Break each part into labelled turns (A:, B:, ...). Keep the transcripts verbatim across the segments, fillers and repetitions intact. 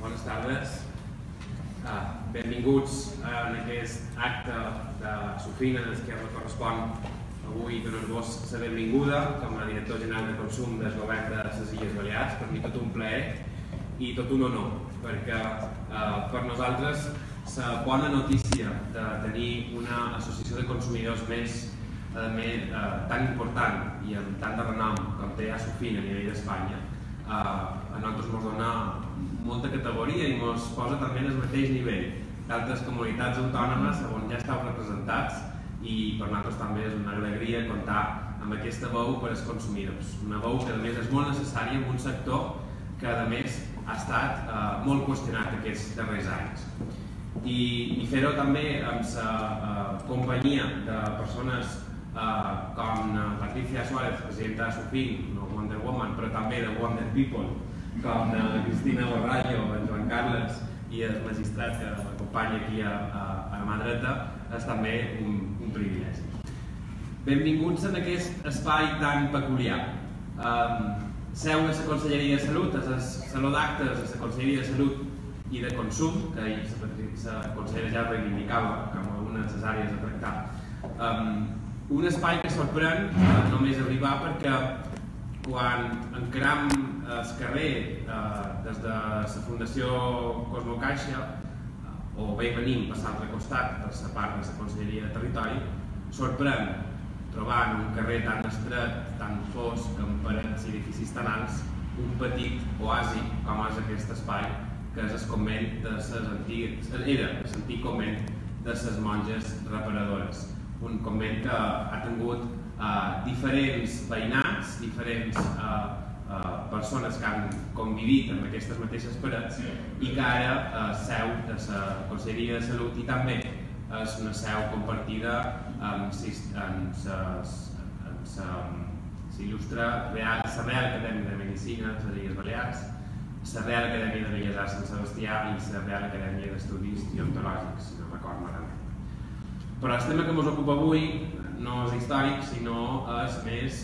A: Bones tardes. Benvinguts en aquest acte de Sofina, en què us correspon avui donar-vos la benvinguda com a director general de consum del govern de les Illes Balears. Per mi tot un plaer i tot un honor, perquè per nosaltres la bona notícia de tenir una associació de consumidors més tan important i amb tant de renom com té a Sofina a nivell d'Espanya, a nosaltres ens dona molta categoria i ens posa també en el mateix nivell d'altres comunitats autònomes on ja esteu representats, i per nosaltres també és una alegria comptar amb aquesta veu per als consumidors. Una veu que a més és molt necessària en un sector que a més ha estat molt qüestionat aquests darrers anys. I fer-ho també amb la companyia de persones com Patricia Suárez, presidenta de Sofin, no Wonder Woman, però també de Wonder People, com Cristina Borrallo, en Joan Carles i el magistrat que m'acompanya aquí a la mà dreta, és també un privilegi. Benvinguts en aquest espai tan peculiar. Seu de la Conselleria de Salut, és el Saló d'Actes de la Conselleria de Salut i de Consum, que ahir la consellera ja reivindicava com una de les àrees a tractar. Un espai que sorprèn només arribar perquè quan encaram el carrer des de la Fundació Cosmo Caixa o bé venim per l'altre costat, per la part de la Conselleria de Territori, sorprèn trobar en un carrer tan estret, tan fosc, amb parets i edificis tan alts, un petit oasi com és aquest espai, que és el convent de les antigues, era l'antic convent de les monges reparadores. Un convent que ha tingut diferents veïnats, diferents persones que han convivit amb aquestes mateixes parets i que ara és seu de la Conselleria de Salut i també és una seu compartida amb l'il·lustre la Reial Acadèmia de Medicina de les Illes Balears, la Reial Acadèmia de Belles Arts Sant Sebastià i la Reial Acadèmia d'Estudis Deontològics, si no record malament. Però el tema que ens ocupa avui no és històric, sinó és més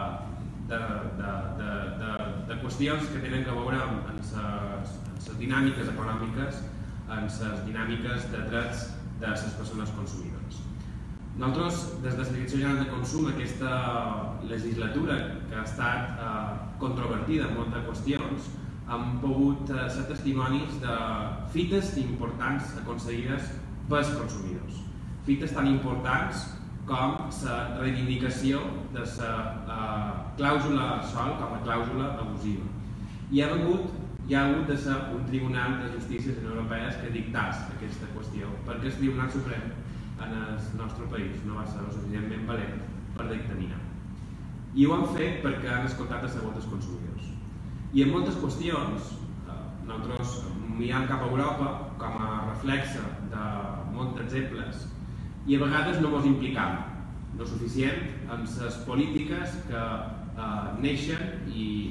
A: de qüestions que tenen a veure amb les dinàmiques econòmiques, amb les dinàmiques de drets de les persones consumidores. Nosaltres, des de la Direcció General de Consum, aquesta legislatura que ha estat controvertida en moltes qüestions, hem pogut ser testimonis de fites importants aconseguides pels consumidors. Fites tan importants com la reivindicació de la clàusula sòl com a clàusula abusiva. Hi ha hagut de ser un tribunal de justícia europea que dictàs aquesta qüestió, perquè el Tribunal Suprem en el nostre país no va ser suficientment valent per dictaminar. I ho han fet perquè han escoltat els segons consumidors. I en moltes qüestions, nosaltres mirant cap a Europa com a reflexe de molts exemples, i a vegades no ens implicam el suficient en les polítiques que neixen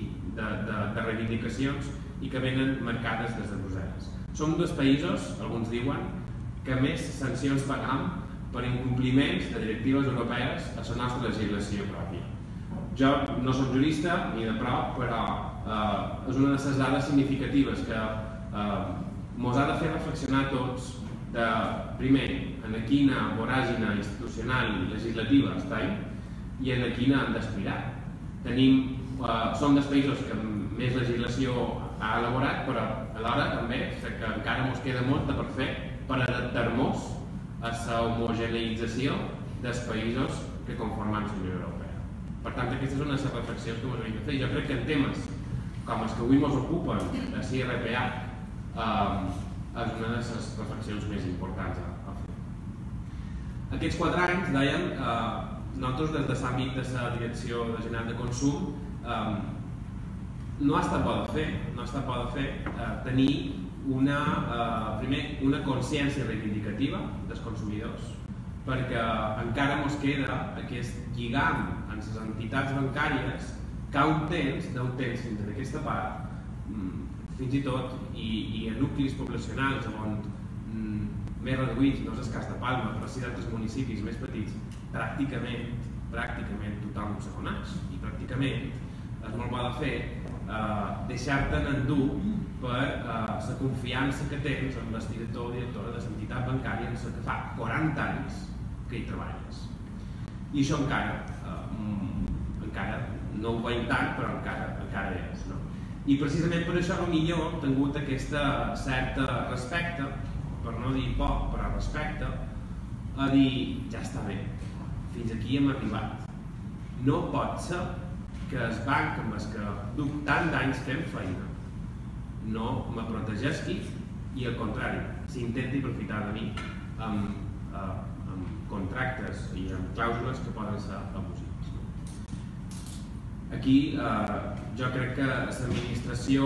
A: de reivindicacions i que venen marcades des de Brussel·les. Som dos països, alguns diuen, que més sancions pagam per incompliments de directives europees a la nostra legislació pròpia. Jo no soc jurista ni de prop, però és una de les dades significatives que ens ha de fer reflexionar tots de, primer, en quina voràgina institucional i legislativa estem i en quina hem d'aspirar. Som dels països que més legislació ha elaborat, però alhora també sé que encara ens queda molt per fer per adaptar-nos a la homogeneïtzació dels països que conformen la Unió Europea. Per tant, aquesta és una de les reflexions que ens hem de fer. Jo crec que en temes com els que avui ens ocupen, de la I R P A, és una de les reflexions més importants a fer. Aquests quatre anys, dèiem, nosaltres des de l'àmbit de la Direcció General de Consum no ha estat bo de fer, no ha estat bo de fer tenir primer una consciència reivindicativa dels consumidors, perquè encara ens queda aquest lligam en les entitats bancàries que ha un temps, d'un temps fins a aquesta part, fins i tot, i en nuclis poblacionals on més reduïts, no és el cas de Palma, però sí d'altres municipis més petits, pràcticament, pràcticament tothom se coneix, i pràcticament és molt bo de fer deixar-te'n endur per la confiança que tens amb el director o directora de l'entitat bancària en la que fa quaranta anys que hi treballes. I això encara, encara no ho veiem tant, però encara és. I precisament per això potser hem tingut aquesta certa respecte, per no dir poc, però respecte, a dir, ja està bé, fins aquí hem arribat. No pot ser que el banc amb el que duc tant d'anys fem feina no me protegeixi i al contrari, s'intenti aprofitar de mi amb contractes i amb clàusules que poden ser abusives. Aquí jo crec que l'administració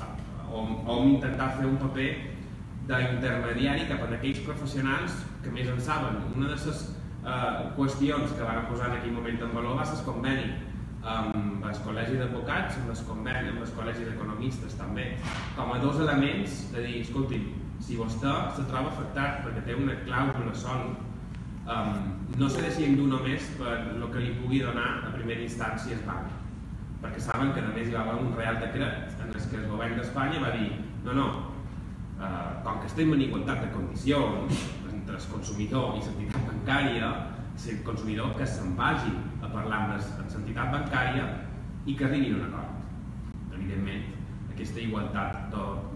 A: hem intentat fer un paper d'intermediari cap a aquells professionals que més en saben. Una de les qüestions que van posar en aquell moment en valor va ser el conveni amb el col·legi d'advocats, amb el conveni amb el col·legi d'economistes també, com a dos elements de dir, escolti, si vostè se troba afectat perquè té una clàusula sol, no se deixin dur només per el que li pugui donar a primera instància el banc, perquè saben que a més hi va haver un real decret en què el govern d'Espanya va dir no, no, com que estem en igualtat de condicions entre el consumidor i l'entitat bancària, el consumidor que se'n vagi a parlar amb l'entitat bancària i que arribin a un acord. Evidentment, aquesta igualtat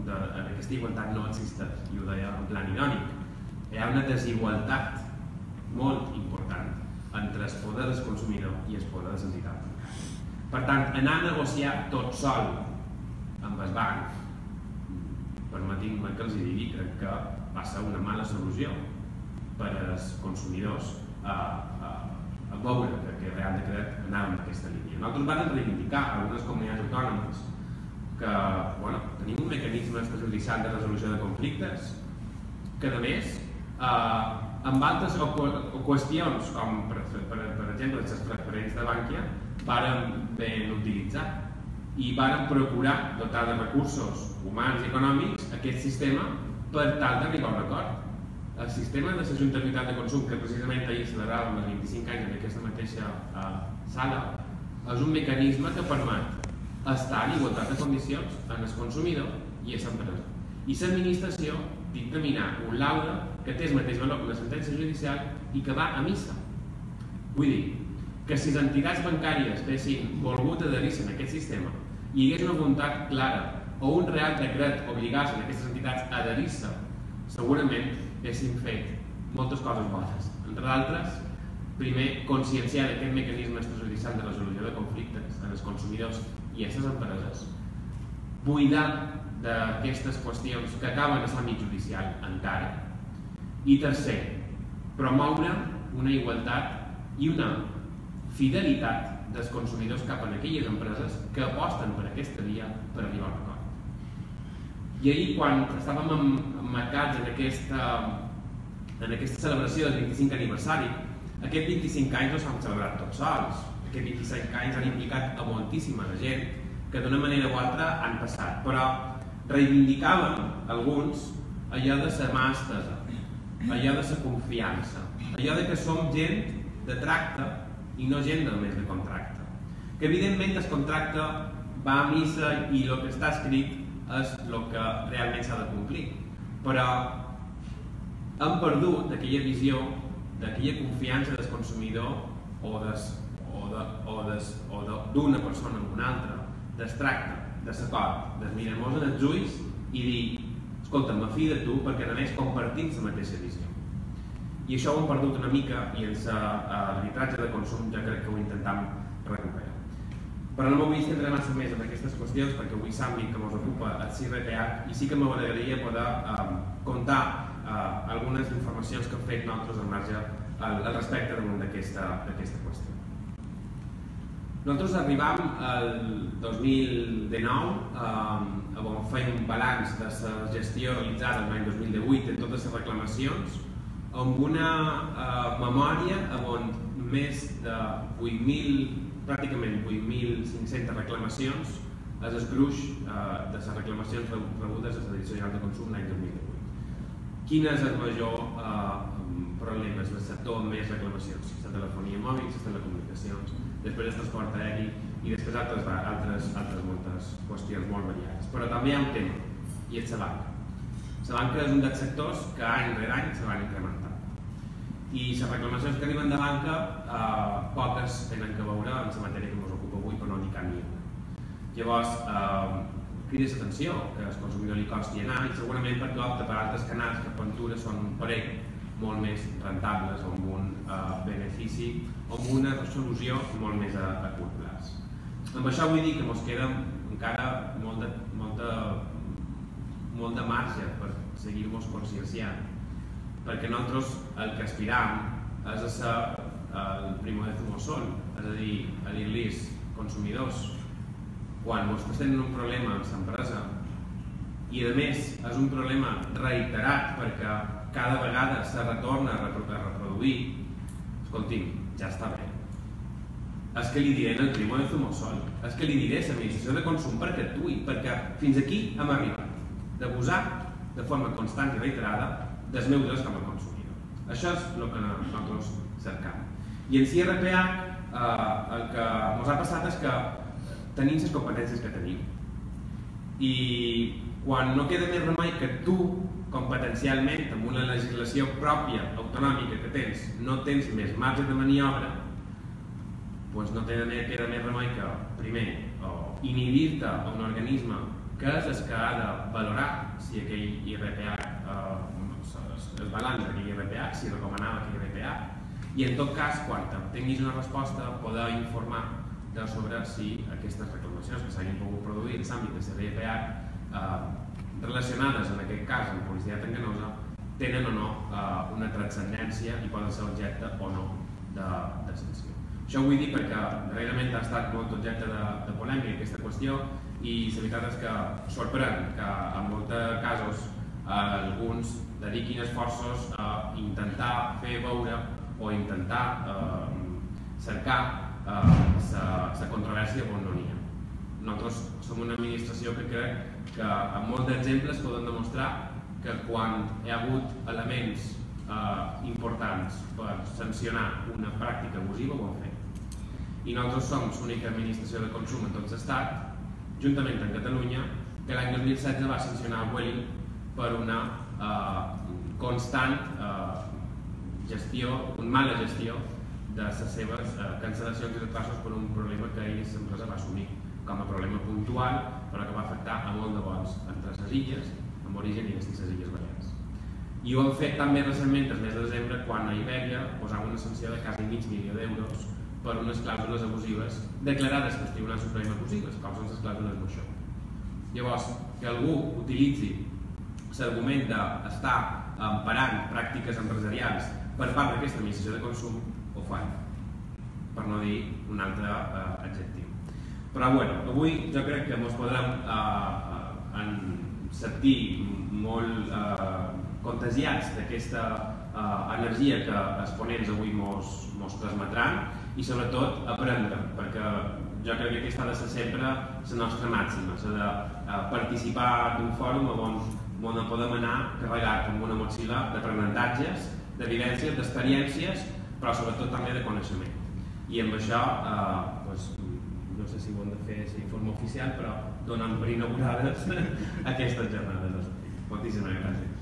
A: no existeix, i ho deia en plan irònic. Hi ha una desigualtat molt important entre el poder del consumidor i el poder de l'entitat bancària. Per tant, anar a negociar tot sol amb el banc, permetin-me que els digui, crec que va ser una mala solució per als consumidors a veure que el Real Decret anava en aquesta línia. Nosaltres vam reivindicar algunes comunitats autònomes que tenim un mecanisme extrajudicial de resolució de conflictes que, a més, amb altres qüestions, com per exemple les preferents de Bankia, varen ben utilitzar i varen procurar dotar de recursos humans i econòmics aquest sistema per tal d'arribar a un acord. El sistema de la Junta de Unitat de Consum, que precisament ahir celebràvem els vint-i-cinc anys en aquesta mateixa sala, és un mecanisme que permet estar en igualtat de condicions en el consumidor i a l'empresa. I l'administració dictaminar un laude que té el mateix valor que la sentència judicial i que va a missa. Vull dir que si les entitats bancàries haguessin volgut adherir-se a aquest sistema i hi hagués una voluntat clara o un real decret obligés a aquestes entitats a adherir-se, segurament haguessin fet moltes coses bones. Entre d'altres, primer, conscienciar d'aquest mecanisme extrajudicial de resolució de conflictes en els consumidors i a les empreses, buidar d'aquestes qüestions que acaben a l'àmbit judicial encara, i tercer, promoure una igualtat i una fidelitat dels consumidors cap a aquelles empreses que aposten per aquesta via per arribar a un acord. I ahir, quan estàvem emmarcats en aquesta celebració del vint-i-cinc aniversari, aquests vint-i-cinc anys no s'han celebrat tots sols. Aquests vint-i-cinc anys han implicat a moltíssima gent que d'una manera o altra han passat, però reivindicaven alguns allò de la mà estesa, allò de la confiança, allò de que som gent de tracte i no gent només de contracte. Que evidentment el contracte va a missa i el que està escrit és el que realment s'ha de complir, però hem perdut aquella visió, d'aquella confiança del consumidor o d'una persona en una altra, del tracte, de l'acord, de mirar-nos en els ulls i dir, escolta, me fido de tu perquè a més compartim la mateixa visió. I això ho hem perdut una mica i en l'arbitratge de consum ja crec que ho intentem recuperar. Però no m'ho vull centrar massa més en aquestes qüestions perquè avui l'àmbit que ens ocupa el C R T H i sí que m'agradaria poder contar algunes informacions que hem fet nosaltres al marge al respecte d'aquesta qüestió. Nosaltres arribam al dos mil dinou, on fem un balanç de la gestió realitzada l'any dos mil divuit en totes les reclamacions, amb una memòria on més de vuit mil, pràcticament vuit mil cinc-centes reclamacions és el gruix de les reclamacions rebudes a la Direcció General de Consum l'any dos mil divuit. Quin és el major problema? És el sector amb més reclamacions, la telefonia mòbil, les telecomunicacions, després el transport aeri i després altres moltes qüestions molt variades. Però també hi ha un tema i és la banca. La banca és un dels sectors que any rere any se van incrementar. I les reclamacions que arriben de banca, poques tenen que veure amb la matèria que ens ocupa avui, però no n'hi cap ni una. Llavors, crida l'atenció que al consumidor li costi anar i segurament perquè opta per altres canals que per ventura són un parell molt més rentables o amb un benefici o amb una resolució molt més a curt termini. Amb això vull dir que ens queda encara molt de marge per seguir-nos conscienciant, perquè nosaltres el que aspiram és a ser el primer de fumar sol, és a dir, a dir-los consumidors, quan vostès tenen un problema amb l'empresa i a més és un problema reiterat perquè cada vegada se retorna a reproduir, escolti'm, ja està bé. És que li diré el primo de Zumosol, és que li diré a l'administració de consum perquè actuï, perquè fins aquí hem arribat, d'abusar de forma constant i reiterada dels meus drets com a consumidor. Això és el que nosaltres cercam. I en C R P H el que ens ha passat és que tenim les competències que tenim i quan no queda més remei que tu competencialment, amb una legislació pròpia, autonòmica que tens, no tens més marge de maniobra, doncs no queda més remei que, primer, inhibir-te a un organisme que és el que ha de valorar si aquell I R P H es balança aquell I R P H, si recomanava aquell I R P H, i en tot cas, quan tinguis una resposta, poder informar sobre si aquestes reclamacions que s'hagin pogut produir en l'àmbit de I R P H relacionades, en aquest cas, amb publicitat enganosa, tenen o no una transcendència i poden ser objecte o no de sanció. Això ho vull dir perquè darrerament ha estat molt objecte de polèmica aquesta qüestió i la veritat és que sorprèn que en molts casos alguns dediquin esforços a intentar fer veure o intentar cercar la controvèrsia on no n'hi ha. Nosaltres som una administració que crec que amb molts d'exemples poden demostrar que quan hi ha hagut elements importants per sancionar una pràctica abusiva ho hem fet. I nosaltres som l'única administració de consum en tot l'estat, juntament amb Catalunya, que l'any dos mil setze va sancionar el Vueling per una constant gestió, una mala gestió de les seves cancel·lacions i retrasos per un problema que l'empresa va assumir com a problema puntual, però que va afectar a molt de vols entre les illes, amb origen i destí les Illes Balears. I ho hem fet també recentment, el mes de desembre, quan a Ibèria posava una sanció de quasi mig milió d'euros per unes clàusules abusives declarades pel Tribunal Suprem abusives, com són les clàusules Moixó. Llavors, que algú utilitzi l'argument d'estar emparant pràctiques empresarials per part d'aquesta administració de consum, ho fan, per no dir un altre adjectiu. Però bé, avui jo crec que ens podrem sentir molt contagiats d'aquesta energia que els ponents avui ens transmetran i sobretot aprendre, perquè jo crec que aquesta ha de ser sempre la nostra màxima, la de participar d'un fòrum on podem anar carregat amb una motxilla d'aprenentatges, de vivències, d'experiències, però sobretot també de coneixement. I amb això, no sé si ho hem de fer informe oficial, però donen per inaugurades aquestes jornades. Moltíssimes gràcies.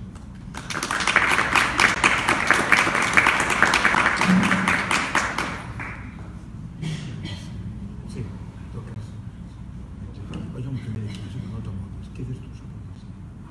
B: Sí, tocas. Vaya un primer edificio con automóviles. ¿Qué dices tú sobre eso?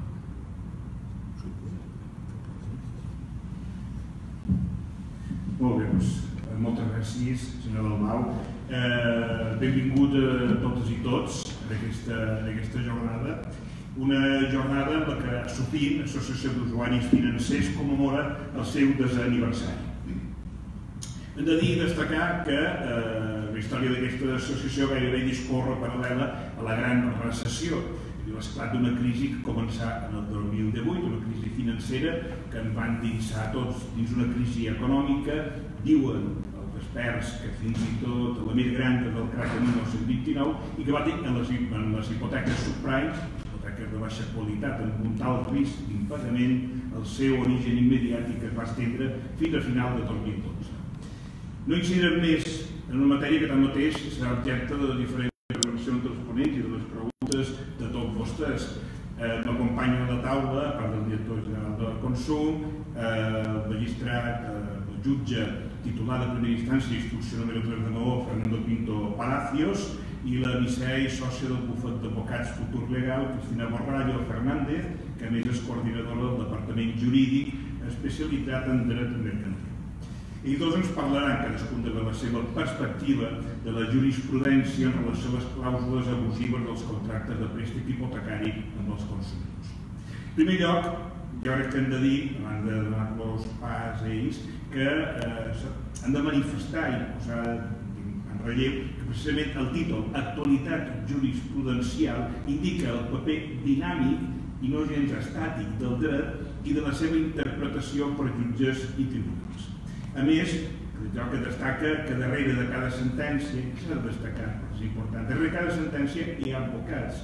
C: Molt bé, doncs, moltes gràcies, senyor Dalmau. Benvingut a totes i tots a aquesta jornada. Una jornada en la que sovint l'Associació d'Usuaris Financers commemora el seu desè aniversari. Hem de dir i destacar que la història d'aquesta associació gairebé discorre paral·lela a la gran recessió, l'esclat d'una crisi que començà en el dos mil divuit, una crisi financera que ens va endinsar tots dins una crisi econòmica. Diuen els experts que fins i tot la més gran del crac de mil nou-cents vint-i-nou i que va dir en les hipoteques subprimes, hipoteques de baixa qualitat amb un alt risc d'impagament, el seu origen immediat i que es va estendre fins a final de dos mil dotze. No incidirem més en una matèria que tanmateix serà objecte de diferents reflexions dels ponents i de les preguntes de tots vostès. M'acompanya a la taula, a part del director general de Consum, el magistrat, el jutge titular de primera instància i instrucció número tres de Maó, Fernando Pinto Palacios, i la vice i sòcia del bufet d'advocats Futur Legal, Cristina Borrallo Fernández, que a més és coordinadora del Departament Jurídic especialitzat en dret mercantil. I dos ens parlaran cadascun de la seva perspectiva de la jurisprudència en relació a les clàusules abusives dels contractes de préstec hipotecari amb els consumidors. En primer lloc, jo crec que hem de dir, abans de donar-los pas a ells, que han de manifestar i posar en relleu que precisament el títol Actualitat jurisprudencial indica el paper dinàmic i no gens estàtic del dret i de la seva interpretació per jutges i tribunals. A més, jo que destaca que darrere de cada sentència, que s'ha de destacar, és important, darrere de cada sentència hi ha advocats,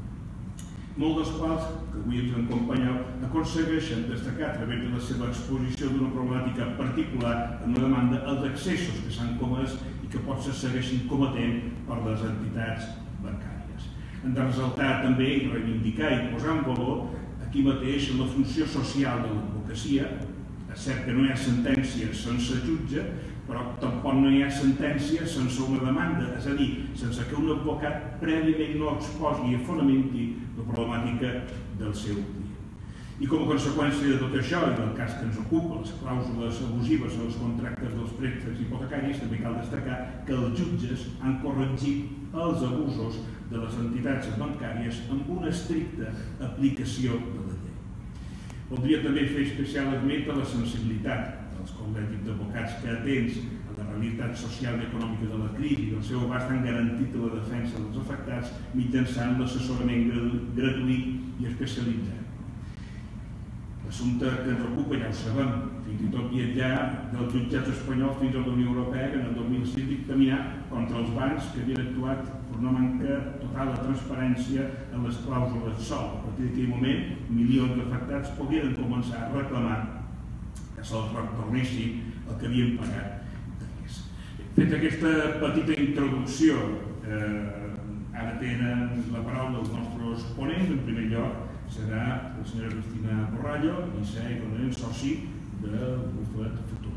C: molts dels quals, que avui ens acompanyeu, aconsegueixen destacar a través de la seva exposició d'una problemàtica particular en una demanda els excessos que s'han comès i que potser segueixin cometent per les entitats bancàries. Hem de ressaltar també i reivindicar i posar en valor aquí mateix la funció social de l'advocacia. És cert que no hi ha sentència sense jutge, però tampoc no hi ha sentència sense una demanda, és a dir, sense que un advocat prèviament no exposi i fonamenti la problemàtica del seu client. I com a conseqüència de tot això i del cas que ens ocupa, les clàusules abusives en els contractes dels préstecs hipotecaris, també cal destacar que els jutges han corregit els abusos de les entitats bancàries amb una estricta aplicació de la llei. Voldria també fer especial esment de la sensibilitat dels col·legis d'advocats que, atents a la realitat social i econòmica de la crisi i el seu abast, han garantit la defensa dels afectats mitjançant l'assessorament gratuït i especialitzat. L'assumpte que ens ocupa, ja ho sabem, fins i tot viatjar dels jutjats espanyols fins a la Unió Europea, que en el dos mil sis dictaminà contra els bancs que havien actuat per una manca total de transparència en les clàusules sòl. A partir d'aquell moment, milions d'afectats podien començar a reclamar que se'ls retornessin el que havien pagat de més. Fet aquesta petita introducció, ara tenen la paraula els nostres ponents. En primer lloc serà la senyora Cristina Borrallo, vice i coordinador soci del bufet Futur.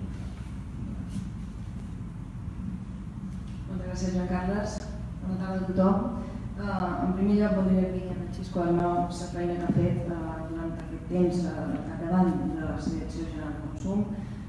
D: Moltes gràcies, Joan Carles. Bona tarda a tothom. En primer lloc, voldria dir a Francisco Arnau la feina que ha fet durant aquest temps al capdavant de la Direcció General de Consum.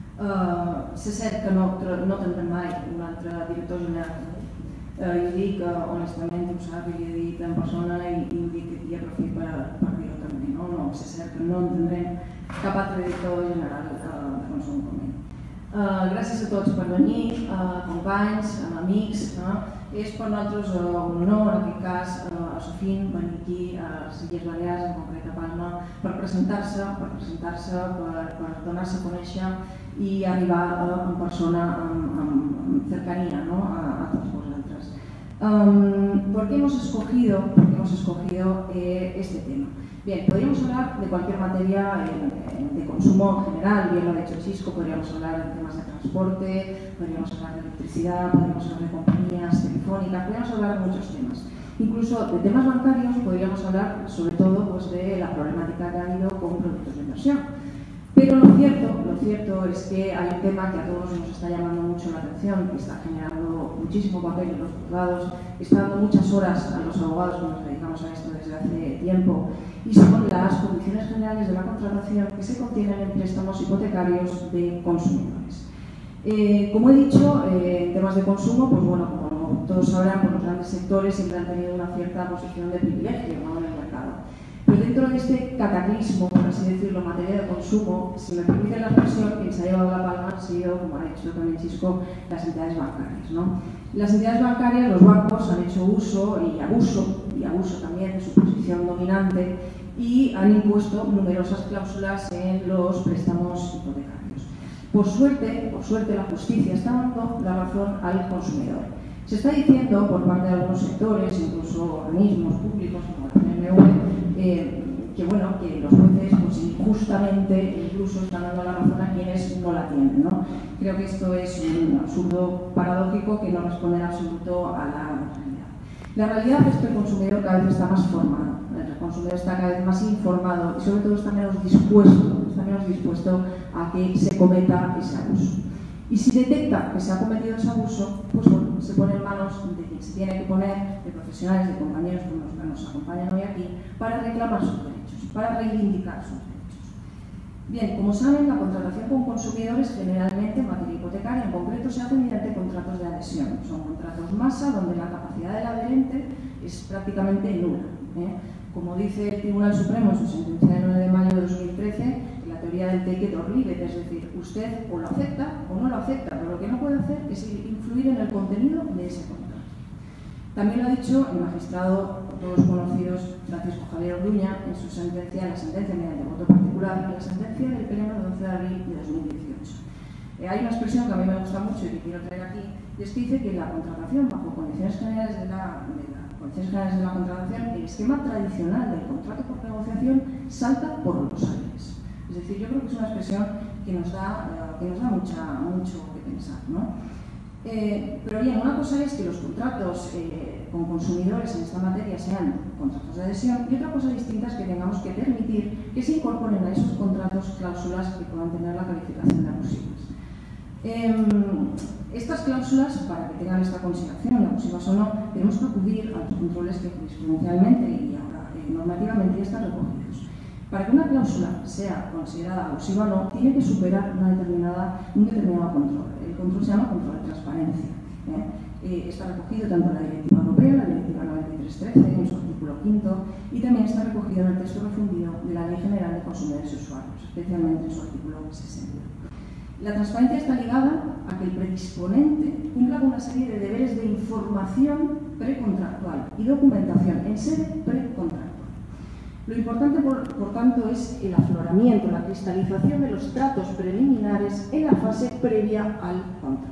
D: És cert que no tindrem mai un altre director general. Jo dic honestament, ho sap, i he dit en persona i ho dic i aprofit per dir-ho també. No, és cert que no tindrem cap altre director general de Consum com ell. Gràcies a tots per venir, companys, amics. És per nosaltres un honor, en aquest cas, a Sofín, venir aquí a les Illes Balears, en concret a Palma, per presentar-se, per presentar-se, per donar-se a conèixer i arribar en persona, amb cercanía a todos vosotros. ¿Por qué hemos escogido, por qué hemos escogido este tema? Bien, podríamos hablar de cualquier materia de consumo en general, bien lo ha dicho Chisco, podríamos hablar de temas de transporte, podríamos hablar de electricidad, podríamos hablar de compañías telefónicas, podríamos hablar de muchos temas. Incluso de temas bancarios podríamos hablar sobre todo pues, de la problemática que ha habido con productos de inversión. Pero lo cierto, lo cierto es que hay un tema que a todos nos está llamando mucho la atención, que está generando muchísimo papel en los juzgados, está dando muchas horas a los abogados que nos dedicamos a esto desde hace tiempo, y son las condiciones generales de la contratación que se contienen en préstamos hipotecarios de consumidores. Eh, como he dicho, eh, en temas de consumo, pues bueno, como todos sabrán, pues los grandes sectores siempre han tenido una cierta posición de privilegio, ¿no?, en el mercado. Pero dentro de este cataclismo, por así decirlo, en materia de consumo, si me permite la expresión, quien se ha llevado la palma han sido, como ha dicho también Chisco, las entidades bancarias, ¿no? Las entidades bancarias, los bancos, han hecho uso y abuso, y abuso también de su posición dominante, y han impuesto numerosas cláusulas en los préstamos hipotecarios. Por suerte, por suerte, la justicia está dando la razón al consumidor. Se está diciendo por parte de algunos sectores, incluso organismos públicos como la C N M V, eh, que, bueno, que los jueces pues, injustamente incluso están dando la razón a quienes no la tienen, ¿no? Creo que esto es un absurdo paradójico que no responde en absoluto a la realidad. La realidad es que el consumidor cada vez está más formado, el consumidor está cada vez más informado y sobre todo está menos dispuesto, está menos dispuesto a que se cometa ese abuso. Y si detecta que se ha cometido ese abuso, pues bueno, se pone en manos de quien se tiene que poner, de profesionales, de compañeros como los que nos acompañan hoy aquí, para reclamar sus derechos, para reivindicar sus derechos. Bien, como saben, la contratación con consumidores generalmente en materia hipotecaria en concreto se hace mediante contratos de adhesión. Son contratos masa donde la capacidad del adherente es prácticamente nula, ¿eh? Como dice el Tribunal Supremo en su sentencia de nueve de mayo de dos mil trece, la teoría del take it or leave it, es decir, usted o lo acepta o no lo acepta, pero lo que no puede hacer es influir en el contenido de ese contrato. También lo ha dicho el magistrado, todos conocidos, Francisco Javier Orduña, en su sentencia, la sentencia mediante voto particular, en la sentencia del Pleno de once de abril de dos mil dieciocho. Eh, hay una expresión que a mí me gusta mucho y que quiero traer aquí, y es que dice que la contratación bajo condiciones generales de la, de la, condiciones generales de la contratación, el esquema tradicional del contrato por negociación salta por los aires. Es decir, yo creo que es una expresión que nos da, eh, que nos da mucha, mucho que pensar, ¿no? Eh, pero bien, una cosa es que los contratos eh, con consumidores en esta materia sean contratos de adhesión y otra cosa distinta es que tengamos que permitir que se incorporen a esos contratos cláusulas que puedan tener la calificación de abusivas. Eh, estas cláusulas, para que tengan esta consideración, de abusivas o no, tenemos que acudir a los controles que jurisprudencialmente y ahora eh, normativamente ya están recogidos. Para que una cláusula sea considerada abusiva o no, tiene que superar una determinada, un determinado control. El control se llama control de transparencia. ¿eh? Eh, está recogido tanto en la Directiva Europea, la Directiva noventa y tres trece, en su artículo quinto, y también está recogido en el texto refundido de la Ley General de Consumidores y Usuarios, especialmente en su artículo sesenta. La transparencia está ligada a que el predisponente cumpla con una serie de deberes de información precontractual y documentación en sede precontractual. Lo importante, por, por tanto, es el afloramiento, la cristalización de los tratos preliminares en la fase previa al contrato.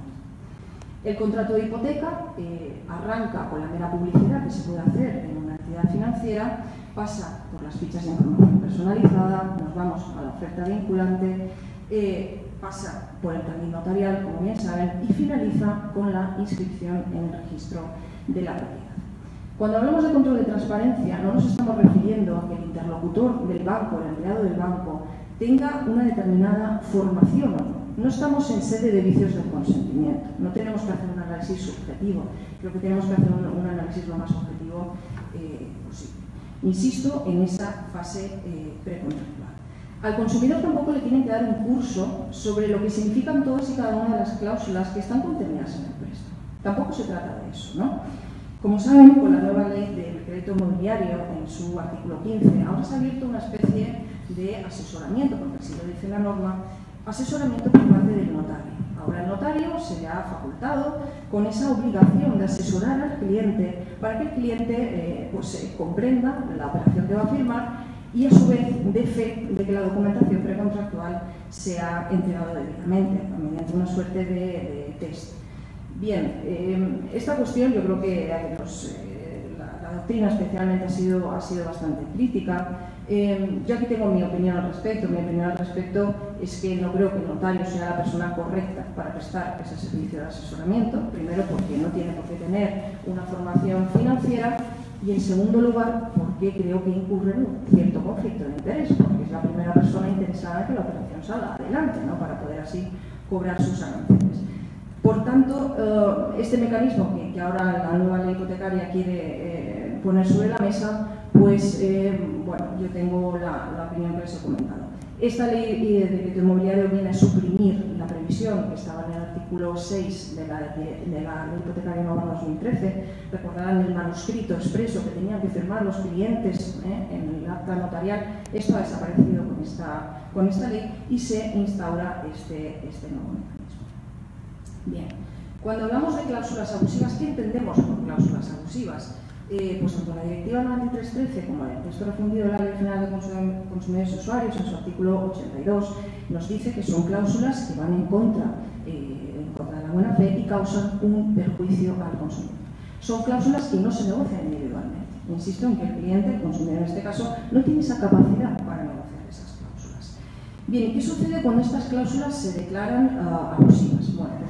D: El contrato de hipoteca eh, arranca con la mera publicidad que se puede hacer en una entidad financiera, pasa por las fichas de información personalizada, nos vamos a la oferta vinculante, eh, pasa por el trámite notarial, como bien saben, y finaliza con la inscripción en el registro de la propiedad. Cuando hablamos de control de transparencia, no nos estamos refiriendo a que el interlocutor del banco, el empleado del banco, tenga una determinada formación o no. No estamos en sede de vicios del consentimiento, no tenemos que hacer un análisis subjetivo, creo que tenemos que hacer un, un análisis lo más objetivo eh, posible. Insisto en esa fase eh, precontractual. Al consumidor tampoco le tienen que dar un curso sobre lo que significan todas y cada una de las cláusulas que están contenidas en el préstamo. Tampoco se trata de eso, ¿no? Como saben, con la nueva ley del crédito inmobiliario, en su artículo quince, ahora se ha abierto una especie de asesoramiento, porque así lo dice la norma, asesoramiento por parte del notario. Ahora el notario se le ha facultado con esa obligación de asesorar al cliente para que el cliente eh, pues, eh, comprenda la operación que va a firmar y a su vez dé fe de que la documentación precontractual se ha entregado debidamente, mediante una suerte de, de test. Bien, eh, esta cuestión yo creo que eh, pues, eh, la, la doctrina especialmente ha sido, ha sido bastante crítica. Eh, yo aquí tengo mi opinión al respecto. Mi opinión al respecto es que no creo que el notario sea la persona correcta para prestar ese servicio de asesoramiento. Primero, porque no tiene por qué tener una formación financiera y, en segundo lugar, porque creo que incurre en un cierto conflicto de interés, porque es la primera persona interesada en que la operación salga adelante, ¿no? Para poder así cobrar sus ganancias. Por tanto, este mecanismo que, que ahora la nueva ley hipotecaria quiere eh, poner sobre la mesa, pues, eh, bueno, yo tengo la, la opinión que les he comentado. Esta ley de crédito inmobiliario viene a suprimir la previsión que estaba en el artículo seis de la, de, de la ley hipotecaria nueva dos mil trece. Recordarán el manuscrito expreso que tenían que firmar los clientes eh, en el acta notarial. Esto ha desaparecido con esta, con esta ley y se instaura este, este nuevo mecanismo. Bien, cuando hablamos de cláusulas abusivas, ¿qué entendemos por cláusulas abusivas? Eh, pues tanto la Directiva noventa y tres trece como el texto refundido de la Ley General de Consumidores y Usuarios, en su artículo ochenta y dos, nos dice que son cláusulas que van en contra, eh, en contra de la buena fe y causan un perjuicio al consumidor. Son cláusulas que no se negocian individualmente. Insisto en que el cliente, el consumidor en este caso, no tiene esa capacidad para negociar esas cláusulas. Bien, ¿y qué sucede cuando estas cláusulas se declaran uh, abusivas? Bueno, pues lo que dice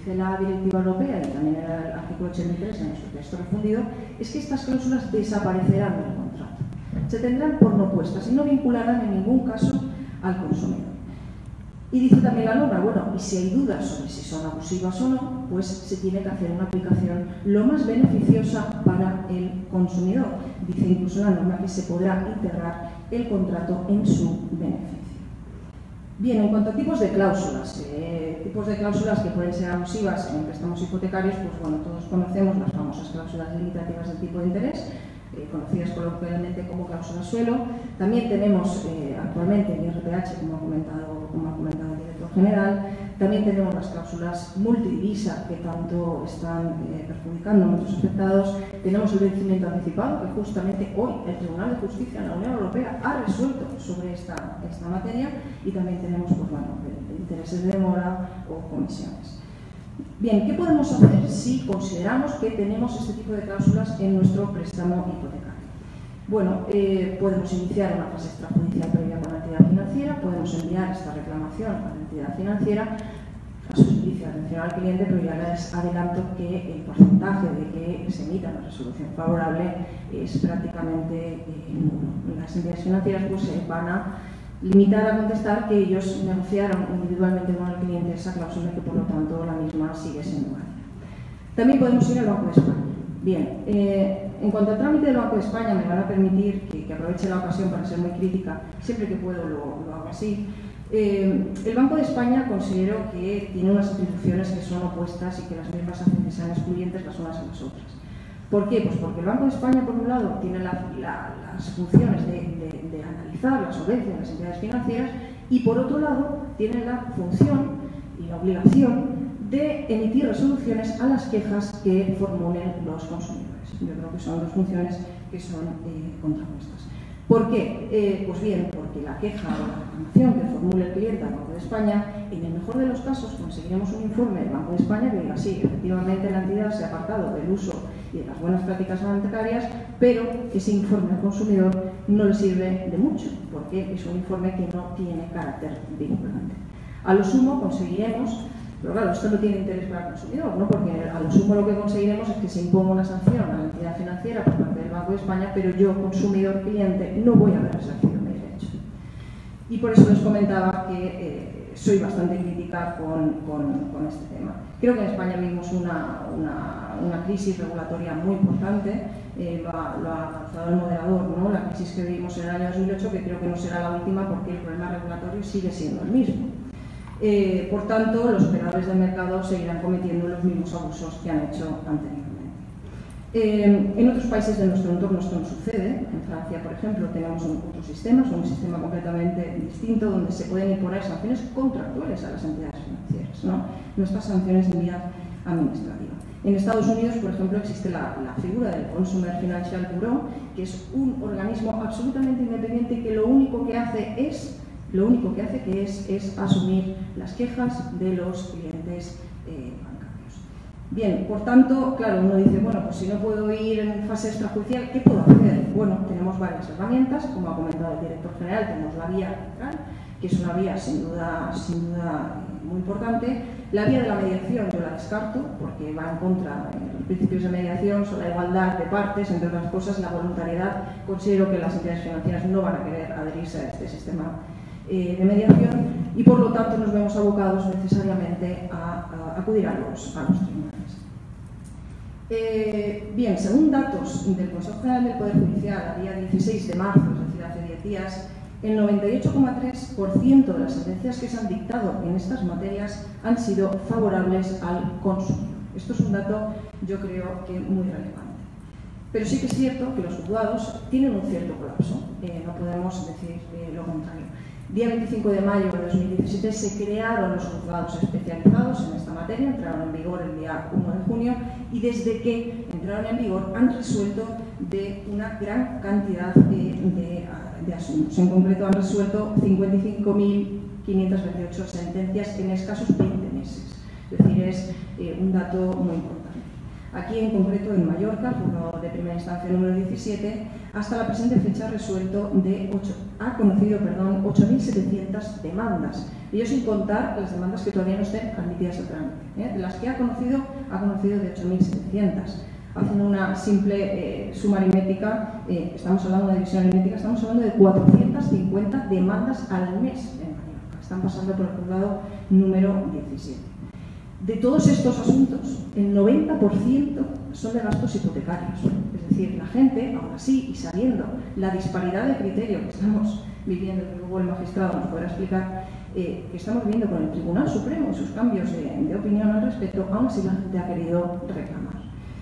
D: dice la directiva europea y también el artículo ochenta y tres en su texto refundido, es que estas cláusulas desaparecerán del contrato. Se tendrán por no puestas y no vincularán en ningún caso al consumidor. Y dice también la norma, bueno, y si hay dudas sobre si son abusivas o no, pues se tiene que hacer una aplicación lo más beneficiosa para el consumidor. Dice incluso la norma que se podrá integrar el contrato en su beneficio. Bien, en cuanto a tipos de cláusulas, eh, tipos de cláusulas que pueden ser abusivas en préstamos hipotecarios, pues bueno, todos conocemos las famosas cláusulas limitativas del tipo de interés, eh, conocidas coloquialmente como cláusulas suelo. También tenemos eh, actualmente el I R P H, como ha comentado, como ha comentado el director general. También tenemos las cláusulas multidivisa que tanto están eh, perjudicando a nuestros afectados. Tenemos el vencimiento anticipado, que justamente hoy el Tribunal de Justicia de la Unión Europea ha resuelto sobre esta, esta materia. Y también tenemos pues, bueno, intereses de demora o comisiones. Bien, ¿qué podemos hacer si consideramos que tenemos este tipo de cláusulas en nuestro préstamo hipotecario? Bueno, eh, podemos iniciar una fase extrajudicial previa con la entidad financiera, podemos enviar esta reclamación a la entidad financiera, a su servicio de atención al cliente, pero ya les adelanto que el porcentaje de que se emita una resolución favorable es prácticamente eh, nulo. Las entidades financieras pues, se van a limitar a contestar que ellos negociaron individualmente con el cliente esa cláusula y que por lo tanto la misma sigue siendo válida. También podemos ir al Banco de España. Bien, eh, en cuanto al trámite del Banco de España, me van a permitir que, que aproveche la ocasión para ser muy crítica, siempre que puedo lo, lo hago así. Eh, el Banco de España considero que tiene unas instituciones que son opuestas y que las mismas hacen que sean excluyentes las unas a las otras. ¿Por qué? Pues porque el Banco de España, por un lado, tiene la, la, las funciones de, de, de analizar la solvencia de las entidades financieras y, por otro lado, tiene la función y la obligación de emitir resoluciones a las quejas que formulen los consumidores. Yo creo que son dos funciones que son eh, contrapuestas. ¿Por qué? Eh, pues bien, porque la queja o la reclamación que formule el cliente al Banco de España, en el mejor de los casos conseguiremos un informe del Banco de España que diga sí, efectivamente la entidad se ha apartado del uso y de las buenas prácticas bancarias, pero ese informe al consumidor no le sirve de mucho, porque es un informe que no tiene carácter vinculante. A lo sumo conseguiremos, pero claro, esto no tiene interés para el consumidor, ¿no? Porque a lo sumo lo que conseguiremos es que se imponga una sanción a la entidad financiera por parte del Banco de España, pero yo, consumidor, cliente, no voy a ver ejercido mi derecho. Y por eso les comentaba que eh, soy bastante crítica con, con, con este tema. Creo que en España vivimos una, una, una crisis regulatoria muy importante, eh, lo, ha, lo ha lanzado el moderador, ¿no? La crisis que vivimos en el año dos mil ocho, que creo que no será la última porque el problema regulatorio sigue siendo el mismo. Eh, por tanto, los operadores del mercado seguirán cometiendo los mismos abusos que han hecho anteriormente. Eh, en otros países de nuestro entorno esto no sucede. En Francia, por ejemplo, tenemos un, otro sistema, es un sistema completamente distinto donde se pueden imponer sanciones contractuales a las entidades financieras, ¿no? No estas sanciones de vía administrativa. En Estados Unidos, por ejemplo, existe la, la figura del Consumer Financial Bureau, que es un organismo absolutamente independiente que lo único que hace es Lo único que hace que es, es asumir las quejas de los clientes eh, bancarios. Bien, por tanto, claro, uno dice, bueno, pues si no puedo ir en fase extrajudicial, ¿qué puedo hacer? Bueno, tenemos varias herramientas, como ha comentado el director general, tenemos la vía arbitral, que es una vía sin duda, sin duda muy importante. La vía de la mediación yo la descarto, porque va en contra de los principios de mediación, son la igualdad de partes, entre otras cosas, la voluntariedad. Considero que las entidades financieras no van a querer adherirse a este sistema de mediación y por lo tanto nos vemos abocados necesariamente a, a acudir a los, a los tribunales. Eh, bien, según datos del Consejo General del Poder Judicial a día dieciséis de marzo, es decir, hace diez días, el noventa y ocho coma tres por ciento de las sentencias que se han dictado en estas materias han sido favorables al consumidor. Esto es un dato, yo creo, que muy relevante. Pero sí que es cierto que los juzgados tienen un cierto colapso, eh, no podemos decir eh, lo contrario. Día veinticinco de mayo de dos mil diecisiete se crearon los juzgados especializados en esta materia, entraron en vigor el día uno de junio y desde que entraron en vigor han resuelto de una gran cantidad de, de, de asuntos. En concreto han resuelto cincuenta y cinco mil quinientas veintiocho sentencias en escasos veinte meses. Es decir, es eh, un dato muy importante. Aquí en concreto en Mallorca, el juzgado de primera instancia número diecisiete, hasta la presente fecha ha resuelto de ocho, ha conocido perdón, ocho mil setecientas demandas, ello sin contar las demandas que todavía no estén admitidas a trámite. ¿eh? De las que ha conocido, ha conocido de ocho mil setecientas. Haciendo una simple eh, suma aritmética, eh, estamos hablando de división aritmética, estamos hablando de cuatrocientas cincuenta demandas al mes en Mallorca. Están pasando por el juzgado número diecisiete. De todos estos asuntos, el noventa por ciento son de gastos hipotecarios. Es decir, la gente, aún así, y sabiendo la disparidad de criterio que estamos viviendo, que luego el magistrado nos podrá explicar, eh, que estamos viendo con el Tribunal Supremo y sus cambios de, de opinión al respecto, aún así la gente ha querido reclamar.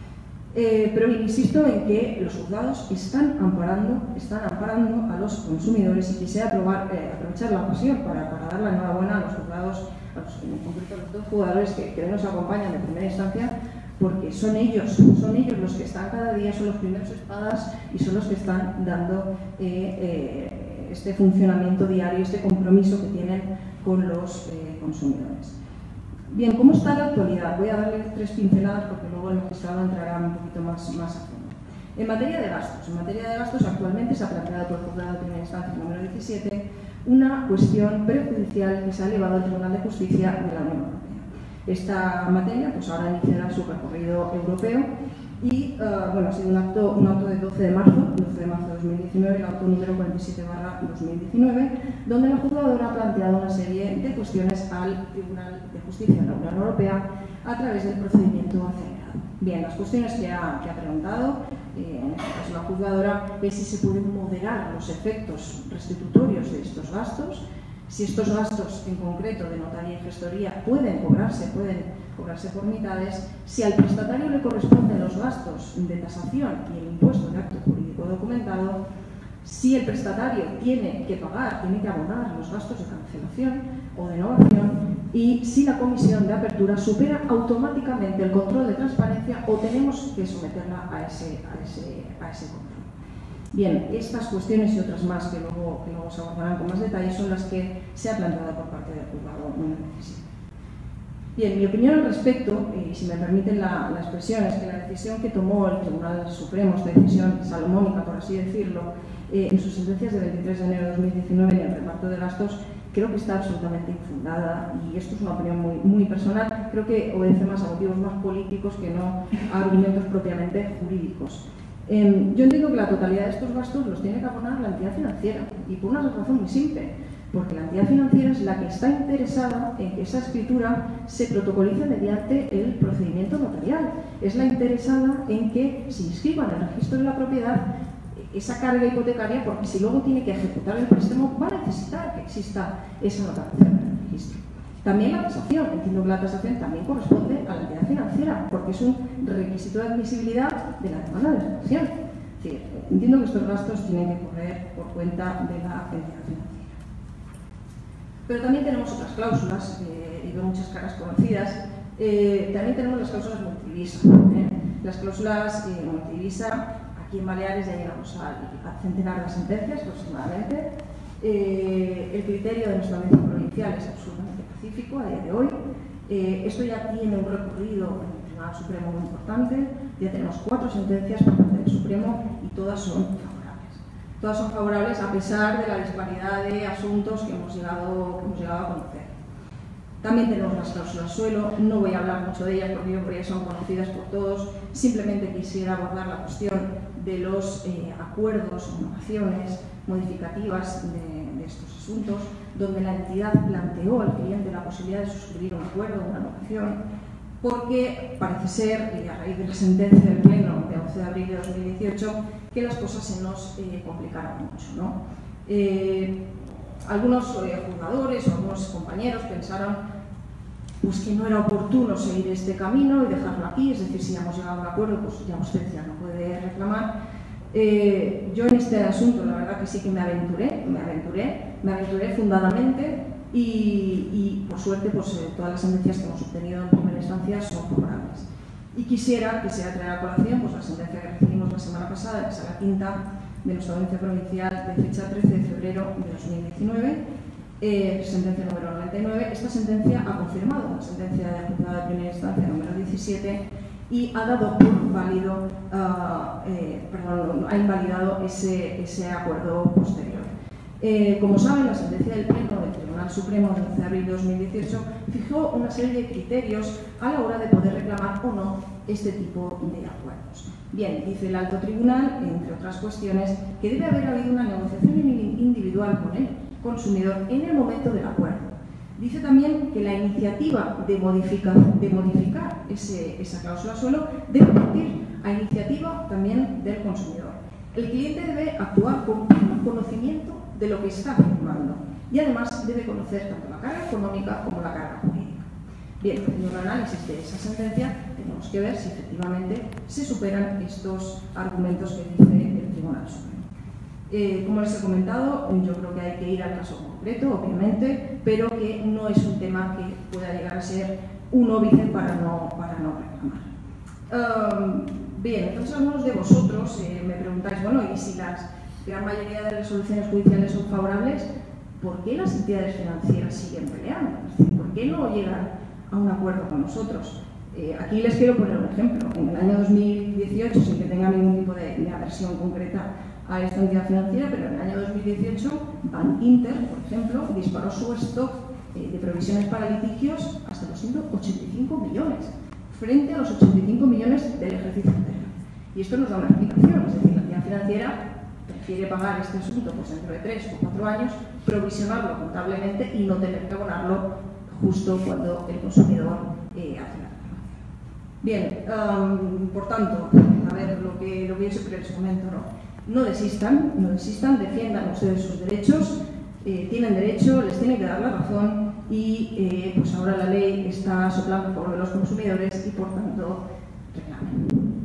D: Eh, pero insisto en que los juzgados están amparando, están amparando a los consumidores y quisiera probar, eh, aprovechar la ocasión para, para dar la enhorabuena a los juzgados, a los, en concreto a los dos jugadores que, que nos acompañan de primera instancia, porque son ellos, son ellos los que están cada día, son los primeros espadas y son los que están dando eh, eh, este funcionamiento diario, este compromiso que tienen con los eh, consumidores. Bien, ¿cómo está la actualidad? Voy a darle tres pinceladas porque luego el magistrado entrará un poquito más, más a fondo. En materia de gastos, en materia de gastos actualmente se ha planteado por el juzgado de primera instancia número diecisiete una cuestión prejudicial que se ha elevado al Tribunal de Justicia de la Unión Europea. Esta materia pues ahora iniciará su recorrido europeo y uh, bueno, ha sido un acto, un auto de doce de marzo de dos mil diecinueve, el auto número cuarenta y siete barra dos mil diecinueve, donde la juzgadora ha planteado una serie de cuestiones al Tribunal de Justicia de la Unión Europea a través del procedimiento acelerado. Bien, las cuestiones que ha, que ha preguntado, eh, en este caso la juzgadora, es si se pueden moderar los efectos restitutorios de estos gastos, si estos gastos en concreto de notaría y gestoría pueden cobrarse, pueden cobrarse por mitades, si al prestatario le corresponden los gastos de tasación y el impuesto de acto jurídico documentado, si el prestatario tiene que pagar, tiene que abonar los gastos de cancelación o de novación y si la comisión de apertura supera automáticamente el control de transparencia o tenemos que someterla a ese, a ese, a ese control. Bien, estas cuestiones y otras más que luego, que luego se abordarán con más detalle son las que se ha planteado por parte del juzgado número diecisiete. Bien, mi opinión al respecto, y si me permiten la, la expresión, es que la decisión que tomó el Tribunal Supremo, esta decisión salomónica, por así decirlo, eh, en sus sentencias de veintitrés de enero de dos mil diecinueve en el reparto de gastos, creo que está absolutamente infundada y esto es una opinión muy, muy personal, creo que obedece más a motivos más políticos que no a argumentos propiamente jurídicos. Eh, yo entiendo que la totalidad de estos gastos los tiene que abonar la entidad financiera y por una razón muy simple, porque la entidad financiera es la que está interesada en que esa escritura se protocolice mediante el procedimiento notarial. Es la interesada en que se inscriba en el registro de la propiedad esa carga hipotecaria, porque si luego tiene que ejecutar el préstamo va a necesitar que exista esa notación en el registro. También la tasación, entiendo que la tasación también corresponde a la entidad financiera, porque es un requisito de admisibilidad de la demanda de tasación. Es decir, entiendo que estos gastos tienen que correr por cuenta de la entidad financiera. Pero también tenemos otras cláusulas, eh, y veo muchas caras conocidas. Eh, también tenemos las cláusulas multidivisa. ¿eh? Las cláusulas eh, multidivisa, aquí en Baleares ya llegamos al, al centenar de sentencias aproximadamente. Eh, el criterio de nuestra audiencia provincial es absolutamente pacífico a día de hoy. Eh, esto ya tiene un recorrido en el Tribunal Supremo muy importante. Ya tenemos cuatro sentencias por parte del Supremo y todas son favorables. Todas son favorables a pesar de la disparidad de asuntos que hemos llegado, que hemos llegado a conocer. También tenemos las cláusulas suelo, no voy a hablar mucho de ellas porque yo creo que son conocidas por todos, simplemente quisiera abordar la cuestión de los eh, acuerdos, innovaciones, modificativas de, de estos asuntos, donde la entidad planteó al cliente la posibilidad de suscribir un acuerdo, una innovación, porque parece ser, y a raíz de la sentencia del Pleno de once de abril de dos mil dieciocho, que las cosas se nos eh, complicaron mucho, ¿no? Eh, algunos eh, juzgadores o algunos compañeros pensaron pues, que no era oportuno seguir este camino y dejarlo aquí, es decir, si ya hemos llegado a un acuerdo, pues ya usted ya no puede reclamar. Eh, yo en este asunto, la verdad que sí que me aventuré, me aventuré, me aventuré fundadamente y, y por suerte, pues eh, todas las sentencias que hemos obtenido en primera instancia son favorables. Y quisiera, quisiera traer a colación pues, la sentencia que recibimos la semana pasada, que es la quinta de nuestra audiencia provincial de fecha trece de febrero de dos mil diecinueve, eh, sentencia número noventa y nueve. Esta sentencia ha confirmado la sentencia del juzgado de primera instancia número diecisiete y ha dado por válido, uh, eh, perdón, ha invalidado ese, ese acuerdo posterior. Eh, como saben, la sentencia del Pleno del Tribunal Supremo de once de abril de dos mil dieciocho fijó una serie de criterios a la hora de poder reclamar o no este tipo de acuerdos. Bien, dice el Alto Tribunal, entre otras cuestiones, que debe haber habido una negociación individual con el consumidor en el momento del acuerdo. Dice también que la iniciativa de, modifica, de modificar ese, esa cláusula suelo debe partir a iniciativa también del consumidor. El cliente debe actuar con pleno conocimiento de lo que está firmando y además debe conocer tanto la carga económica como la carga jurídica. Bien, en un análisis de esa sentencia tenemos que ver si efectivamente se superan estos argumentos que dice el Tribunal Supremo. Eh, como les he comentado, yo creo que hay que ir al caso concreto, obviamente, pero que no es un tema que pueda llegar a ser un óbice para no, para no reclamar. Um, bien, entonces algunos de vosotros eh, me preguntáis, bueno, y si la gran mayoría de resoluciones judiciales son favorables, ¿por qué las entidades financieras siguen peleando? Es decir, ¿por qué no llegan a un acuerdo con nosotros? Eh, aquí les quiero poner un ejemplo. En el año dos mil dieciocho, sin que tenga ningún tipo de, de aversión concreta a esta entidad financiera, pero en el año dos mil dieciocho, Bankinter, por ejemplo, disparó su stock eh, de provisiones para litigios hasta los ciento ochenta y cinco millones, frente a los ochenta y cinco millones del ejercicio anterior. Y esto nos da una explicación, es decir, la entidad financiera prefiere pagar este asunto pues, dentro de tres o cuatro años, provisionarlo contablemente y no tener que abonarlo justo cuando el consumidor eh, hace la reclamación. Bien, um, por tanto, a ver, lo que, lo que yo siempre les comento, ¿no? No desistan, no desistan, defiendan ustedes sus derechos, eh, tienen derecho, les tiene que dar la razón y eh, pues ahora la ley está soplando a favor de los consumidores y por tanto reclamen.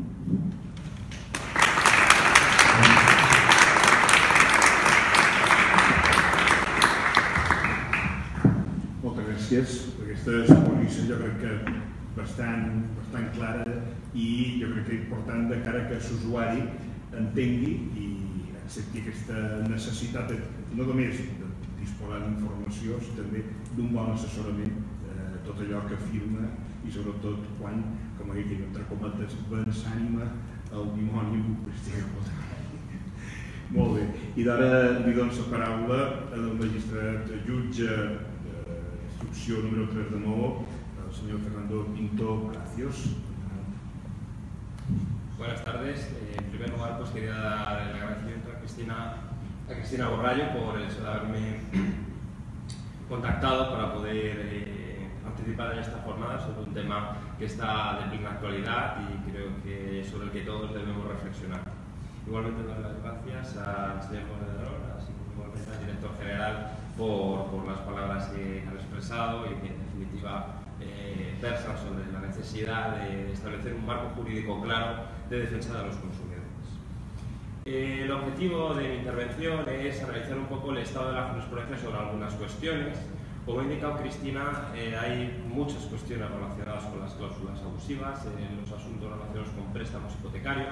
C: Moltes gràcies per aquesta exposició, jo crec que bastant, bastant clara i jo crec que és important de cara que l'usuari entengui i accepti aquesta necessitat de, no només de disposar d'informació, sinó també d'un bon assessorament, eh, tot allò que firma i sobretot quan, com he dit, entre cometes, vens ànima el dimoni amb un prestigi. Molt bé, i d'ara li dono la paraula al magistrat jutge instrucció número tres de Maó, el senyor Fernando Pinto Palacios.
A: Buenas tardes. Eh, en primer lugar, pues quería dar el agradecimiento a Cristina, a Cristina Borrallo por el hecho de haberme contactado para poder eh, participar en esta jornada sobre un tema que está de plena actualidad y creo que sobre el que todos debemos reflexionar. Igualmente doy las gracias al señor moderador, así como igualmente al director general por, por las palabras que han expresado y que en definitiva eh, versan sobre la necesidad de establecer un marco jurídico claro de defensa de los consumidores. Eh, el objetivo de mi intervención es analizar un poco el estado de la jurisprudencia sobre algunas cuestiones. Como ha indicado Cristina, eh, hay muchas cuestiones relacionadas con las cláusulas abusivas en los asuntos relacionados con préstamos hipotecarios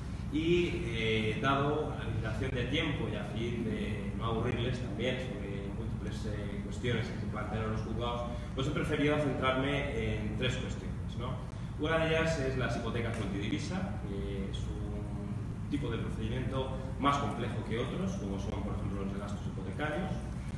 A: y, eh, dado la limitación de tiempo y a fin de no aburrirles también sobre múltiples eh, cuestiones que se plantean en los juzgados, pues he preferido centrarme en tres cuestiones, ¿no? Una de ellas es las hipotecas multidivisa, que es un tipo de procedimiento más complejo que otros, como son, por ejemplo, los de gastos hipotecarios.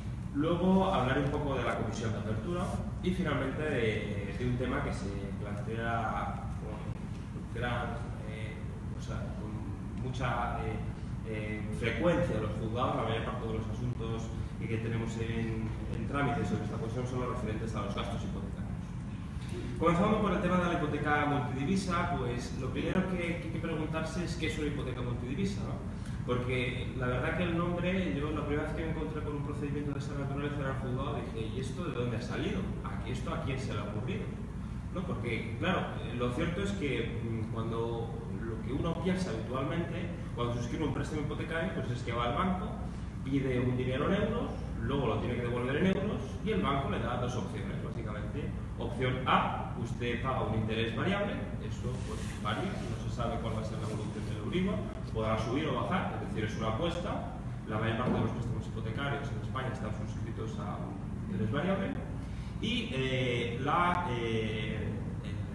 A: Luego hablaré un poco de la comisión de apertura y finalmente de, de un tema que se plantea con gran, eh, o sea, con mucha eh, eh, frecuencia en los juzgados. La mayor parte de los asuntos que tenemos en, en trámite sobre esta cuestión son los referentes a los gastos hipotecarios. Comenzando por el tema de la hipoteca multidivisa, pues lo primero que, que hay que preguntarse es qué es una hipoteca multidivisa, ¿no? Porque la verdad que el nombre, yo la primera vez que me encontré con un procedimiento de esta naturaleza en el juzgado dije, ¿y esto de dónde ha salido? ¿A ¿Esto a quién se le ha ocurrido? ¿No? Porque, claro, lo cierto es que cuando lo que uno piensa habitualmente, cuando suscribe un préstamo hipotecario, pues es que va al banco, pide un dinero en euros, luego lo tiene que devolver en euros y el banco le da dos opciones, básicamente. Opción A, usted paga un interés variable, esto pues varía, no se sabe cuál va a ser la evolución del Euribor, podrá subir o bajar, es decir, es una apuesta. La mayor parte de los préstamos hipotecarios en España están suscritos a un interés variable y eh, la, eh, el, el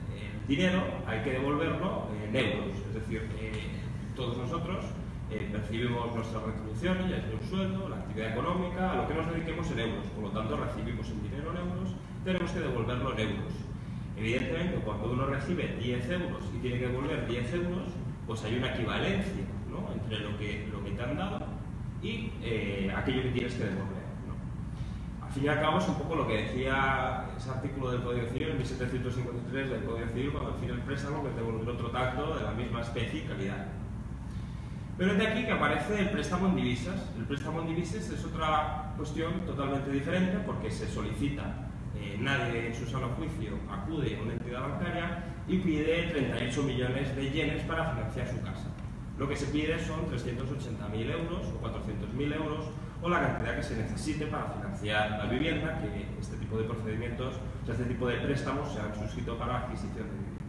A: dinero hay que devolverlo en euros, es decir, eh, todos nosotros eh, percibimos nuestras retribuciones, ya sea un sueldo, la actividad económica, a lo que nos dediquemos en euros, por lo tanto recibimos el dinero en euros, tenemos que devolverlo en euros. Evidentemente, cuando uno recibe diez euros y tiene que devolver diez euros, pues hay una equivalencia, ¿no?, entre lo que, lo que te han dado y eh, aquello que tienes que devolver, ¿no? Al fin y al cabo es un poco lo que decía ese artículo del Código Civil, en mil setecientos cincuenta y tres del Código Civil, cuando al fin el préstamo que te devolver otro tanto de la misma especie y calidad. Pero es de aquí que aparece el préstamo en divisas. El préstamo en divisas es otra cuestión totalmente diferente porque se solicita, eh, nadie en su sano juicio acude a una entidad bancaria y pide treinta y ocho millones de yenes para financiar su casa. Lo que se pide son trescientos ochenta mil euros o cuatrocientos mil euros o la cantidad que se necesite para financiar la vivienda, que este tipo de procedimientos, o sea, este tipo de préstamos se han suscrito para la adquisición de vivienda.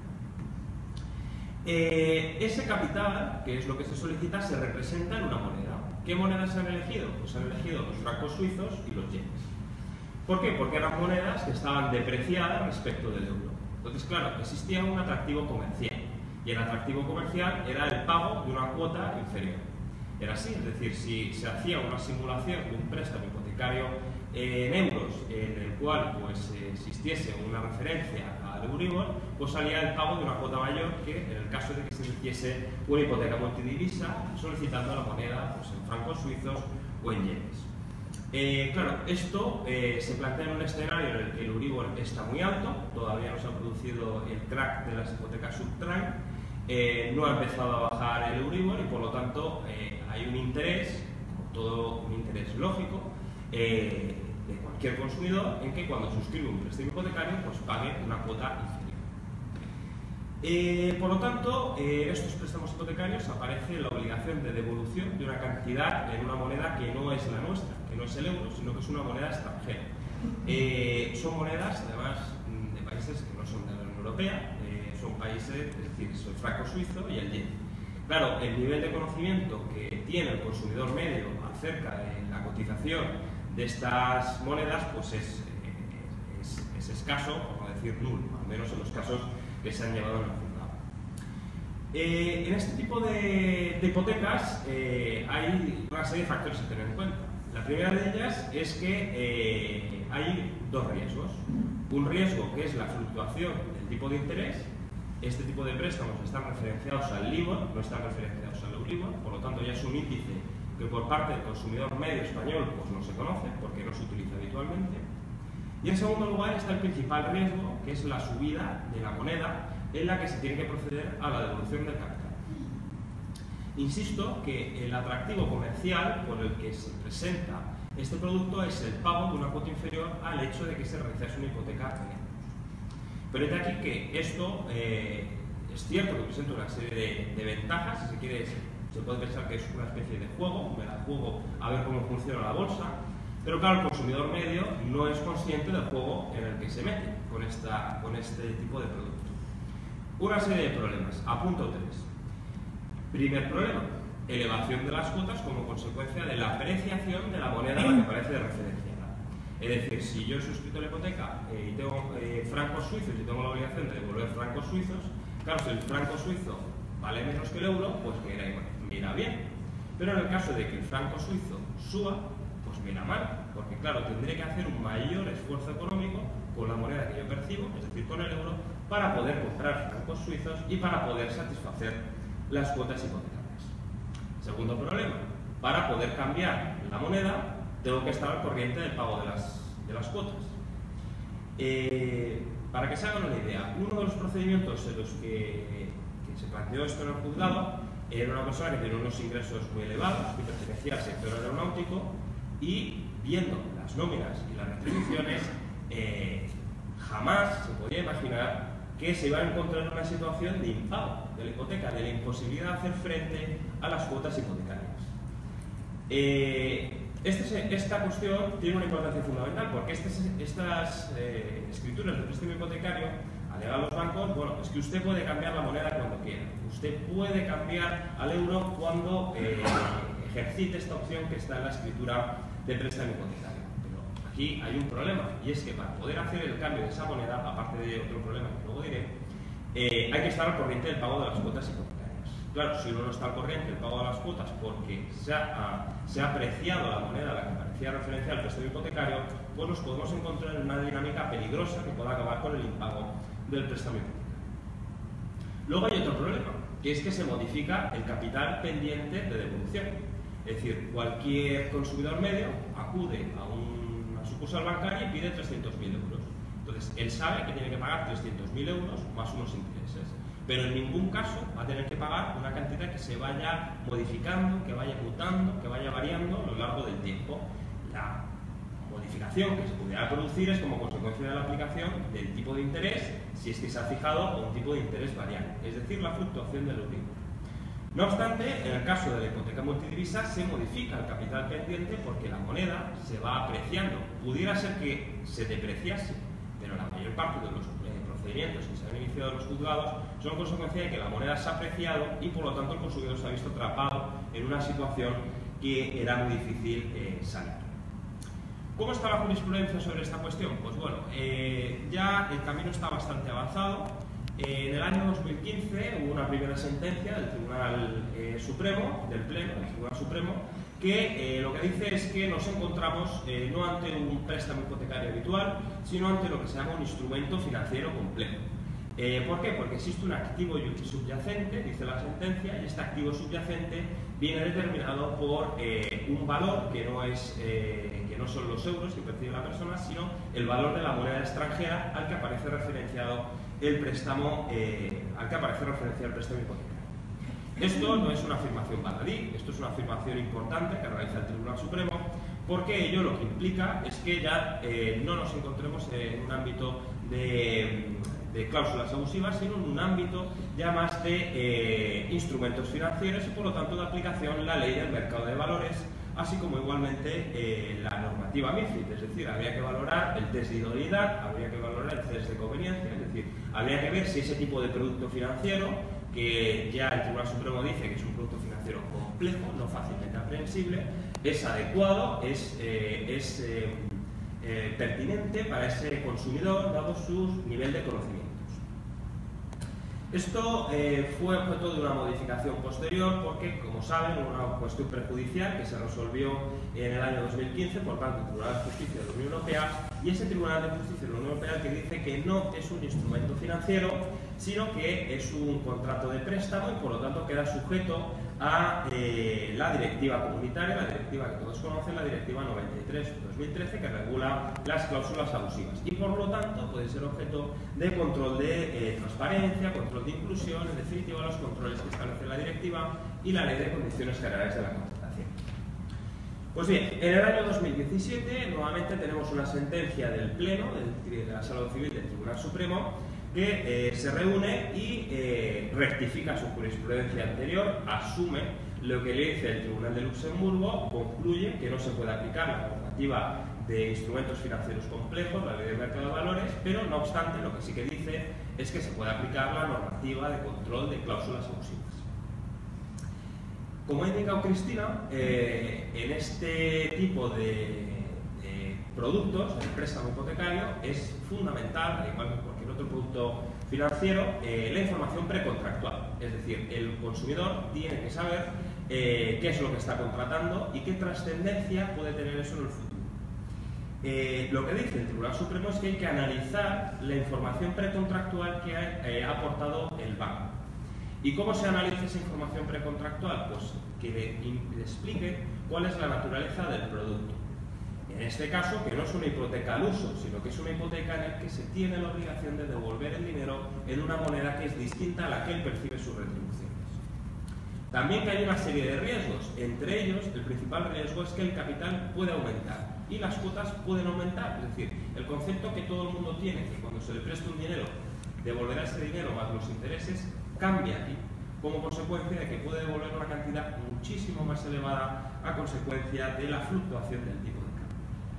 A: Eh, ese capital, que es lo que se solicita, se representa en una moneda. ¿Qué monedas se han elegido? Pues se han elegido los francos suizos y los yenes. ¿Por qué? Porque eran monedas que estaban depreciadas respecto del euro. Entonces, claro, existía un atractivo comercial. Y el atractivo comercial era el pago de una cuota inferior. Era así, es decir, si se hacía una simulación de un préstamo hipotecario en euros en el cual pues, existiese una referencia al Euribor, pues salía el pago de una cuota mayor que en el caso de que se hiciese una hipoteca multidivisa solicitando la moneda pues, en francos suizos o en yenes. Eh, claro, esto eh, se plantea en un escenario en el que el Euribor está muy alto, todavía no se ha producido el crack de las hipotecas subprime, eh, no ha empezado a bajar el Euribor y por lo tanto eh, hay un interés, como todo un interés lógico, eh, de cualquier consumidor en que cuando suscribe un préstamo hipotecario pues pague una cuota inferior. Eh, por lo tanto, eh, en estos préstamos hipotecarios aparece la obligación de devolución de una cantidad en una moneda que no es la nuestra, que no es el euro, sino que es una moneda extranjera. Eh, son monedas, además, de países que no son de la Unión Europea, eh, son países, es decir, el franco suizo y el yen. Claro, el nivel de conocimiento que tiene el consumidor medio acerca de la cotización de estas monedas pues es, es, es escaso, por no decir nulo, al menos en los casos que se han llevado en el juzgado. Eh, en este tipo de, de hipotecas eh, hay una serie de factores a tener en cuenta. La primera de ellas es que eh, hay dos riesgos. Un riesgo que es la fluctuación del tipo de interés. Este tipo de préstamos están referenciados al LIBOR, no están referenciados al Euribor, por lo tanto ya es un índice que por parte del consumidor medio español pues no se conoce porque no se utiliza habitualmente. Y en segundo lugar está el principal riesgo, que es la subida de la moneda en la que se tiene que proceder a la devolución del capital. Insisto que el atractivo comercial por el que se presenta este producto es el pago de una cuota inferior al hecho de que se realizase una hipoteca en euros. Pero es de aquí que esto eh, es cierto que presenta una serie de, de ventajas, si se quiere, se puede pensar que es una especie de juego, me la juego a ver cómo funciona la bolsa, pero claro, el consumidor medio no es consciente del juego en el que se mete con, esta, con este tipo de producto. Una serie de problemas. Apunto tres. Primer problema, elevación de las cuotas como consecuencia de la apreciación de la moneda a la que parece de referencia. Es decir, si yo he suscrito la hipoteca eh, y tengo eh, francos suizos y tengo la obligación de devolver francos suizos, claro, si el franco suizo vale menos que el euro, pues me irá, me irá bien. Pero en el caso de que el franco suizo suba, pues me irá mal, porque claro, tendré que hacer un mayor esfuerzo económico con la moneda que yo percibo, es decir, con el euro, para poder comprar francos suizos y para poder satisfacer las cuotas hipotecarias. Segundo problema, para poder cambiar la moneda, tengo que estar al corriente del pago de las, de las cuotas. Eh, para que se hagan una idea, uno de los procedimientos en los que, que se planteó esto en el juzgado era una persona que tenía unos ingresos muy elevados, que pertenecía al sector aeronáutico y viendo las nóminas y las retribuciones, eh, jamás se podía imaginar que se iba a encontrar en una situación de impago de la hipoteca, de la imposibilidad de hacer frente a las cuotas hipotecarias. Eh, Este, esta cuestión tiene una importancia fundamental porque estas, estas eh, escrituras de préstamo hipotecario alegan los bancos, bueno, es que usted puede cambiar la moneda cuando quiera, usted puede cambiar al euro cuando eh, ejercite esta opción que está en la escritura de préstamo hipotecario. Pero aquí hay un problema y es que para poder hacer el cambio de esa moneda, aparte de otro problema que luego diré,
E: eh, hay que estar al corriente del pago de las cuotas hipotecarias. Claro, si uno no está al corriente del pago de las cuotas porque se ha, se ha apreciado la moneda a la que parecía referenciar el préstamo hipotecario, pues nos podemos encontrar en una dinámica peligrosa que pueda acabar con el impago del préstamo hipotecario. Luego hay otro problema, que es que se modifica el capital pendiente de devolución. Es decir, cualquier consumidor medio acude a una sucursal bancaria y pide trescientos mil euros. Entonces, él sabe que tiene que pagar trescientos mil euros más unos intereses, pero en ningún caso va a tener que pagar una cantidad que se vaya modificando, que vaya mutando, que vaya variando a lo largo del tiempo. La modificación que se pudiera producir es como consecuencia de la aplicación del tipo de interés, si es que se ha fijado un tipo de interés variable, es decir, la fluctuación del Euribor. No obstante, en el caso de la hipoteca multidivisa se modifica el capital pendiente porque la moneda se va apreciando. Pudiera ser que se depreciase, pero la mayor parte de los eh, procedimientos que se han iniciado en los juzgados son consecuencia de que la moneda se ha apreciado y por lo tanto el consumidor se ha visto atrapado en una situación que era muy difícil eh, salir. ¿Cómo está la jurisprudencia sobre esta cuestión? Pues bueno, eh, ya el camino está bastante avanzado. Eh, en el año dos mil quince hubo una primera sentencia del Tribunal eh, Supremo, del Pleno, del Tribunal Supremo, que eh, lo que dice es que nos encontramos eh, no ante un préstamo hipotecario habitual, sino ante lo que se llama un instrumento financiero complejo. Eh, ¿Por qué? Porque existe un activo subyacente, dice la sentencia, y este activo subyacente viene determinado por eh, un valor que no, es, eh, que no son los euros que percibe la persona, sino el valor de la moneda extranjera al que aparece referenciado el préstamo, eh, al que aparece referenciado el préstamo hipotecario. Esto no es una afirmación baladí, esto es una afirmación importante que realiza el Tribunal Supremo, porque ello lo que implica es que ya eh, no nos encontremos en un ámbito de, de cláusulas abusivas, sino en un ámbito ya más de eh, instrumentos financieros y por lo tanto de aplicación la ley del mercado de valores, así como igualmente eh, la normativa MiFID, es decir, habría que valorar el test de idoneidad, habría que valorar el test de conveniencia, es decir, habría que ver si ese tipo de producto financiero, que ya el Tribunal Supremo dice que es un producto financiero complejo, no fácilmente aprehensible, es adecuado, es, eh, es eh, eh, pertinente para ese consumidor dado su nivel de conocimientos. Esto eh, fue objeto de una modificación posterior porque, como saben, hubo una cuestión prejudicial que se resolvió en el año dos mil quince por parte del Tribunal de Justicia de la Unión Europea, y ese Tribunal de Justicia de la Unión Europea que dice que no es un instrumento financiero, sino que es un contrato de préstamo y por lo tanto queda sujeto a eh, la directiva comunitaria, la directiva que todos conocen, la directiva noventa y tres barra dos mil trece, que regula las cláusulas abusivas y por lo tanto puede ser objeto de control de eh, transparencia, control de inclusión, en definitiva los controles que establece la directiva y la ley de condiciones generales de la contratación. Pues bien, en el año dos mil diecisiete nuevamente tenemos una sentencia del Pleno de la Sala Civil del Tribunal Supremo que eh, se reúne y eh, rectifica su jurisprudencia anterior, asume lo que le dice el Tribunal de Luxemburgo, concluye que no se puede aplicar la normativa de instrumentos financieros complejos, la ley de mercado de valores, pero no obstante lo que sí que dice es que se puede aplicar la normativa de control de cláusulas abusivas. Como ha indicado Cristina, eh, en este tipo de, de productos, el préstamo hipotecario, es fundamental, al igual que cualquier otro producto financiero, eh, la información precontractual. Es decir, el consumidor tiene que saber eh, qué es lo que está contratando y qué trascendencia puede tener eso en el futuro. Eh, lo que dice el Tribunal Supremo es que hay que analizar la información precontractual que ha eh, aportado el banco. ¿Y cómo se analiza esa información precontractual? Pues que le, le explique cuál es la naturaleza del producto. En este caso, que no es una hipoteca al uso, sino que es una hipoteca en la que se tiene la obligación de devolver el dinero en una moneda que es distinta a la que él percibe sus retribuciones. También que hay una serie de riesgos, entre ellos el principal riesgo es que el capital puede aumentar y las cuotas pueden aumentar, es decir, el concepto que todo el mundo tiene, que cuando se le presta un dinero devolverá ese dinero más los intereses, cambia aquí, como consecuencia de que puede devolver una cantidad muchísimo más elevada a consecuencia de la fluctuación del tipo de cambio.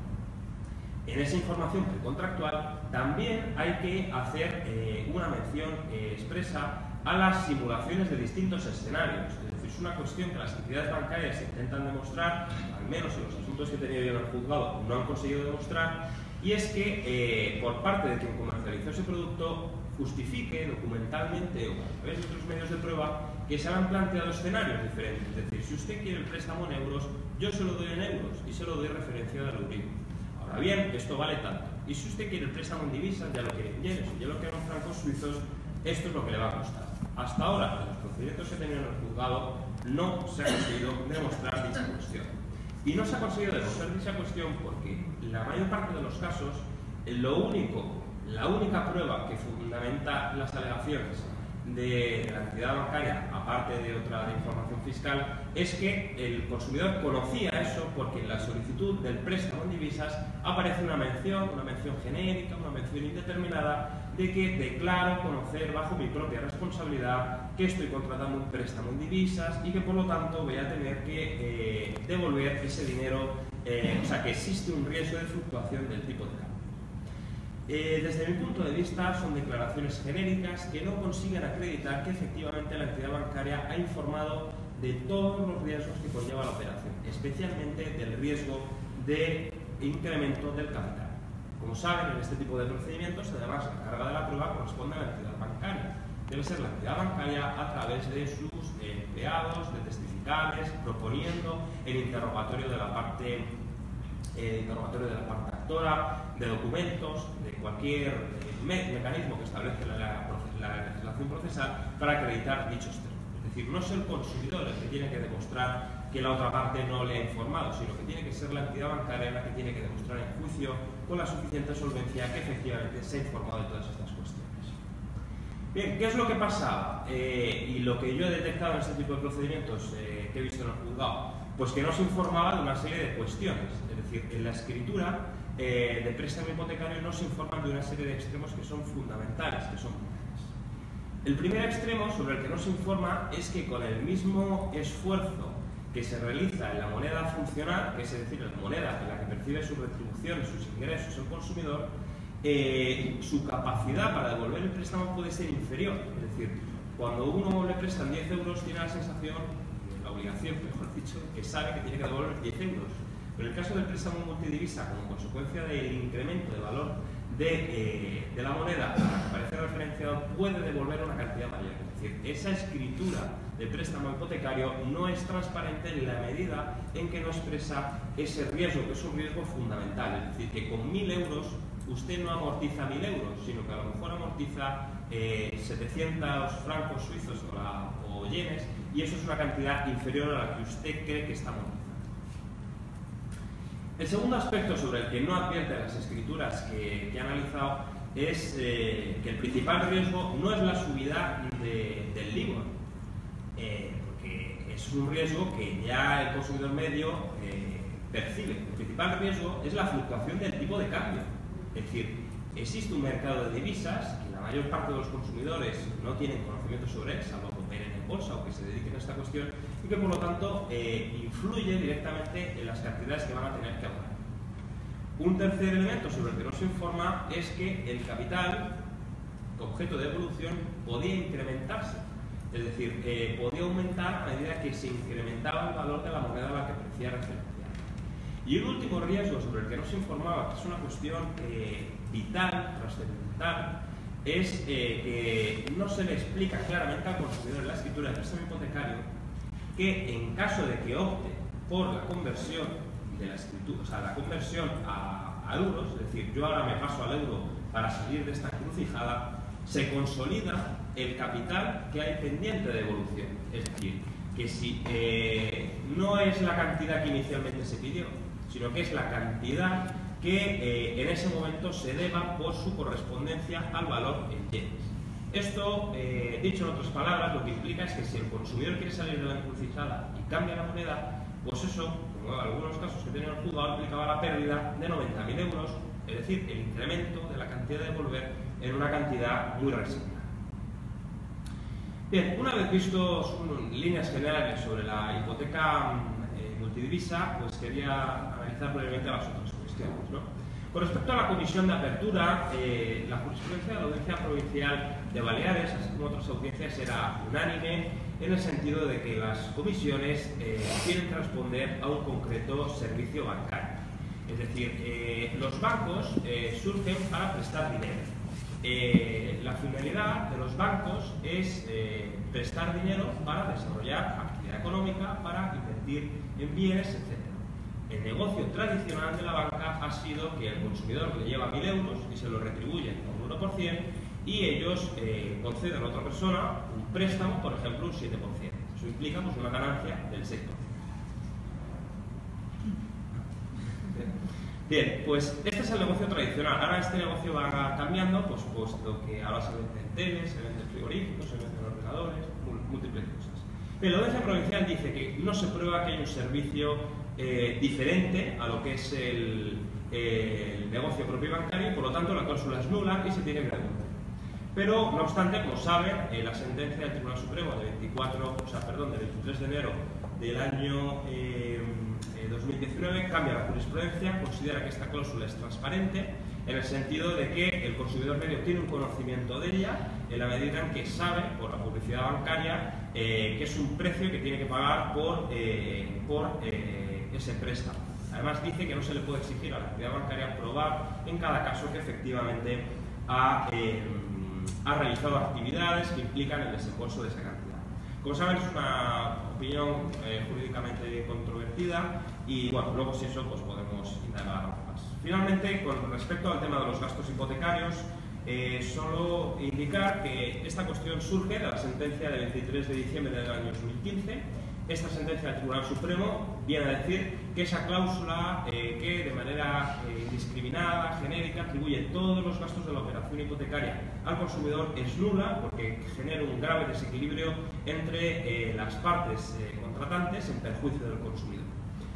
E: En esa información precontractual también hay que hacer eh, una mención eh, expresa a las simulaciones de distintos escenarios. Es decir, es una cuestión que las entidades bancarias intentan demostrar, al menos en los asuntos que he tenido yo en el juzgado no han conseguido demostrar, y es que eh, por parte de quien comercializó ese producto justifique documentalmente o a través de otros medios de prueba que se han planteado escenarios diferentes. Es decir, si usted quiere el préstamo en euros, yo se lo doy en euros y se lo doy referenciado al Euribor. Ahora bien, esto vale tanto. Y si usted quiere el préstamo en divisas, ya lo quiere en yenes o ya lo quiere en francos suizos, esto es lo que le va a costar. Hasta ahora, en los procedimientos que he tenido en el juzgado, no se ha conseguido demostrar dicha cuestión. Y no se ha conseguido demostrar dicha cuestión porque la mayor parte de los casos, lo único, la única prueba que fundamenta las alegaciones de la entidad bancaria, aparte de otra información fiscal, es que el consumidor conocía eso porque en la solicitud del préstamo en divisas aparece una mención, una mención genérica, una mención indeterminada, de que declaro conocer bajo mi propia responsabilidad que estoy contratando un préstamo en divisas y que por lo tanto voy a tener que eh, devolver ese dinero, eh, o sea que existe un riesgo de fluctuación del tipo de cambio. Eh, desde mi punto de vista son declaraciones genéricas que no consiguen acreditar que efectivamente la entidad bancaria ha informado de todos los riesgos que conlleva la operación, especialmente del riesgo de incremento del capital. Como saben, en este tipo de procedimientos, además, la carga de la prueba corresponde a la entidad bancaria. Debe ser la entidad bancaria a través de sus eh, empleados, de testificales, proponiendo el interrogatorio de la parte, eh, interrogatorio de la parte actora, de documentos, de cualquier eh, me mecanismo que establece la, la, la legislación procesal para acreditar dichos términos. Es decir, no es el consumidor el que tiene que demostrar que la otra parte no le ha informado, sino que tiene que ser la entidad bancaria la que tiene que demostrar en juicio con la suficiente solvencia que efectivamente se ha informado de todas estas cuestiones. Bien, ¿qué es lo que pasaba? Eh, y lo que yo he detectado en este tipo de procedimientos eh, que he visto en el juzgado, pues que no se informaba de una serie de cuestiones. Es decir, en la escritura eh, de préstamo hipotecario no se informan de una serie de extremos que son fundamentales, que son el primer extremo sobre el que no se informa es que con el mismo esfuerzo que se realiza en la moneda funcional, que es decir, en la moneda en la que percibe sus retribuciones, sus ingresos el consumidor, eh, su capacidad para devolver el préstamo puede ser inferior. Es decir, cuando uno le prestan diez euros tiene la sensación, la obligación, mejor dicho, que sabe que tiene que devolver diez euros. Pero en el caso del préstamo multidivisa, como consecuencia del incremento de valor de, eh, de la moneda a la que aparece referenciado, puede devolver una cantidad mayor. Es decir, esa escritura de préstamo hipotecario no es transparente en la medida en que no expresa ese riesgo, que es un riesgo fundamental. Es decir, que con mil euros usted no amortiza mil euros, sino que a lo mejor amortiza eh, setecientos francos suizos o, la, o yenes, y eso es una cantidad inferior a la que usted cree que está amortizando. El segundo aspecto sobre el que no advierten las escrituras que, que he analizado es eh, que el principal riesgo no es la subida de, del LIBOR, eh, porque es un riesgo que ya el consumidor medio eh, percibe. El principal riesgo es la fluctuación del tipo de cambio. Es decir, existe un mercado de divisas que la mayor parte de los consumidores no tienen conocimiento sobre él, salvo que operen en bolsa o que se dediquen a esta cuestión, y que por lo tanto eh, influye directamente en las cantidades que van a tener que ahorrar. Un tercer elemento sobre el que no se informa es que el capital, objeto de evolución, podía incrementarse. Es decir, eh, podía aumentar a medida que se incrementaba el valor de la moneda a la que parecía referenciar. Y el último riesgo sobre el que no se informaba, que es una cuestión eh, vital, trascendental, es eh, que no se le explica claramente al consumidor en la escritura del préstamo hipotecario que en caso de que opte por la conversión de la escritura, o sea, la conversión a, a euros, es decir, yo ahora me paso al euro para salir de esta encrucijada, se consolida el capital que hay pendiente de devolución. Es decir, que si eh, no es la cantidad que inicialmente se pidió, sino que es la cantidad que eh, en ese momento se deba por su correspondencia al valor en yenes. Esto, eh, dicho en otras palabras, lo que implica es que si el consumidor quiere salir de la encrucijada y cambia la moneda, pues eso, como en algunos casos que he tenido en el juzgado, implicaba la pérdida de noventa mil euros, es decir, el incremento de la cantidad de devolver en una cantidad muy residual. Bien, una vez vistos líneas generales sobre la hipoteca eh, multidivisa, pues quería analizar brevemente las otras cuestiones, ¿no? Con respecto a la comisión de apertura, eh, la jurisprudencia de la Audiencia Provincial de Baleares, así como otras audiencias, era unánime en el sentido de que las comisiones eh, tienen que responder a un concreto servicio bancario. Es decir, eh, los bancos eh, surgen para prestar dinero. eh, la finalidad de los bancos es eh, prestar dinero para desarrollar actividad económica, para invertir en bienes, etcétera. El negocio tradicional de la banca ha sido que el consumidor le lleva mil euros y se lo retribuyen a un uno por ciento y ellos eh, conceden a otra persona un préstamo, por ejemplo, un siete por ciento. Eso implica pues, una ganancia del seis por ciento. Bien, pues este es el negocio tradicional. Ahora este negocio va cambiando, pues puesto que ahora se venden teles, se venden frigoríficos, se venden ordenadores, múltiples cosas. Pero la Audiencia Provincial dice que no se prueba que hay un servicio eh, diferente a lo que es el, eh, el negocio propio bancario y por lo tanto la cláusula es nula y se tiene que devolver. Pero, no obstante, como saben, eh, la sentencia del Tribunal Supremo de veinticuatro, o sea, perdón, de veintitrés de enero del año eh, dos mil diecinueve cambia la jurisprudencia, considera que esta cláusula es transparente en el sentido de que el consumidor medio tiene un conocimiento de ella en la medida en que sabe, por la publicidad bancaria, eh, que es un precio que tiene que pagar por, eh, por eh, ese préstamo. Además dice que no se le puede exigir a la entidad bancaria probar en cada caso que efectivamente ha, eh, ha realizado actividades que implican el desembolso de esa cantidad. Como saben, es una opinión eh, jurídicamente controvertida y bueno, luego si eso pues podemos indagar más. Finalmente, con respecto al tema de los gastos hipotecarios, eh, solo indicar que esta cuestión surge de la sentencia del veintitrés de diciembre del año dos mil quince. Esta sentencia del Tribunal Supremo viene a decir que esa cláusula eh, que de manera eh, indiscriminada, genérica, atribuye todos los gastos de la operación hipotecaria al consumidor es nula porque genera un grave desequilibrio entre eh, las partes eh, contratantes en perjuicio del consumidor.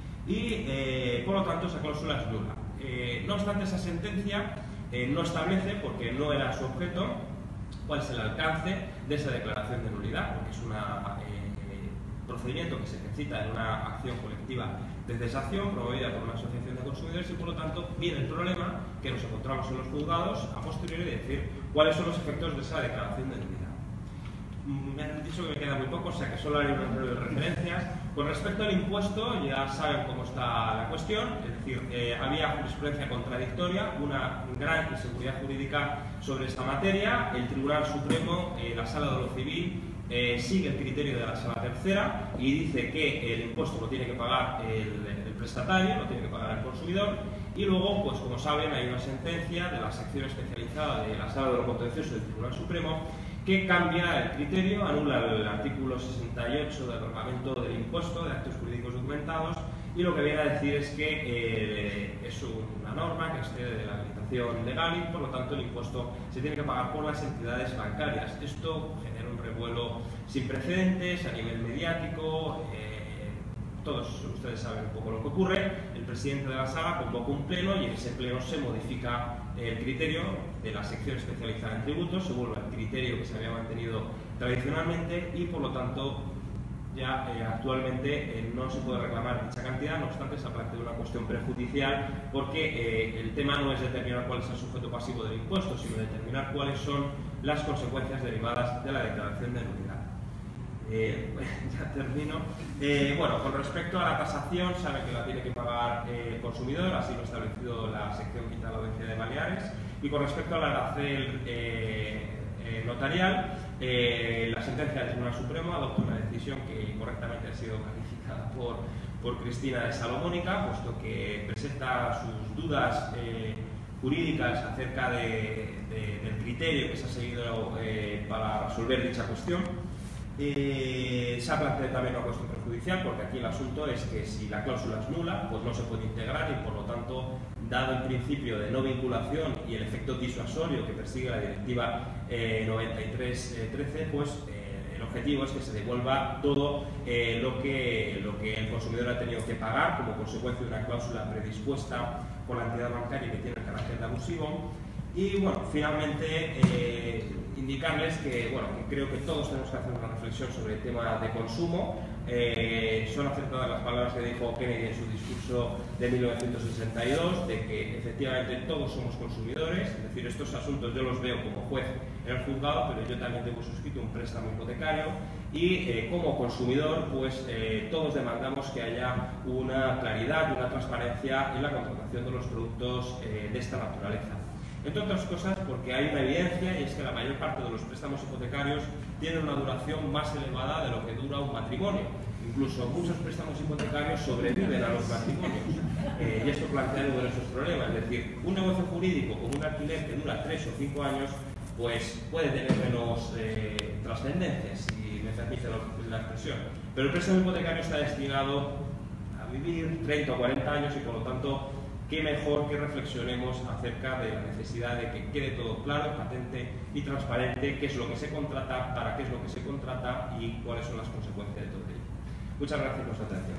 E: Y eh, por lo tanto esa cláusula es nula. Eh, no obstante, esa sentencia eh, no establece, porque no era su objeto, cuál es el alcance de esa declaración de nulidad, porque es una eh, procedimiento que se ejercita en una acción colectiva de cesación promovida por una asociación de consumidores y por lo tanto viene el problema que nos encontramos en los juzgados a posteriori de decir cuáles son los efectos de esa declaración de nulidad. Me han dicho que me queda muy poco, o sea que solo haré unas breves referencias. Con respecto al impuesto, ya saben cómo está la cuestión, es decir, eh, había jurisprudencia contradictoria, una gran inseguridad jurídica sobre esta materia. El Tribunal Supremo, eh, la Sala de lo Civil, Eh, sigue el criterio de la Sala Tercera y dice que el impuesto lo tiene que pagar el, el prestatario, lo tiene que pagar el consumidor y luego, pues como saben, hay una sentencia de la sección especializada de la Sala de lo Contencioso del Tribunal Supremo que cambia el criterio, anula el artículo sesenta y ocho del Reglamento del Impuesto de Actos Jurídicos Documentados y lo que viene a decir es que eh, es una norma que excede de la habilitación legal y por lo tanto el impuesto se tiene que pagar por las entidades bancarias. Esto genera un revuelo sin precedentes a nivel mediático, eh, todos ustedes saben un poco lo que ocurre. El presidente de la sala convoca un pleno y en ese pleno se modifica el criterio de la sección especializada en tributos, se vuelve al criterio que se había mantenido tradicionalmente y por lo tanto ya eh, actualmente eh, no se puede reclamar dicha cantidad, no obstante se plantea una cuestión prejudicial porque eh, el tema no es determinar cuál es el sujeto pasivo del impuesto, sino determinar cuáles son las consecuencias derivadas de la declaración de nulidad. Eh, ya termino. Eh, bueno, con respecto a la tasación, saben que la tiene que pagar eh, el consumidor, así lo ha establecido la sección quinta de la Audiencia de Baleares, y con respecto al arancel eh, eh, notarial, eh, la sentencia del Tribunal Supremo adopta una decisión que correctamente ha sido calificada por, por Cristina de Salomónica, puesto que presenta sus dudas eh, jurídicas acerca de, de, del criterio que se ha seguido eh, para resolver dicha cuestión. Eh, se ha planteado también una cuestión perjudicial porque aquí el asunto es que si la cláusula es nula pues no se puede integrar y por lo tanto, dado el principio de no vinculación y el efecto disuasorio que persigue la directiva eh, noventa y tres trece, pues eh, el objetivo es que se devuelva todo eh, lo, que, lo que el consumidor ha tenido que pagar como consecuencia de una cláusula predispuesta por la entidad bancaria que tiene el carácter de abusivo. Y bueno, finalmente eh, indicarles que, bueno, que creo que todos tenemos que hacer una reflexión sobre el tema de consumo. Eh, son acertadas las palabras que dijo Kennedy en su discurso de mil novecientos sesenta y dos, de que efectivamente todos somos consumidores, es decir, estos asuntos yo los veo como juez en el juzgado, pero yo también tengo suscrito un préstamo hipotecario y eh, como consumidor, pues eh, todos demandamos que haya una claridad y una transparencia en la contratación de los productos eh, de esta naturaleza. Entre otras cosas porque hay una evidencia, y es que la mayor parte de los préstamos hipotecarios tienen una duración más elevada de lo que dura un matrimonio. Incluso muchos préstamos hipotecarios sobreviven a los matrimonios. Eh, y esto plantea numerosos problemas. Es decir, un negocio jurídico con un alquiler que dura tres o cinco años, pues puede tener menos eh, trascendencia, si me permite la, la expresión. Pero el préstamo hipotecario está destinado a vivir treinta o cuarenta años y por lo tanto, qué mejor que reflexionemos acerca de la necesidad de que quede todo claro, patente y transparente, qué es lo que se contrata, para qué es lo que se contrata y cuáles son las consecuencias de todo ello. Muchas gracias por su atención.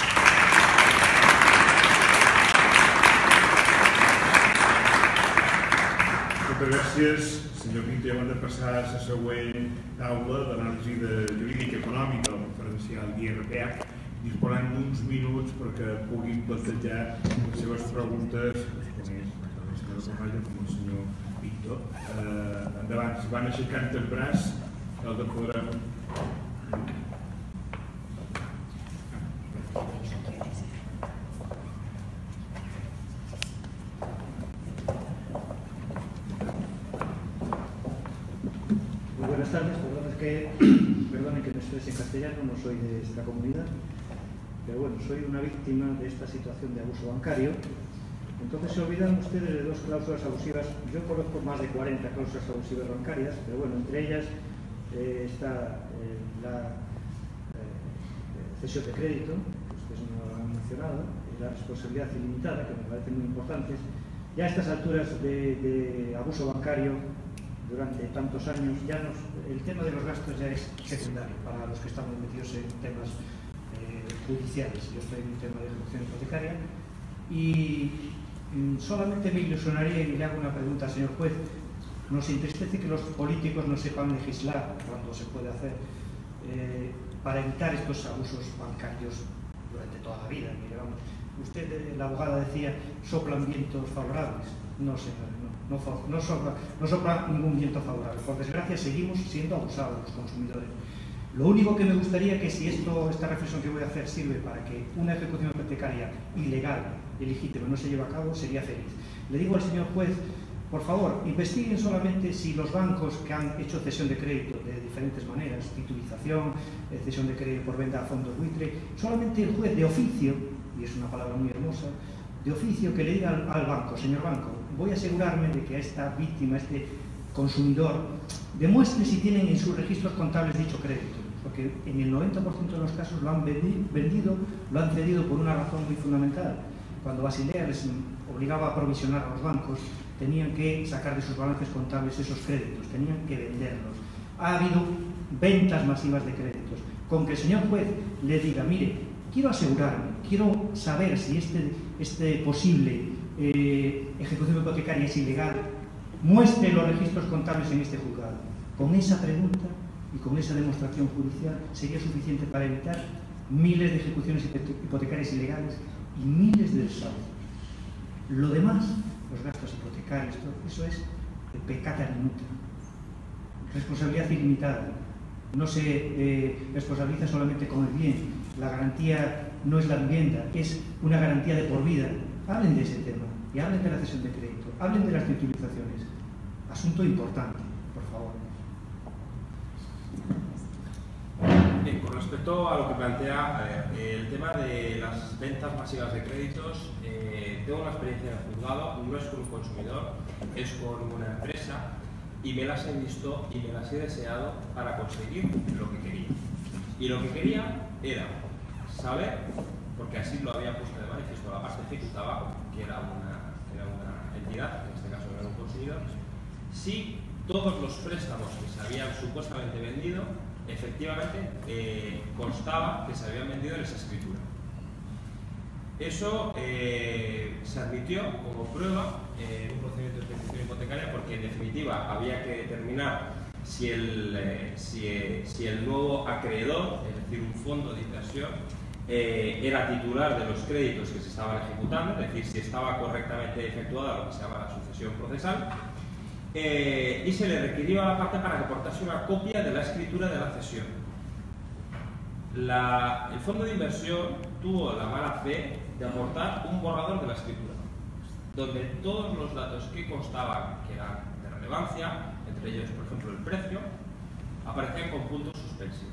C: Moltes gràcies, senyor Pinto. Ja hem de passar a la següent taula d'anàlisi jurídica econòmica, el referencial I R P H. Disposant d'uns minuts perquè puguin plantejar les seves preguntes, tant la senyora Cornellà com el senyor Pinto. Endavant, si van aixecant el braç, el de podrem...
B: Muy buenas tardes, perdón, es que, perdonen que me exprese en castellano, no soy de esta comunidad, pero bueno, soy una víctima de esta situación de abuso bancario. Entonces se olvidan ustedes de dos cláusulas abusivas. Yo conozco más de cuarenta cláusulas abusivas bancarias, pero bueno, entre ellas eh, está eh, la eh, cesión de crédito, que ustedes no lo han mencionado, y la responsabilidad ilimitada, que me parecen muy importantes. Ya a estas alturas de, de abuso bancario, durante tantos años, ya nos, el tema de los gastos ya es secundario para los que estamos metidos en temas eh, judiciales. Yo estoy en un tema de ejecución hipotecaria y mm, solamente me ilusionaría y le hago una pregunta al señor juez. Nos entristece que los políticos no sepan legislar cuando se puede hacer eh, para evitar estos abusos bancarios durante toda la vida. Mire, vamos, usted, la abogada decía, soplan vientos favorables. No, señor, no, no, no, sopla, no sopla ningún viento favorable. Por desgracia, seguimos siendo abusados los consumidores. Lo único que me gustaría que si esto, esta reflexión que voy a hacer sirve para que una ejecución hipotecaria ilegal y legítima no se lleve a cabo, sería feliz. Le digo al señor juez, por favor, investiguen solamente si los bancos que han hecho cesión de crédito de diferentes maneras, titulización, cesión de crédito por venta a fondos buitre, solamente el juez de oficio, y es una palabra muy hermosa, de oficio que le diga al, al banco, señor banco, voy a asegurarme de que a esta víctima, a este consumidor, demuestre si tienen en sus registros contables dicho crédito, porque en el noventa por ciento de los casos lo han vendido, lo han cedido por una razón muy fundamental. Cuando Basilea les obligaba a provisionar a los bancos, tenían que sacar de sus balances contables esos créditos, tenían que venderlos. Ha habido ventas masivas de créditos. Con que el señor juez le diga, mire, quiero asegurarme, quiero saber si este, este posible eh, ejecución hipotecaria es ilegal, muestre los registros contables en este juzgado. Con esa pregunta y con esa demostración judicial sería suficiente para evitar miles de ejecuciones hipotecarias ilegales y miles de desahucios. Lo demás, los gastos hipotecarios, todo eso es peccata minuta, responsabilidad ilimitada. No se eh, responsabiliza solamente con el bien. La garantía no es la vivienda, es una garantía de por vida. Hablen de ese tema y hablen de la cesión de crédito, hablen de las titulizaciones. Asunto importante, por favor.
E: Bien, con respecto a lo que plantea eh, el tema de las ventas masivas de créditos, eh, tengo una experiencia en el juzgado, no es con un consumidor, es con una empresa y me las he visto y me las he deseado para conseguir lo que quería. Y lo que quería era saber, porque así lo había puesto de manifiesto la parte ejecutada, que era una, que era una entidad, en este caso era un consumidor, si todos los préstamos que se habían supuestamente vendido, efectivamente eh, constaba que se habían vendido en esa escritura. Eso eh, se admitió como prueba en eh, un procedimiento de ejecución hipotecaria porque en definitiva había que determinar si el, eh, si, eh, si el nuevo acreedor, es decir, un fondo de inversión, eh, era titular de los créditos que se estaban ejecutando, es decir, si estaba correctamente efectuada lo que se llama la sucesión procesal, eh, y se le requirió a la parte para que aportase una copia de la escritura de la cesión. La, el fondo de inversión tuvo la mala fe de aportar un borrador de la escritura. donde todos los datos que constaban que eran de relevancia, entre ellos, por ejemplo, el precio, aparecían con puntos suspensivos.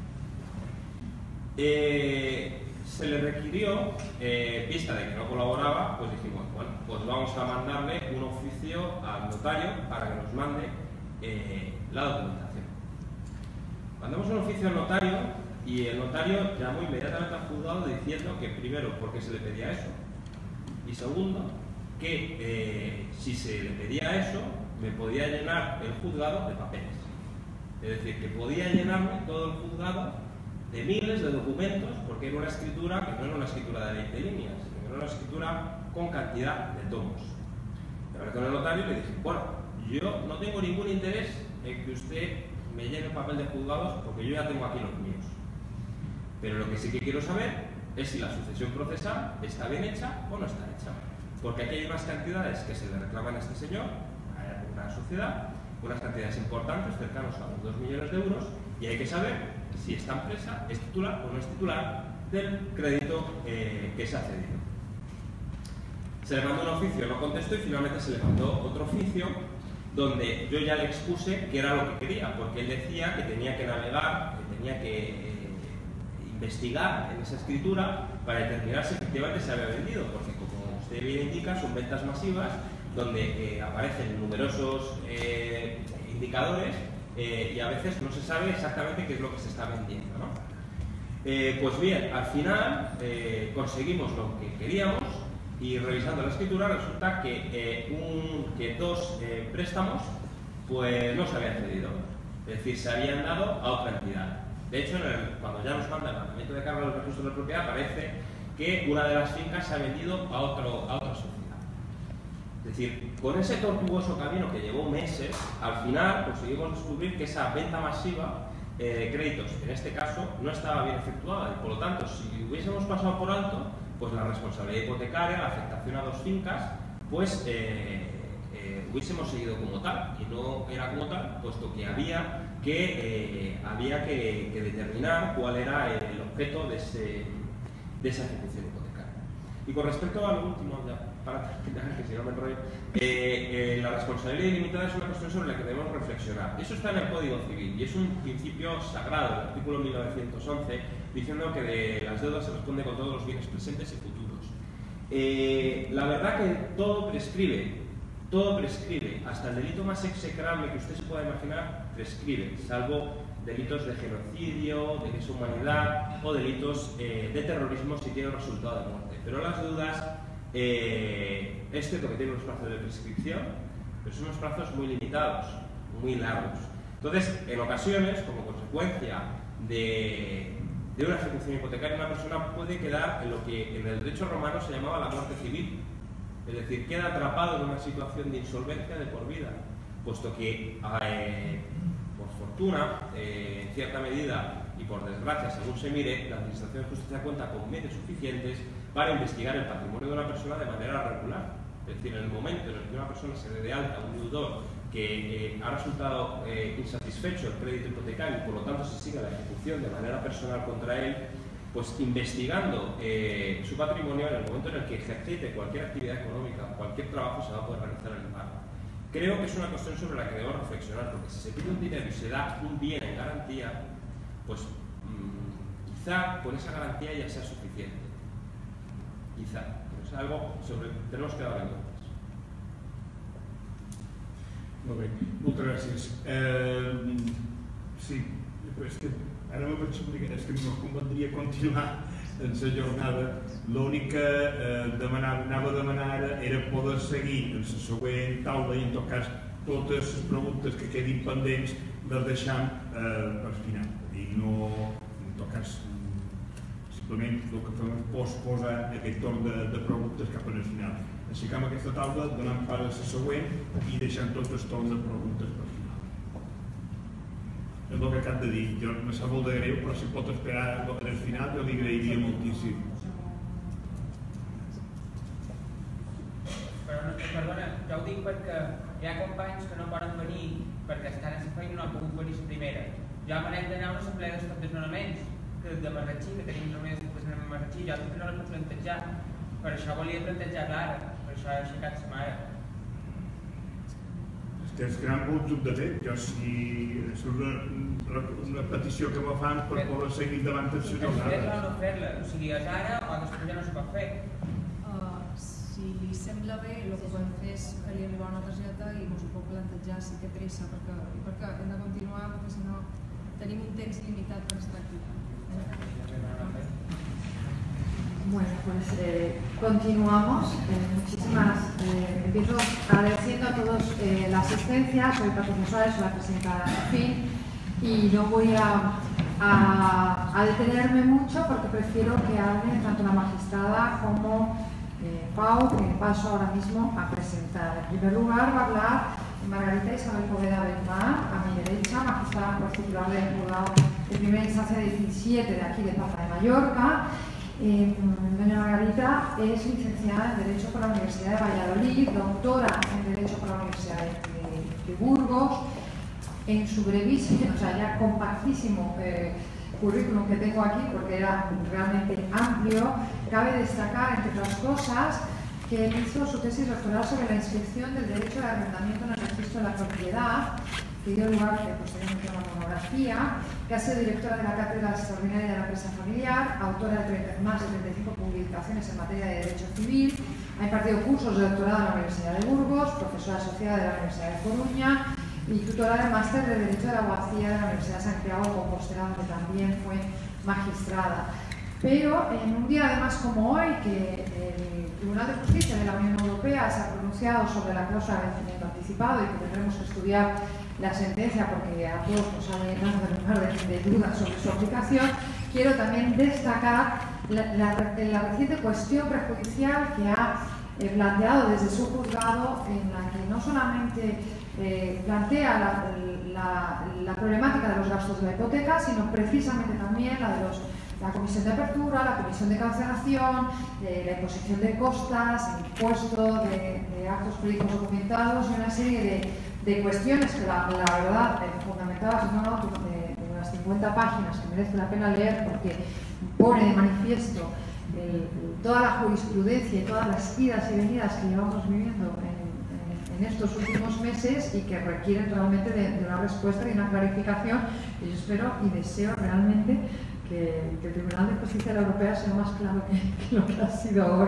E: Eh, se le requirió, eh, vista de que no colaboraba, pues dijimos, bueno, pues vamos a mandarle un oficio al notario para que nos mande eh, la documentación. Mandamos un oficio al notario y el notario llamó inmediatamente al juzgado diciendo que primero, porque se le pedía eso, y segundo, que eh, si se le pedía eso, me podía llenar el juzgado de papeles. Es decir, que podía llenarme todo el juzgado de miles de documentos, porque era una escritura que no era una escritura de veinte líneas, sino que era una escritura con cantidad de tomos. Me hablé con el notario y le dije, bueno, yo no tengo ningún interés en que usted me llene el papel de juzgados porque yo ya tengo aquí los míos. Pero lo que sí que quiero saber es si la sucesión procesal está bien hecha o no está hecha. Porque aquí hay unas cantidades que se le reclaman a este señor, a una sociedad, unas cantidades importantes, cercanos a los dos millones de euros, y hay que saber si esta empresa es titular o no es titular del crédito eh, que se ha cedido. Se le mandó un oficio, no contestó, y finalmente se le mandó otro oficio donde yo ya le expuse qué era lo que quería, porque él decía que tenía que navegar, que tenía que eh, investigar en esa escritura para determinar si efectivamente se había vendido, porque como usted bien indica, son ventas masivas donde eh, aparecen numerosos eh, indicadores eh, y a veces no se sabe exactamente qué es lo que se está vendiendo, ¿no? Eh, pues bien, al final eh, conseguimos lo que queríamos y revisando la escritura resulta que, eh, un, que dos eh, préstamos pues no se habían cedido, es decir, se habían dado a otra entidad. De hecho, en el, cuando ya nos manda el mandamiento de cargo del registro de propiedad aparece que una de las fincas se ha vendido a, otro, a otra sociedad. Es decir, con ese tortuoso camino que llevó meses, al final conseguimos descubrir que esa venta masiva eh, de créditos, en este caso, no estaba bien efectuada y por lo tanto, si hubiésemos pasado por alto, pues la responsabilidad hipotecaria, la afectación a dos fincas, pues eh, eh, hubiésemos seguido como tal y no era como tal, puesto que había que, eh, había que, que determinar cuál era el objeto de, ese, de esa ejecución hipotecaria. Y con respecto al último, ya, para terminar, que si no me enrollo, eh, eh, la responsabilidad ilimitada es una cuestión sobre la que debemos reflexionar. Eso está en el Código Civil y es un principio sagrado, el artículo mil novecientos once, diciendo que de las deudas se responde con todos los bienes presentes y futuros. Eh, la verdad que todo prescribe, todo prescribe, hasta el delito más execrable que usted se pueda imaginar, prescribe, salvo delitos de genocidio, de lesa humanidad o delitos eh, de terrorismo si tiene resultado de muerte. Pero las deudas, eh, es cierto que tiene unos plazos de prescripción, pero son unos plazos muy limitados, muy largos. Entonces, en ocasiones, como consecuencia de, de una ejecución hipotecaria, una persona puede quedar en lo que en el derecho romano se llamaba la muerte civil. Es decir, queda atrapado en una situación de insolvencia de por vida, puesto que, eh, por fortuna, eh, en cierta medida y por desgracia, según se mire, la Administración de Justicia cuenta con medios suficientes para investigar el patrimonio de una persona de manera regular. Es decir, en el momento en el que una persona se dé de alta a un deudor que eh, ha resultado eh, insatisfecho el crédito hipotecario y por lo tanto se sigue la ejecución de manera personal contra él, pues investigando eh, su patrimonio, en el momento en el que ejercite cualquier actividad económica, cualquier trabajo, se va a poder realizar en el pago. Creo que es una cuestión sobre la que debemos reflexionar, porque si se pide un dinero y se da un bien en garantía, pues mmm, quizá con esa garantía ya sea suficiente. Quizá, pero es algo sobre que tenemos que dar en cuenta.
C: Molt bé, moltes gràcies. Eh, sí, però és que ara me vaig explicar, és que no convendria continuar en la jornada. L'únic que eh, demanava, anava a demanar ara era poder seguir en la següent taula i en tot cas totes les preguntes que quedin pendents les deixam eh, per final. I no, en tot cas, simplement el que fem és posposar aquest torn de, de preguntes cap al final. Aixecam aquesta taula, donem pas a la següent i deixem tot el torn de preguntes per final. És el que acabo de dir. Jo me sap molt de greu, però si pot esperar al final jo li agrairia moltíssim.
F: Però no, perdona, jo ho dic perquè hi ha companys que no poden venir perquè estan a la feina i no han pogut venir la primera. Jo me n'he d'anar a una assemblea d'estat desnonaments de Marratxí, que tenim només desnonaments a Marratxí, jo sempre no les puc plantejar. Per això volia plantejar-la ara. per això he aixecat la mà.
C: Tens gran volgut de fer, jo si és una, una petició que me fan per poder seguir davant de la jornada.
F: Fer-la o no fer-la, o sigui, és ara o després ja no s'ho pot fer.
G: Uh, si li sembla bé, el que podem fer és que li arriba una targeta i ens ho puc plantejar si té pressa, perquè, perquè hem de continuar, perquè si no tenim un temps limitat per estar aquí.
H: Bueno, pues eh, continuamos. Eh, muchísimas. Eh, empiezo agradeciendo a todos eh, la asistencia. Soy Patricia Suárez, soy la presidenta de FIN y no voy a, a, a detenerme mucho porque prefiero que hablen tanto la magistrada como eh, Pau, que paso ahora mismo a presentar. En primer lugar va a hablar Margarita Isabel Poveda Belmar, a mi derecha, magistrada juez titular del juzgado de primera instancia diecisiete de aquí de Plaza de Mallorca. Eh, doña Margarita es licenciada en Derecho por la Universidad de Valladolid, doctora en Derecho por la Universidad de, de, de Burgos. En su brevísimo, o sea, ya compactísimo eh, currículum que tengo aquí, porque era realmente amplio, cabe destacar, entre otras cosas, que hizo su tesis doctoral sobre la inscripción del derecho de arrendamiento en el registro de la propiedad, que dio lugar a posteriormente a una monografía, que ha sido directora de la Cátedra Extraordinaria de la Empresa Familiar, autora de treinta, más de treinta y cinco publicaciones en materia de Derecho Civil, ha impartido cursos de doctorado en la Universidad de Burgos, profesora asociada de la Universidad de Coruña y tutora del Máster de Derecho de la Abogacía de la Universidad de Santiago de Compostela, donde también fue magistrada. Pero en un día además como hoy, que el Tribunal de Justicia de la Unión Europea se ha pronunciado sobre la cláusula de vencimiento anticipado y que tendremos que estudiar la sentencia porque a todos nos ha llenado un par de, de dudas sobre su aplicación, quiero también destacar la, la, la reciente cuestión prejudicial que ha eh, planteado desde su juzgado, en la que no solamente eh, plantea la, la, la problemática de los gastos de la hipoteca, sino precisamente también la de los la comisión de apertura, la comisión de cancelación, eh, la imposición de costas, el impuesto de, de actos jurídicos documentados y una serie de, de cuestiones que la, la verdad eh, fundamentadas en un auto de, de unas cincuenta páginas que merece la pena leer porque pone de manifiesto eh, toda la jurisprudencia y todas las idas y venidas que llevamos viviendo en, en, en estos últimos meses y que requieren realmente de, de una respuesta y una clarificación que yo espero y deseo realmente Que, que el Tribunal de Justicia de la Europea sea más claro que, que lo que ha sido hoy.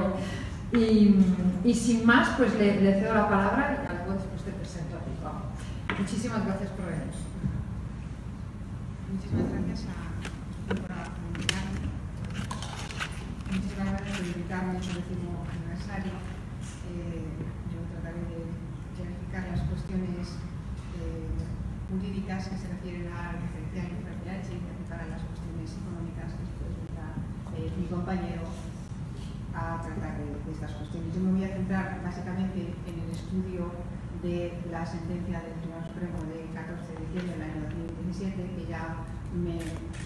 H: Y, y sin más, pues le, le cedo la palabra y al juez pues te presento a ti, Pau. Muchísimas gracias por venir.
I: Muchísimas gracias a, por invitarme. Muchísimas gracias por invitarme a este décimo aniversario. Eh, yo trataré de clarificar las cuestiones eh, jurídicas que se refieren al diferencial infraph y para las cuestiones económicas que después vendrá eh, mi compañero a tratar de, de estas cuestiones. Yo me voy a centrar básicamente en el estudio de la sentencia del Tribunal Supremo de catorce de diciembre del año dos mil diecisiete, que ya me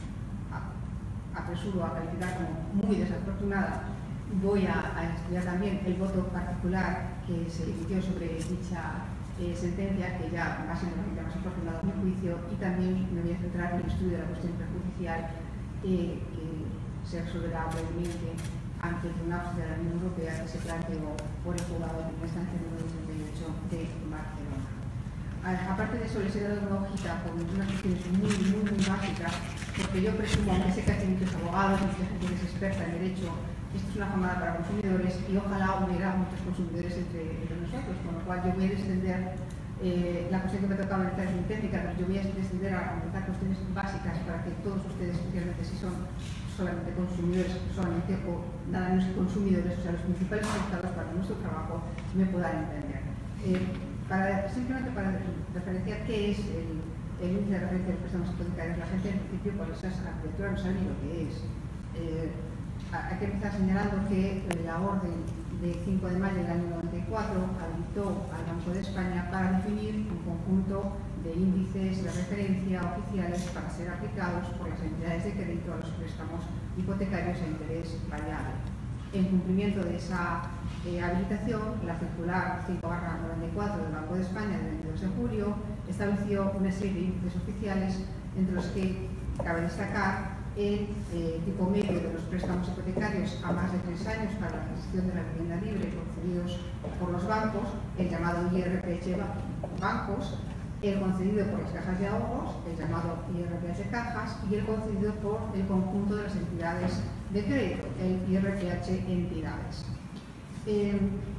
I: apresuro a calificar como muy desafortunada. Voy a, a estudiar también el voto particular que se emitió sobre dicha Eh, sentencia, que ya va siendo la más afortunada en mi juicio, y también me voy a centrar en el estudio de la cuestión prejudicial eh, que se resolverá brevemente ante el Tribunal de la Unión Europea que se planteó por el juzgado de primera instancia número treinta y ocho de Barcelona. A, aparte de eso, les he dado una hojita con unas cuestiones muy, muy, muy básicas, porque yo presumo, aunque sé que hay muchos abogados, mucha gente que es experta en derecho, esto es una jornada para consumidores y ojalá hubiera muchos consumidores entre, entre nosotros, con lo cual yo voy a descender eh, la cuestión que me tocaba ahorita es muy técnica, pero yo voy a descender a comentar cuestiones básicas para que todos ustedes, especialmente si son solamente consumidores, solamente o nada menos que consumidores, o sea, los principales afectados para nuestro trabajo, me puedan entender. Eh, para, simplemente para referenciar qué es el, el índice de referencia de préstamos hipotecarios, la gente en principio por esas abreviaturas no sabe ni lo que es. Eh, Hay que empezar señalando que la orden de cinco de mayo del año noventa y cuatro habilitó al Banco de España para definir un conjunto de índices de referencia oficiales para ser aplicados por las entidades de crédito a los préstamos hipotecarios a interés variable. En cumplimiento de esa eh, habilitación, la circular cinco barra noventa y cuatro del Banco de España del veintidós de julio estableció una serie de índices oficiales entre los que cabe destacar el eh, tipo medio de los préstamos hipotecarios a más de tres años para la adquisición de la vivienda libre concedidos por los bancos, el llamado I R P H bancos, el concedido por las cajas de ahorros, el llamado I R P H cajas, y el concedido por el conjunto de las entidades de crédito, el I R P H entidades. Eh,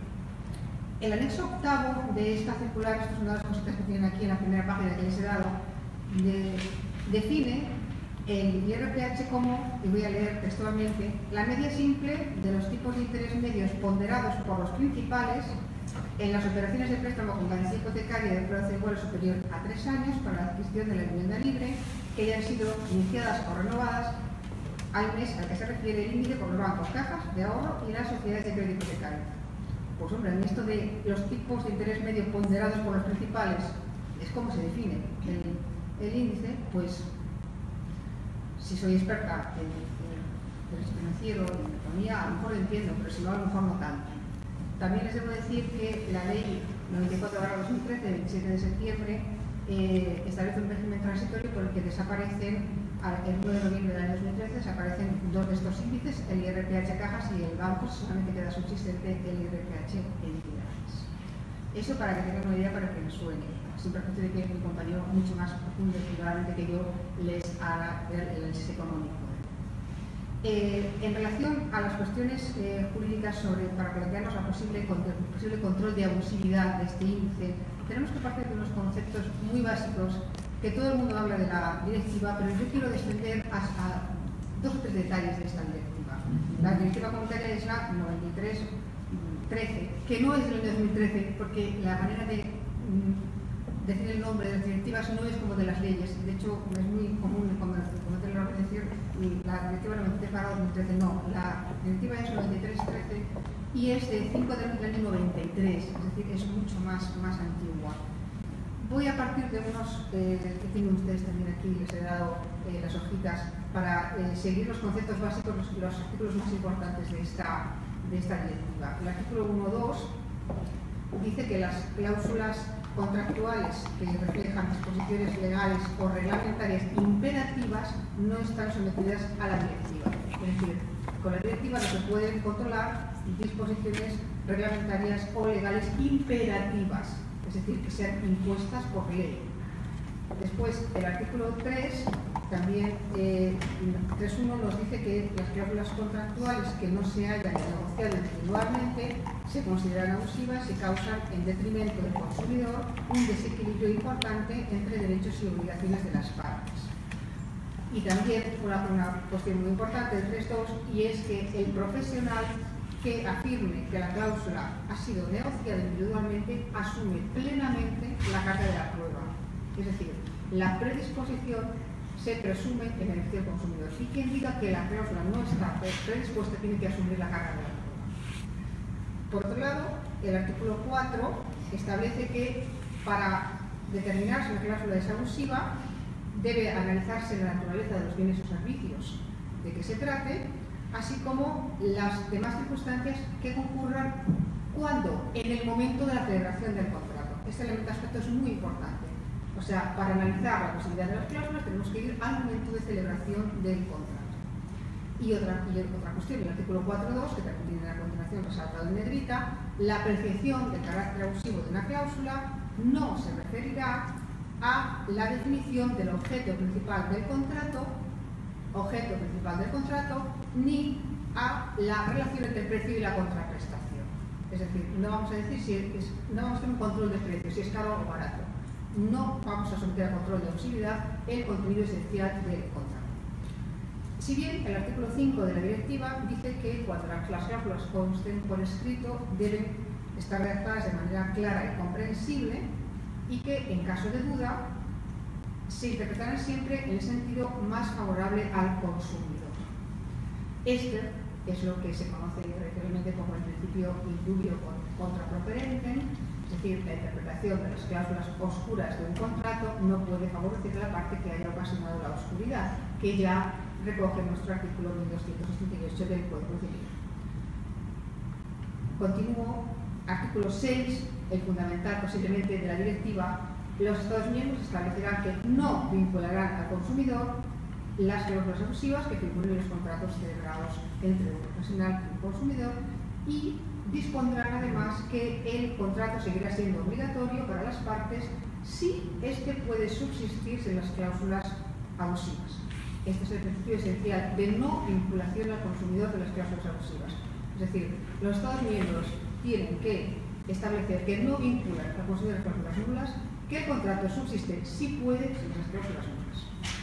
I: el anexo octavo de esta circular, estas son las cositas que tienen aquí en la primera página que les he dado, de, define el I R P H como, y voy a leer textualmente, la media simple de los tipos de interés medios ponderados por los principales en las operaciones de préstamo con garantía hipotecaria de plazo igual o superior a tres años para la adquisición de la vivienda libre que hayan sido iniciadas o renovadas al mes al que se refiere el índice por los bancos, cajas de ahorro y las sociedades de crédito hipotecario. Pues hombre, en esto de los tipos de interés medio ponderados por los principales, es como se define el, el índice, pues si soy experta en, en derecho financiero, en economía, a lo mejor lo entiendo, pero si no, a lo mejor no tanto. También les debo decir que la ley noventa y cuatro barra dos mil trece, del veintisiete de septiembre, eh, establece un régimen transitorio por el que desaparecen, el uno de noviembre del año dos mil trece, desaparecen dos de estos índices, el I R P H cajas y el banco, solamente queda subsistente el I R P H entidades. Eso para que tengan una idea, para que les suene. Sin perjuicio de que mi compañero, mucho más profundo y claramente que yo, les haga ver el análisis económico. Eh, en relación a las cuestiones eh, jurídicas sobre, para plantearnos la posible, el posible control de abusividad de este índice, tenemos que partir de unos conceptos muy básicos que todo el mundo habla de la directiva, pero yo quiero descender a, a dos o tres detalles de esta directiva. La directiva comunitaria es la noventa y tres trece, que no es del año dos mil trece, porque la manera de mm, decir el nombre de las directivas no es como de las leyes. De hecho, es muy común cometer el error de decir la directiva noventa y tres barra dos mil trece, no, la directiva es noventa y tres trece y es de cinco de abril del año noventa y tres, es decir, es mucho más, más antigua. Voy a partir de unos eh, que tienen ustedes también aquí, les he dado eh, las hojitas para eh, seguir los conceptos básicos, los, los artículos más importantes de esta, de esta directiva. El artículo uno punto dos dice que las cláusulas contractuales que reflejan disposiciones legales o reglamentarias imperativas no están sometidas a la directiva. Es decir, con la directiva no se pueden controlar disposiciones reglamentarias o legales imperativas, es decir, que sean impuestas por ley. Después, el artículo tres, también eh, tres punto uno nos dice que las cláusulas contractuales que no se hayan negociado individualmente se consideran abusivas y causan en detrimento del consumidor un desequilibrio importante entre derechos y obligaciones de las partes. Y también una, una cuestión muy importante del tres punto dos, y es que el profesional que afirme que la cláusula ha sido negociada individualmente asume plenamente la carga de la prueba. Es decir, la predisposición se presume en beneficio del consumidor. Y quien diga que la cláusula no está predispuesta tiene que asumir la carga de la prueba. Por otro lado, el artículo cuatro establece que para determinar si una cláusula es abusiva debe analizarse la naturaleza de los bienes o servicios de que se trate, así como las demás circunstancias que concurran cuando, en el momento de la celebración del contrato. Este elemento aspecto es muy importante. O sea, para analizar la posibilidad de las cláusulas tenemos que ir al momento de celebración del contrato. Y otra, y otra cuestión, el artículo cuatro punto dos, que también tiene a continuación resaltado en negrita, la apreciación del carácter abusivo de una cláusula no se referirá a la definición del objeto principal del contrato, objeto principal del contrato, ni a la relación entre el precio y la contraprestación. Es decir, no vamos a decir si es, no vamos a hacer un control de precio, si es caro o barato. No vamos a someter a control de abusividad el contenido esencial del contrato. Si bien el artículo cinco de la directiva dice que cuando las cláusulas consten por escrito deben estar redactadas de manera clara y comprensible y que en caso de duda se interpretarán siempre en el sentido más favorable al consumidor. Este es lo que se conoce regularmente como el principio in dubio contra properendem, es decir, la interpretación de las cláusulas oscuras de un contrato no puede favorecer a la parte que haya ocasionado la oscuridad, que ya recoge nuestro artículo mil doscientos sesenta y ocho del Código Civil. Continúo, artículo seis, el fundamental posiblemente de la directiva. Los Estados miembros establecerán que no vincularán al consumidor las cláusulas abusivas que figuren en los contratos celebrados entre el profesional y el consumidor, y dispondrán además que el contrato seguirá siendo obligatorio para las partes si éste puede subsistir sin las cláusulas abusivas. Este es el principio esencial de no vinculación al consumidor de las cláusulas abusivas. Es decir, los Estados miembros tienen que establecer que no vinculan al consumidor de las cláusulas nulas, que el contrato subsiste si puede sin las cláusulas nulas.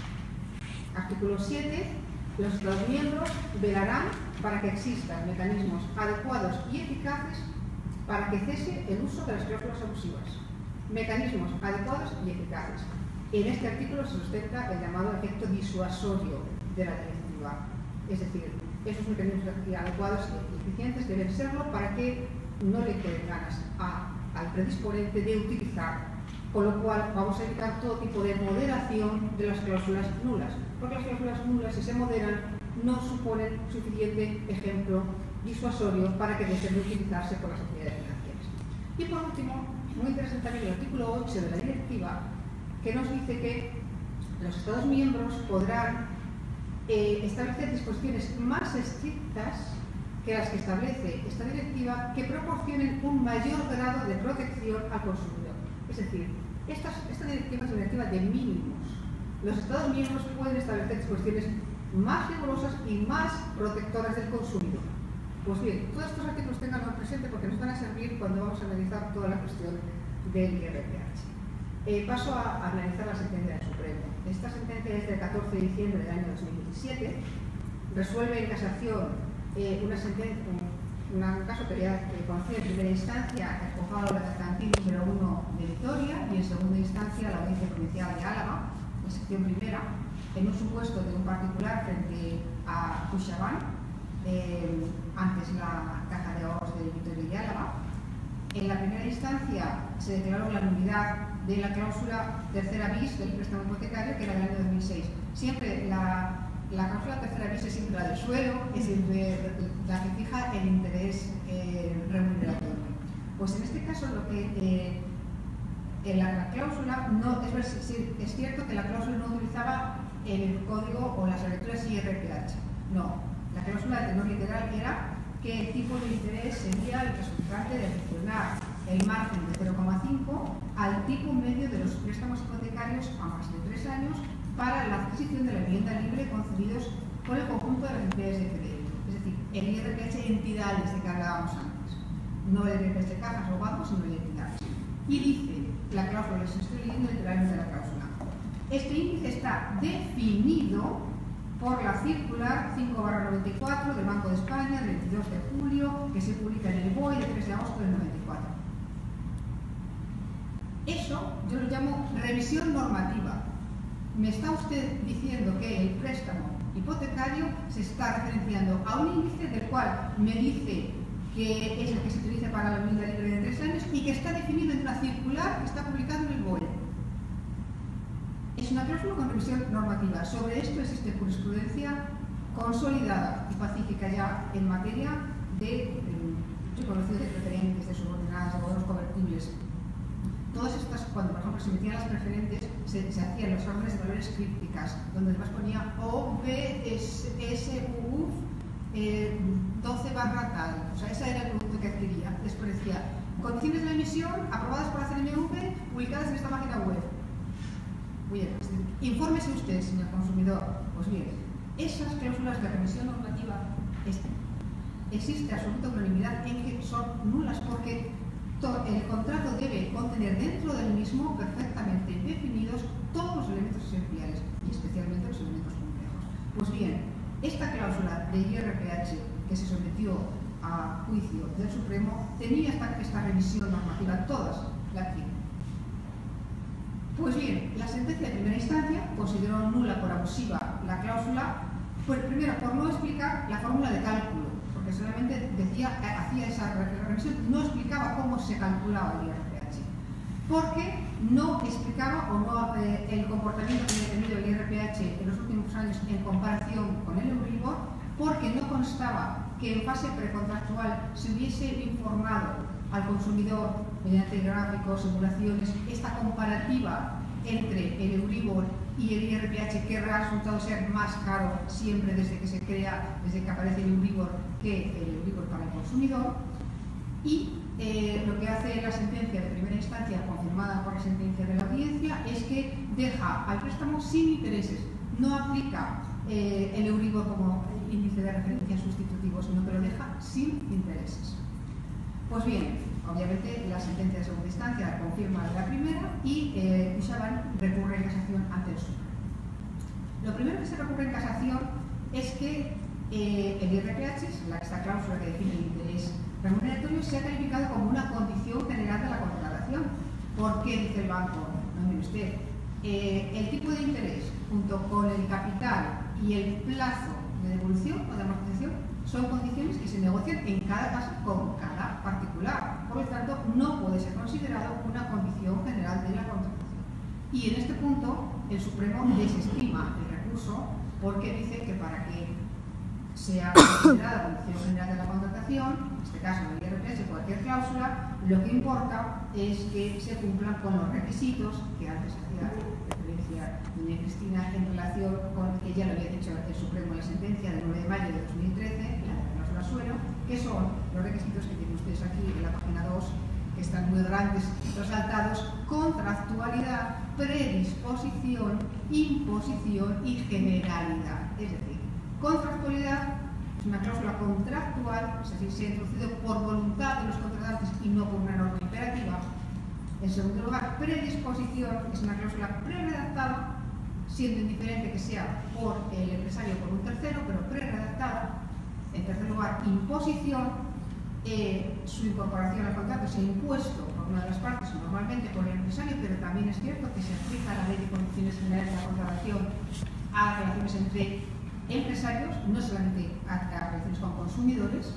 I: Artículo siete. Los Estados miembros velarán para que existan mecanismos adecuados y eficaces para que cese el uso de las cláusulas abusivas. Mecanismos adecuados y eficaces. En este artículo se sustenta el llamado efecto disuasorio de la directiva. Es decir, esos mecanismos adecuados y eficientes deben serlo para que no le queden ganas a, al predisponente de utilizar, con lo cual vamos a evitar todo tipo de moderación de las cláusulas nulas, porque las cláusulas nulas, si se moderan, no suponen suficiente ejemplo disuasorio para que dejen de utilizarse por las entidades financieras. Y por último, muy interesante también el artículo ocho de la directiva, que nos dice que los Estados miembros podrán eh, establecer disposiciones más estrictas que las que establece esta directiva, que proporcionen un mayor grado de protección al consumidor. Es decir, esta, esta directiva es una directiva de mínimos. Los Estados miembros pueden establecer disposiciones más rigurosas y más protectoras del consumidor. Pues bien, todos estos artículos tenganlo presente porque nos van a servir cuando vamos a analizar toda la cuestión del I R P H. Eh, paso a, a analizar la sentencia del Supremo. Esta sentencia es del catorce de diciembre del año dos mil diecisiete. Resuelve en casación eh, una sentencia, un, un caso que ya eh, conocía en primera instancia, el juzgado mercantil número uno de Vitoria, y en segunda instancia la Audiencia Provincial de Álava, en sección primera, en un supuesto de un particular frente a CaixaBank, eh, antes la Caja de Ahorros de Vitoria y de Álava. En la primera instancia se declaró la nulidad de la cláusula tercera bis del préstamo hipotecario, que era del año dos mil seis. Siempre la, la cláusula tercera bis es siempre la del suelo, es siempre la que fija el interés eh, remuneratorio. Pues en este caso lo que eh, en la, la cláusula no es, es cierto que la cláusula no utilizaba el código o las lecturas I R P H. No, la cláusula de tenor literal era que el tipo de interés sería el resultante de adicionar el margen de cero coma cinco al tipo medio de los préstamos hipotecarios a más de tres años para la adquisición de la vivienda libre concedidos por el conjunto de las entidades de crédito. Es decir, el I R P H entidades de que hablábamos antes. No el I R P H cajas o bancos, sino el entidades. Y dice la cláusula, les estoy leyendo literalmente la cláusula. Este índice está definido por la circular cinco barra noventa y cuatro del Banco de España del veintidós de julio, que se publica en el B O E del tres de agosto del noventa y cuatro. Eso yo lo llamo revisión normativa. Me está usted diciendo que el préstamo hipotecario se está referenciando a un índice del cual me dice que es el que se utiliza para la vivienda libre de tres años y que está definido en una circular que está publicada en el B O E. Es una cláusula con revisión normativa. Sobre esto existe jurisprudencia consolidada y pacífica ya en materia de reconocido de preferentes, de subordinadas, de bonos convertibles. Todas estas, cuando por ejemplo se metían las preferentes, se, se hacían los órdenes de valores crípticas, donde además ponía O V S U eh, doce barra tal. O sea, ese era el producto que adquiría. Después decía, condiciones de la emisión aprobadas por la C N M V, publicadas en esta página web. Muy bien, pues, infórmese usted, señor consumidor. Pues bien, esas cláusulas de revisión normativa este, existe absoluta unanimidad en que son nulas porque el contrato debe contener dentro del mismo perfectamente definidos todos los elementos esenciales y especialmente los elementos complejos. Pues bien, esta cláusula de I R P H que se sometió a juicio del Supremo tenía esta, esta revisión normativa, todas la tienen. Pues bien, la sentencia de primera instancia consideró nula por abusiva la cláusula, pues primero por no explicar la fórmula de cálculo, porque solamente decía, hacía esa revisión, no explicaba cómo se calculaba el I R P H, porque no explicaba o no eh, el comportamiento que había tenido el I R P H en los últimos años en comparación con el Euribor, porque no constaba que en fase precontractual se hubiese informado al consumidor mediante gráficos, simulaciones, esta comparativa entre el Euribor y el I R P H querrá resultado ser más caro siempre desde que se crea, desde que aparece el Euribor, que el Euribor para el consumidor. Y eh, lo que hace la sentencia de primera instancia, confirmada por la sentencia de la audiencia, es que deja al préstamo sin intereses, no aplica eh, el Euribor como índice de referencia sustitutivo, sino que lo deja sin intereses. Pues bien, obviamente la sentencia de segunda instancia confirma la primera y eh, CaixaBank recurre en casación ante el Supremo. Lo primero que se recurre en casación es que eh, el I R P H, esta cláusula que define el interés remuneratorio, se ha calificado como una condición general de la contratación. ¿Por qué dice el banco? No, mire usted, eh, el tipo de interés junto con el capital y el plazo de devolución o de amortización son condiciones que se negocian en cada caso con cada particular. Por lo tanto, no puede ser considerado una condición general de la contratación. Y en este punto, el Supremo desestima el recurso porque dice que para que sea considerada condición general de la contratación, en este caso el I R P H o cualquier cláusula, lo que importa es que se cumplan con los requisitos que antes hacía referencia doña Cristina en relación con que ya lo había dicho el Supremo en la sentencia del nueve de mayo de dos mil trece, la de cláusula suelo, que son los requisitos que tienen ustedes aquí en la página dos, que están muy grandes, resaltados: contractualidad, predisposición, imposición y generalidad. Es decir, contractualidad es una cláusula contractual, es decir, se ha introducido por voluntad de los contratantes y no por una norma imperativa. En segundo lugar, predisposición es una cláusula pre-redactada, siendo indiferente que sea por el empresario o por un tercero, pero pre-redactada. En tercer lugar, imposición, eh, su incorporación al contrato se ha impuesto por una de las partes, normalmente por el empresario, pero también es cierto que se aplica la ley de condiciones generales de la contratación a relaciones entre empresarios, no solamente a, a relaciones con consumidores,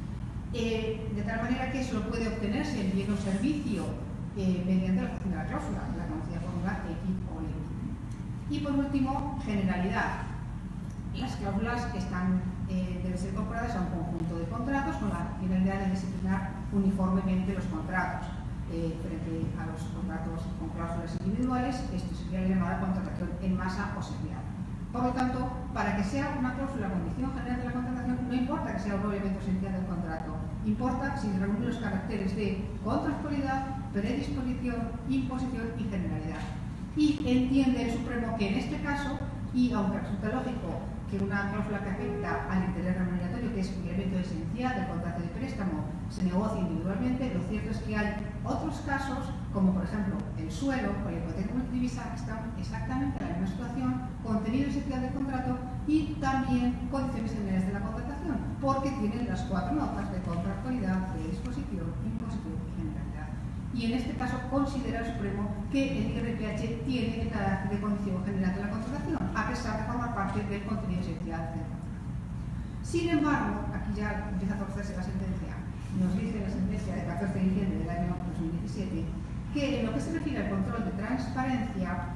I: eh, de tal manera que eso puede obtenerse el bien o servicio eh, mediante la acción de la cláusula, la conocida fórmula X o Y. Y por último, generalidad. Las cláusulas que están, eh, deben ser incorporadas a un conjunto de contratos con la finalidad de disciplinar uniformemente los contratos. Eh, frente a los contratos con cláusulas individuales, esto sería la llamada contratación en masa o serial. Por lo tanto, para que sea una cláusula condición general de la contratación, no importa que sea un elemento esencial del contrato, importa si reúne los caracteres de contractualidad, predisposición, imposición y generalidad. Y entiende el Supremo que en este caso, y aunque resulta lógico que una cláusula que afecta al interés remuneratorio, que es un elemento esencial del contrato de préstamo, se negocie individualmente, lo cierto es que hay otros casos, como por ejemplo el suelo o la hipoteca multidivisa, que están exactamente en la misma situación, contenido esencial del contrato y también condiciones generales de la contratación, porque tienen las cuatro notas de contractualidad, predisposición, imposición y generalidad. Y en este caso considera el Supremo que el I R P H tiene el carácter de condición general de la contratación, a pesar de formar parte del contenido esencial del contrato. Sin embargo, aquí ya empieza a torcerse la sentencia. Nos dice la sentencia del catorce de diciembre del año dos mil diecisiete que en lo que se refiere al control de transparencia,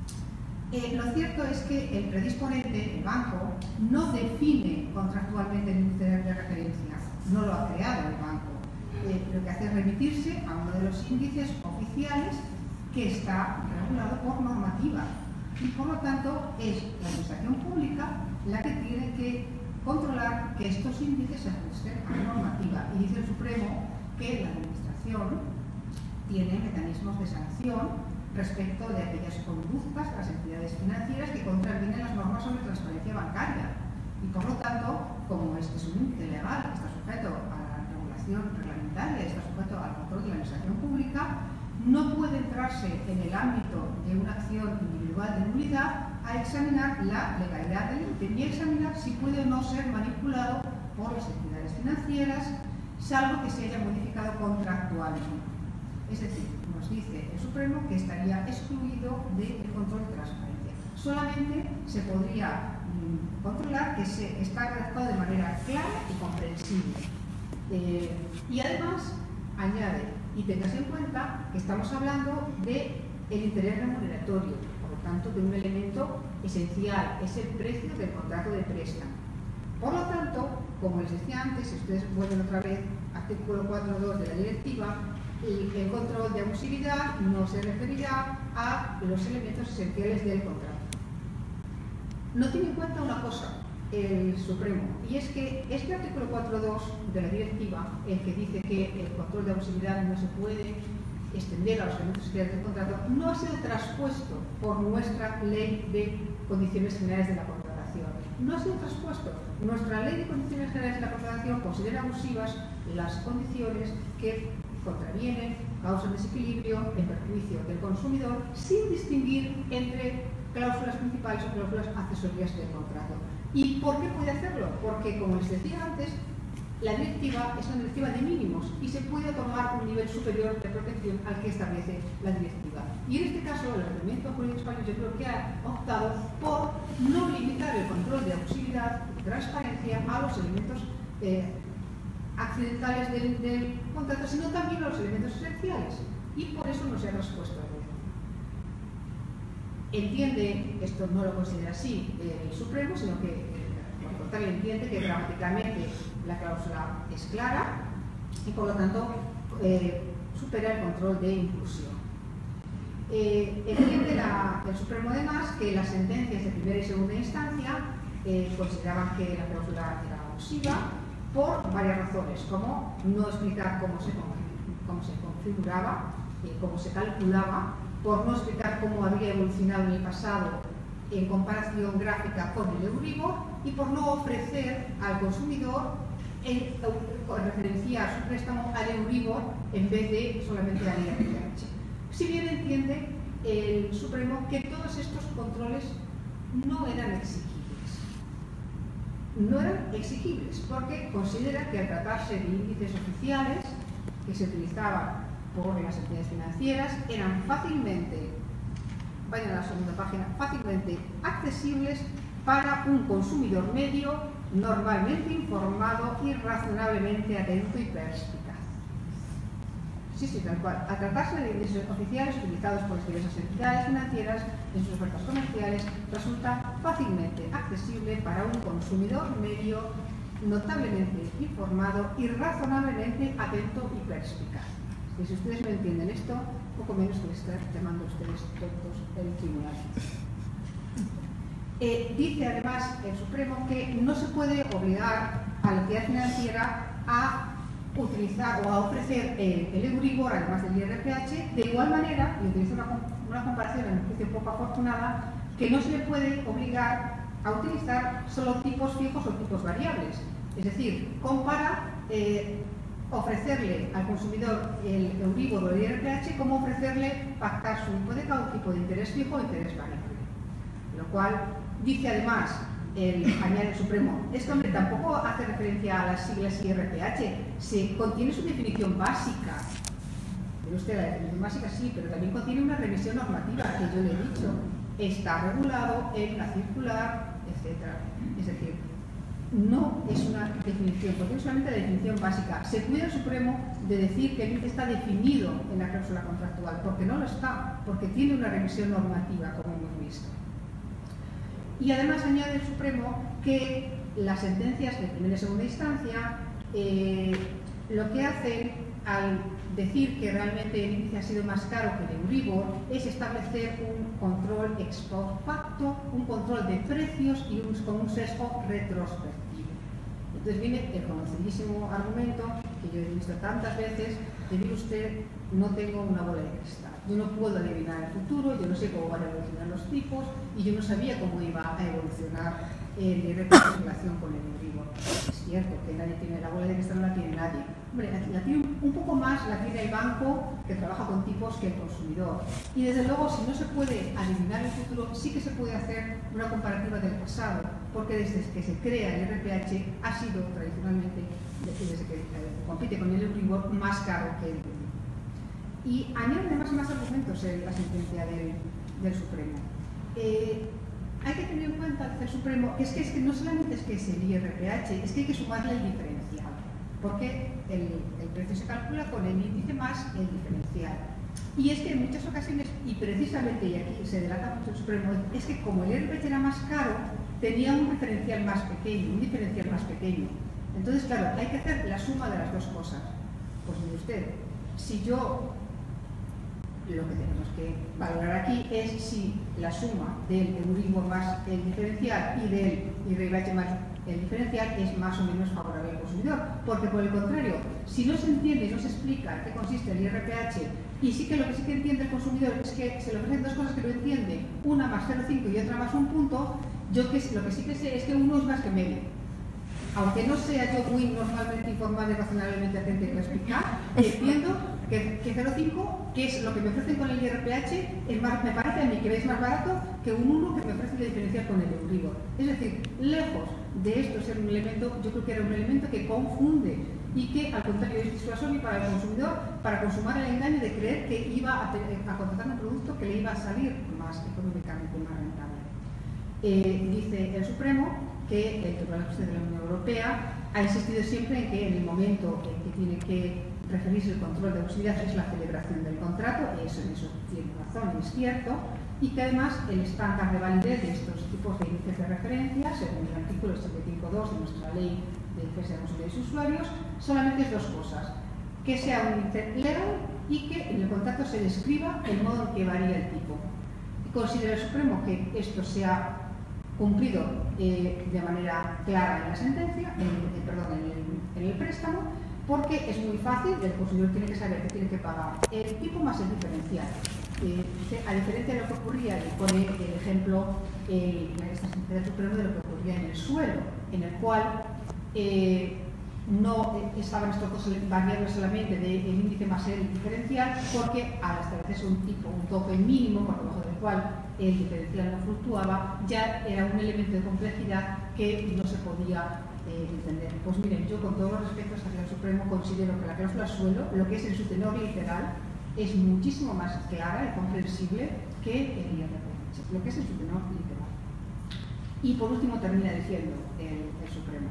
I: eh, lo cierto es que el predisponente, el banco, no define contractualmente el índice de referencia, no lo ha creado el banco. Eh, lo que hace es remitirse a uno de los índices oficiales que está regulado por normativa y por lo tanto es la administración pública la que tiene que controlar que estos índices se ajusten a la normativa. Y dice el Supremo que la administración tiene mecanismos de sanción respecto de aquellas conductas de las entidades financieras que contravienen las normas sobre transparencia bancaria. Y por lo tanto, como este es un índice legal que está sujeto a la regulación reglamentaria, está sujeto al control de la administración pública, no puede entrarse en el ámbito de una acción individual de nulidad a examinar la legalidad del índice ni examinar si puede o no ser manipulado por las entidades financieras, salvo que se haya modificado contractualmente. Es decir, nos dice el Supremo que estaría excluido del control de transparencia. Solamente se podría mmm, controlar que se está redactado de manera clara y comprensible. Eh, y además, añade, y tengas en cuenta que estamos hablando del interés remuneratorio, por lo tanto de un elemento esencial, es el precio del contrato de préstamo. Por lo tanto, como les decía antes, si ustedes vuelven otra vez, artículo cuatro punto dos de la directiva, y el control de abusividad no se referirá a los elementos esenciales del contrato. no tiene en cuenta una cosa, el Supremo, y es que este artículo cuatro punto dos de la directiva, el que dice que el control de abusividad no se puede extender a los elementos esenciales del contrato, no ha sido traspuesto por nuestra ley de condiciones generales de la contratación. No ha sido traspuesto. Nuestra ley de condiciones generales de la contratación considera abusivas las condiciones que contravienen, causan desequilibrio en perjuicio del consumidor, sin distinguir entre cláusulas principales o cláusulas accesorias del contrato. ¿Y por qué puede hacerlo? Porque, como les decía antes, la directiva es una directiva de mínimos y se puede otorgar un nivel superior de protección al que establece la directiva. Y en este caso, el ordenamiento jurídico español yo creo que ha optado por no limitar el control de abusividad y transparencia a los elementos eh, accidentales del, del contrato, sino también a los elementos esenciales. Y por eso no se ha traspuesto a ello. Entiende, esto no lo considera así el Supremo, sino que por contrario entiende que gramaticalmente la cláusula es clara y por lo tanto eh, supera el control de inclusión. Eh, entiende la, el Supremo además que las sentencias de primera y segunda instancia eh, consideraban que la cláusula era abusiva por varias razones, como no explicar cómo se, cómo se configuraba, eh, cómo se calculaba, por no explicar cómo había evolucionado en el pasado en comparación gráfica con el Euribor y por no ofrecer al consumidor en, en referencia a su préstamo al Euribor en vez de solamente al I R P H. Si bien entiende el Supremo que todos estos controles no eran exigibles. No eran exigibles porque considera que al tratarse de índices oficiales que se utilizaban por las entidades financieras eran fácilmente, vayan a la segunda página, fácilmente accesibles para un consumidor medio normalmente informado y razonablemente atento y perspicaz. Sí, sí, tal cual. Al tratarse de índices oficiales utilizados por las diversas entidades financieras en sus ofertas comerciales, resulta fácilmente accesible para un consumidor medio notablemente informado y razonablemente atento y perspicaz. Y si ustedes no entienden esto, poco menos que les están llamando a ustedes tontos el tribunal. Eh, dice además el Supremo que no se puede obligar a la entidad financiera a utilizar o a ofrecer el, el Euribor, además del I R P H, de igual manera, y utilizo una, una comparación en un juicio poco afortunada, que no se le puede obligar a utilizar solo tipos fijos o tipos variables. Es decir, compara eh, ofrecerle al consumidor el Euribor o el I R P H como ofrecerle pactar su hipoteca o tipo de interés fijo o interés variable. Lo cual dice además, el, añade el Supremo, esto hombre, tampoco hace referencia a las siglas I R P H, se contiene su definición básica. Pero usted, la definición básica sí, pero también contiene una revisión normativa que yo le he dicho, está regulado en la circular, etcétera. Es decir, no es una definición, porque es solamente la definición básica. Se cuida el Supremo de decir que el índice está definido en la cláusula contractual, porque no lo está, porque tiene una revisión normativa, como hemos visto. Y además añade el Supremo que las sentencias de primera y segunda instancia eh, lo que hacen al decir que realmente el índice ha sido más caro que el Euribor es establecer un control ex post facto, un control de precios y un, con un sesgo retrospectivo. Entonces viene el conocidísimo argumento que yo he visto tantas veces de mire usted, no tengo una bola de cristal. Yo no puedo adivinar el futuro, yo no sé cómo van a evolucionar los tipos y yo no sabía cómo iba a evolucionar el I R P H en relación con el Euribor. Es cierto que nadie tiene la bola de cristal, no la tiene nadie. Hombre, la, la tiene un poco más, la tiene el banco que trabaja con tipos que el consumidor. Y desde luego, si no se puede adivinar el futuro, sí que se puede hacer una comparativa del pasado, porque desde que se crea el I R P H ha sido tradicionalmente, desde que eh, compite con el Euribor, más caro que el Euribor. Y añade además más argumentos en la sentencia del, del Supremo. Eh, hay que tener en cuenta el Supremo que es, que es que no solamente es que es el I R P H, es que hay que sumarle el diferencial, porque el, el precio se calcula con el índice más el diferencial. Y es que en muchas ocasiones, y precisamente, y aquí se delata mucho el Supremo, es que como el I R P H era más caro, tenía un diferencial más pequeño, un diferencial más pequeño. Entonces, claro, hay que hacer la suma de las dos cosas. Pues mire usted, si yo lo que tenemos que valorar aquí es si la suma del Euribor más el diferencial y del I R P H más el diferencial es más o menos favorable al consumidor, porque por el contrario, si no se entiende y no se explica en qué consiste el I R P H, y sí que lo que sí que entiende el consumidor es que se le ofrecen dos cosas que no entiende, una más cero coma cinco y otra más un punto, yo que, lo que sí que sé es que uno es más que medio. Aunque no sea yo muy normalmente informada y razonablemente atenta para explicar, entiendo que, que cero coma cinco, que es lo que me ofrecen con el I R P H, es más, me parece a mí que es más barato que un uno que me ofrece la diferencial con el Euribor. Es decir, lejos de esto ser un elemento, yo creo que era un elemento que confunde y que al contrario es disuasorio para el consumidor para consumar el engaño de creer que iba a, a contratar un producto que le iba a salir más económicamente más rentable. Eh, dice el Supremo que el Tribunal de Justicia de la Unión Europea ha insistido siempre en que en el momento en que tiene que referirse el control de abusividad es la celebración del contrato, y eso, en eso tiene razón y es cierto, y que además el estándar de validez de estos tipos de índices de referencia, según el artículo setenta y cinco punto dos de nuestra ley de defensa de consumidores y usuarios, solamente es dos cosas: que sea un índice legal y que en el contrato se describa el modo en que varía el tipo. Considera el Supremo que esto se ha cumplido eh, de manera clara en la sentencia, en, en, perdón, en el, en el préstamo, porque es muy fácil, el consumidor tiene que saber que tiene que pagar el tipo más el diferencial. Eh, a diferencia de lo que ocurría, y pone el ejemplo eh, en esta sentencia del Supremo de lo que ocurría en el suelo, en el cual eh, no eh, estaban estos dos variables solamente del índice más el diferencial, porque al establecerse un tipo, un tope mínimo, por debajo del cual el diferencial no fluctuaba, ya era un elemento de complejidad que no se podía eh, entender. Pues miren, yo con todos los respetos hacia el Supremo considero que la cláusula suelo, lo que es en su tenor literal, es muchísimo más clara y comprensible que el I R P H, lo que es en su tenor literal. Y por último termina diciendo el, el Supremo.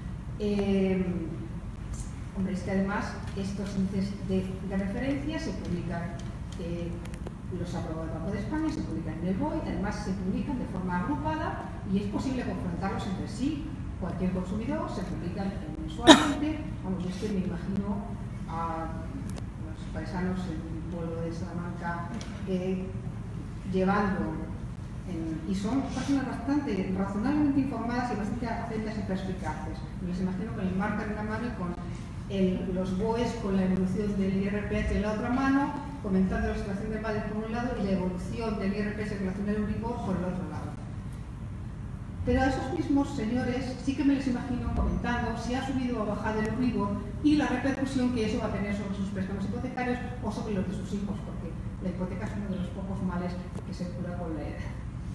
I: Eh, hombre, es que además estos índices de, de referencia se publican, eh, los aprobó el Banco de España, se publican en el B O E, además se publican de forma agrupada y es posible confrontarlos entre sí. Cualquier consumidor se publican mensualmente. Vamos, es que me imagino a los paisanos en el pueblo de Salamanca eh, llevando, en, y son personas bastante razonablemente informadas y bastante atentas y perspicaces. Me los imagino con el marca en una mano y con el, los B O Es con la evolución del I R P H en la otra mano, comentando la situación del MADES por un lado y la evolución del I R P H en relación al Euribor por el otro lado. Pero a esos mismos señores sí que me les imagino comentando si ha subido o bajado el Euribor y la repercusión que eso va a tener sobre sus préstamos hipotecarios o sobre los de sus hijos, porque la hipoteca es uno de los pocos males que se cura con la edad.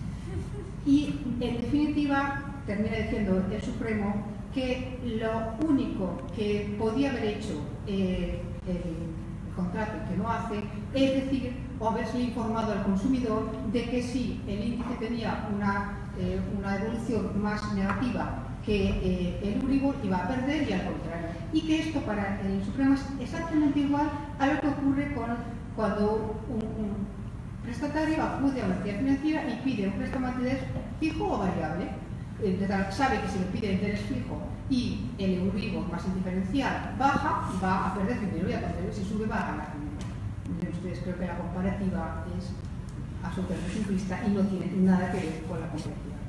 I: Y en definitiva termina diciendo el Supremo que lo único que podía haber hecho eh, el contrato y que no hace es decir o haberse informado al consumidor de que si el índice tenía una, eh, una evolución más negativa que eh, el Euribor iba a perder y al contrario. Y que esto para el Supremo es exactamente igual a lo que ocurre con, cuando un, un prestatario acude a una entidad financiera y pide un préstamo a interés fijo o variable. Sabe que si le pide interés fijo y el Euribor más el diferencial baja, va a perder dinero y al contrario, si sube va a ganar dinero. Miren ustedes, creo que la comparativa es absolutamente simplista y no tiene nada que ver con la complejidad.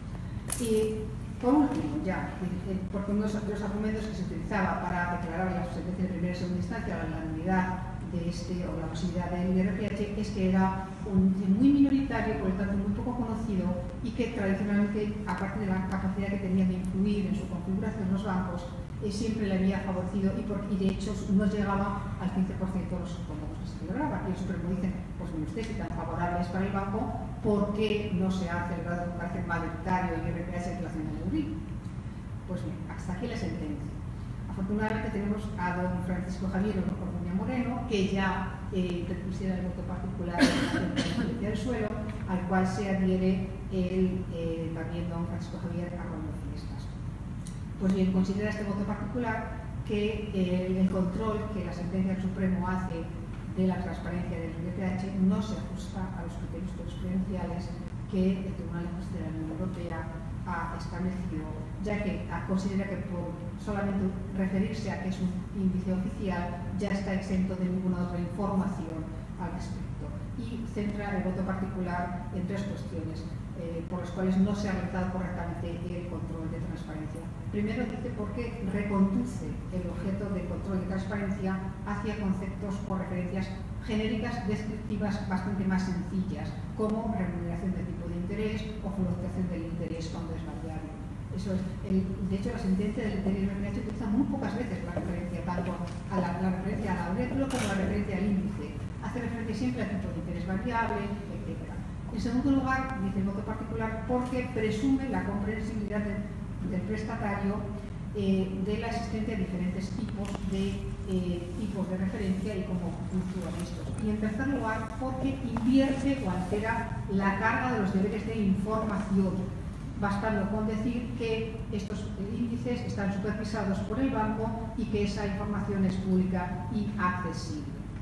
I: Y por último, ya, porque uno de los argumentos que se utilizaba para declarar la sentencia de primera y segunda instancia la nulidad de este o la posibilidad del I R P H es que era un índice muy minoritario, por lo tanto muy poco conocido y que tradicionalmente, aparte de la capacidad que tenía de influir en su configuración los bancos, eh, siempre le había favorecido y, por, y de hecho no llegaba al quince por ciento de los contratos que se celebraban. Y el Supremo dicen, pues mire usted, si tan favorable es para el banco, ¿por qué no se ha celebrado un carácter mayoritario el I R P H en relación al Euribor? Pues bien, hasta aquí la sentencia. Afortunadamente tenemos a don Francisco Javier Orduña Moreno, que ya eh, interpusiera el voto particular en la sentencia del suelo, al cual se adhiere el, eh, también don Francisco Javier Arroyo Fiestas. Pues bien, considera este voto particular que eh, el control que la sentencia del Supremo hace de la transparencia del I R P H no se ajusta a los criterios jurisprudenciales que el Tribunal de Justicia de la Unión Europea ha establecido, ya que considera que por solamente referirse a que es un índice oficial ya está exento de ninguna otra información al respecto y centra el voto particular en tres cuestiones eh, por las cuales no se ha realizado correctamente el control de transparencia. Primero dice porque reconduce el objeto de control de transparencia hacia conceptos o referencias genéricas descriptivas bastante más sencillas, como remuneración de tipo de interés o fluctuación del interés cuando es variable. Eso es, el, de hecho, la sentencia del I R P H utiliza muy pocas veces la referencia tanto a la, la referencia a la aurétulo como la referencia al índice. Hace referencia siempre al tipo de interés variable, etcétera. En segundo lugar, dice el voto particular porque presume la comprensibilidad del, del prestatario eh, de la existencia de diferentes tipos de eh, tipos de referencia y cómo fluctúan estos. Y en tercer lugar, porque invierte o altera la carga de los deberes de información, bastando con decir que estos índices están supervisados por el banco y que esa información es pública y accesible.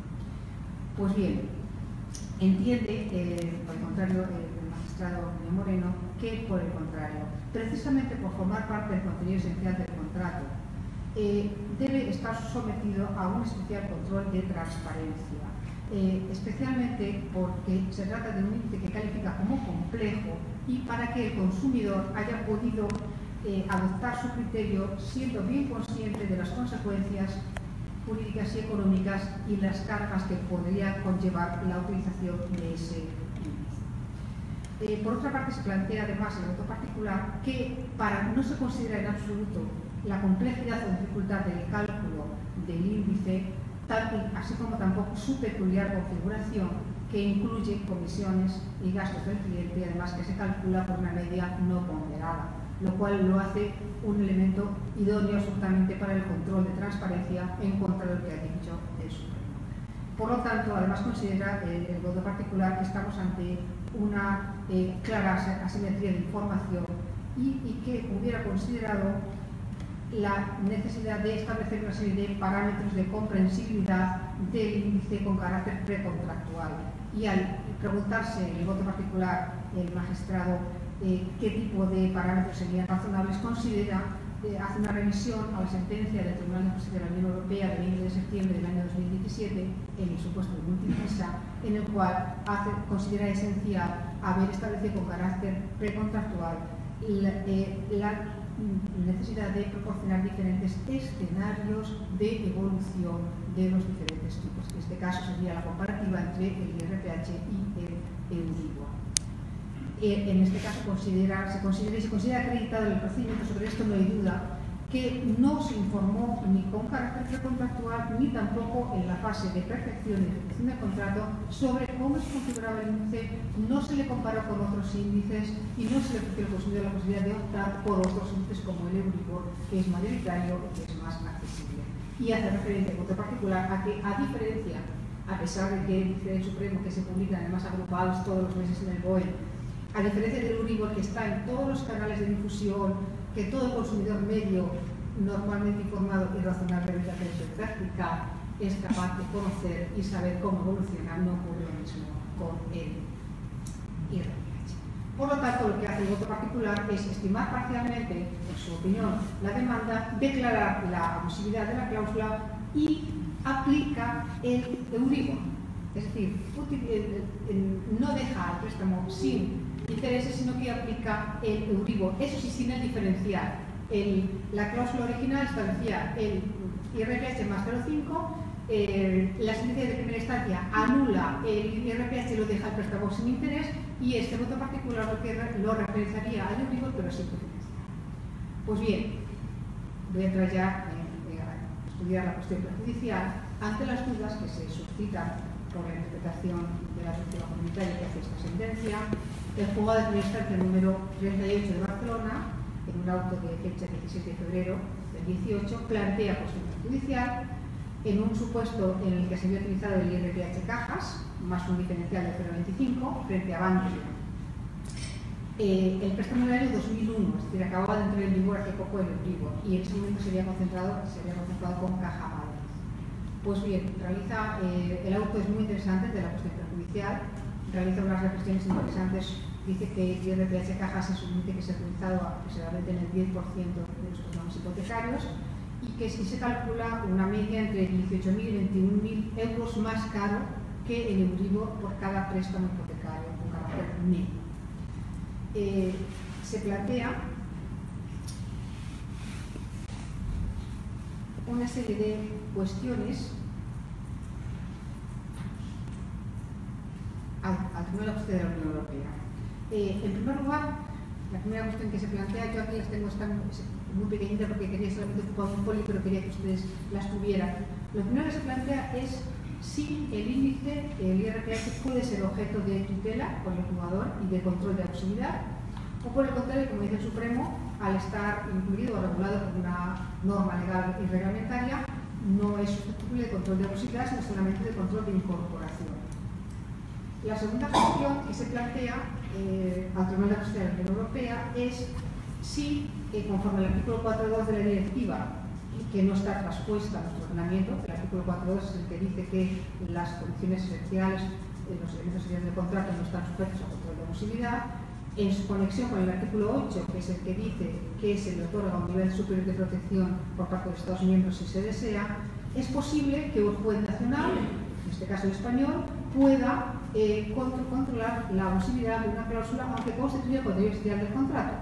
I: Pues bien, entiende, eh, por el contrario, el magistrado Moreno, que por el contrario, precisamente por formar parte del contenido esencial del contrato, eh, debe estar sometido a un especial control de transparencia, eh, especialmente porque se trata de un índice que califica como complejo y para que el consumidor haya podido eh, adoptar su criterio siendo bien consciente de las consecuencias jurídicas y económicas y las cargas que podría conllevar la utilización de ese índice. Eh, por otra parte, se plantea además en el voto particular que para no se considera en absoluto la complejidad o dificultad del cálculo del índice, tal, así como tampoco su peculiar configuración, que incluye comisiones y gastos del cliente y además que se calcula por una media no ponderada, lo cual lo hace un elemento idóneo absolutamente para el control de transparencia en contra de lo que ha dicho el Supremo. Por lo tanto, además considera el, el voto particular que estamos ante una eh, clara asimetría de información y, y que hubiera considerado la necesidad de establecer una serie de parámetros de comprensibilidad del índice con carácter precontractual. Y al preguntarse en el voto particular el magistrado eh, qué tipo de parámetros serían razonables, considera, eh, hace una revisión a la sentencia del Tribunal de Justicia de la Unión Europea del veinte de septiembre del año dos mil diecisiete en el supuesto de multivisa, en el cual hace, considera esencial haber establecido con carácter precontractual la, eh, la necesidad de proporcionar diferentes escenarios de evolución de los diferentes tipos. En este caso sería la comparativa entre el I R P H y el Euribor. Eh, en este caso considera, se, considera, se considera acreditado en el procedimiento, sobre esto no hay duda, que no se informó ni con carácter precontractual ni tampoco en la fase de perfección y ejecución del contrato sobre cómo se configuraba el índice, no se le comparó con otros índices y no se le ofreció al consumidor la posibilidad de optar por otros índices como el Euribor, que es mayoritario y que es más accesible. Y hace referencia en voto particular a que, a diferencia, a pesar de que dice el Supremo que se publican además agrupados todos los meses en el B O E, a diferencia del Euribor que está en todos los canales de difusión, que todo consumidor medio normalmente informado y razonablemente atento y práctica es capaz de conocer y saber cómo evolucionar, no ocurre lo mismo con el I R P H. Por lo tanto, lo que hace el voto particular es estimar parcialmente, en su opinión, la demanda, declarar la abusividad de la cláusula y aplica el Euribor. Es decir, no deja al préstamo sin intereses, sino que aplica el Euribor. Eso sí, sin el diferencial. El, la cláusula original establecía el I R P H más cero coma cinco, eh, la sentencia de primera instancia anula el I R P H y lo deja el préstamo sin interés, y este voto particular lo, que lo referenciaría al Euribor, pero sin diferencial. Pues bien, voy a entrar ya en, en estudiar la cuestión prejudicial ante las dudas que se suscitan por la interpretación de la directiva comunitaria que hace esta sentencia. El juzgado de primera instancia número treinta y ocho de Barcelona, en un auto de fecha diecisiete de febrero del dieciocho, plantea cuestión judicial en un supuesto en el que se había utilizado el I R P H cajas, más un diferencial de cero coma veinticinco, frente a Bankia. Eh, el préstamo del año dos mil uno, es decir, acababa de entrar en vigor hace poco el Euribor, y en ese momento se había concentrado, se había concentrado con Caja Madrid. Pues bien, realiza, eh, el auto es muy interesante de la cuestión judicial, realiza unas reflexiones interesantes. Dice que el I R P H cajas es un índice que se ha utilizado aproximadamente en el diez por ciento de los préstamos hipotecarios y que si se calcula una media entre dieciocho mil y veintiún mil euros más caro que el Euribor por cada préstamo hipotecario con carácter neto. Eh, se plantea una serie de cuestiones al, al Tribunal de Justicia de la Unión Europea. Eh, en primer lugar, la primera cuestión que se plantea, yo aquí las tengo están muy pequeñitas porque quería solamente ocupar un folio, pero quería que ustedes las tuvieran. Lo primero que se plantea es si el índice, el I R P H, puede ser objeto de tutela por el jugador y de control de abusividad, o por el contrario, como dice el Supremo, al estar incluido o regulado por una norma legal y reglamentaria, no es susceptible de control de abusividad, sino solamente de control de incorporación. La segunda cuestión que se plantea eh, al Tribunal de Justicia de la Unión Europea es si, eh, conforme al artículo cuatro punto dos de la directiva, que no está traspuesta a nuestro ordenamiento, el artículo cuatro punto dos es el que dice que las condiciones esenciales, eh, los elementos esenciales del contrato no están sujetos a control de abusividad, en su conexión con el artículo ocho, que es el que dice que se le otorga un nivel superior de protección por parte de los Estados miembros si se desea, es posible que un juez nacional, en este caso el español, pueda eh, controlar la abusividad de una cláusula, aunque constituya el contenido esencial del contrato.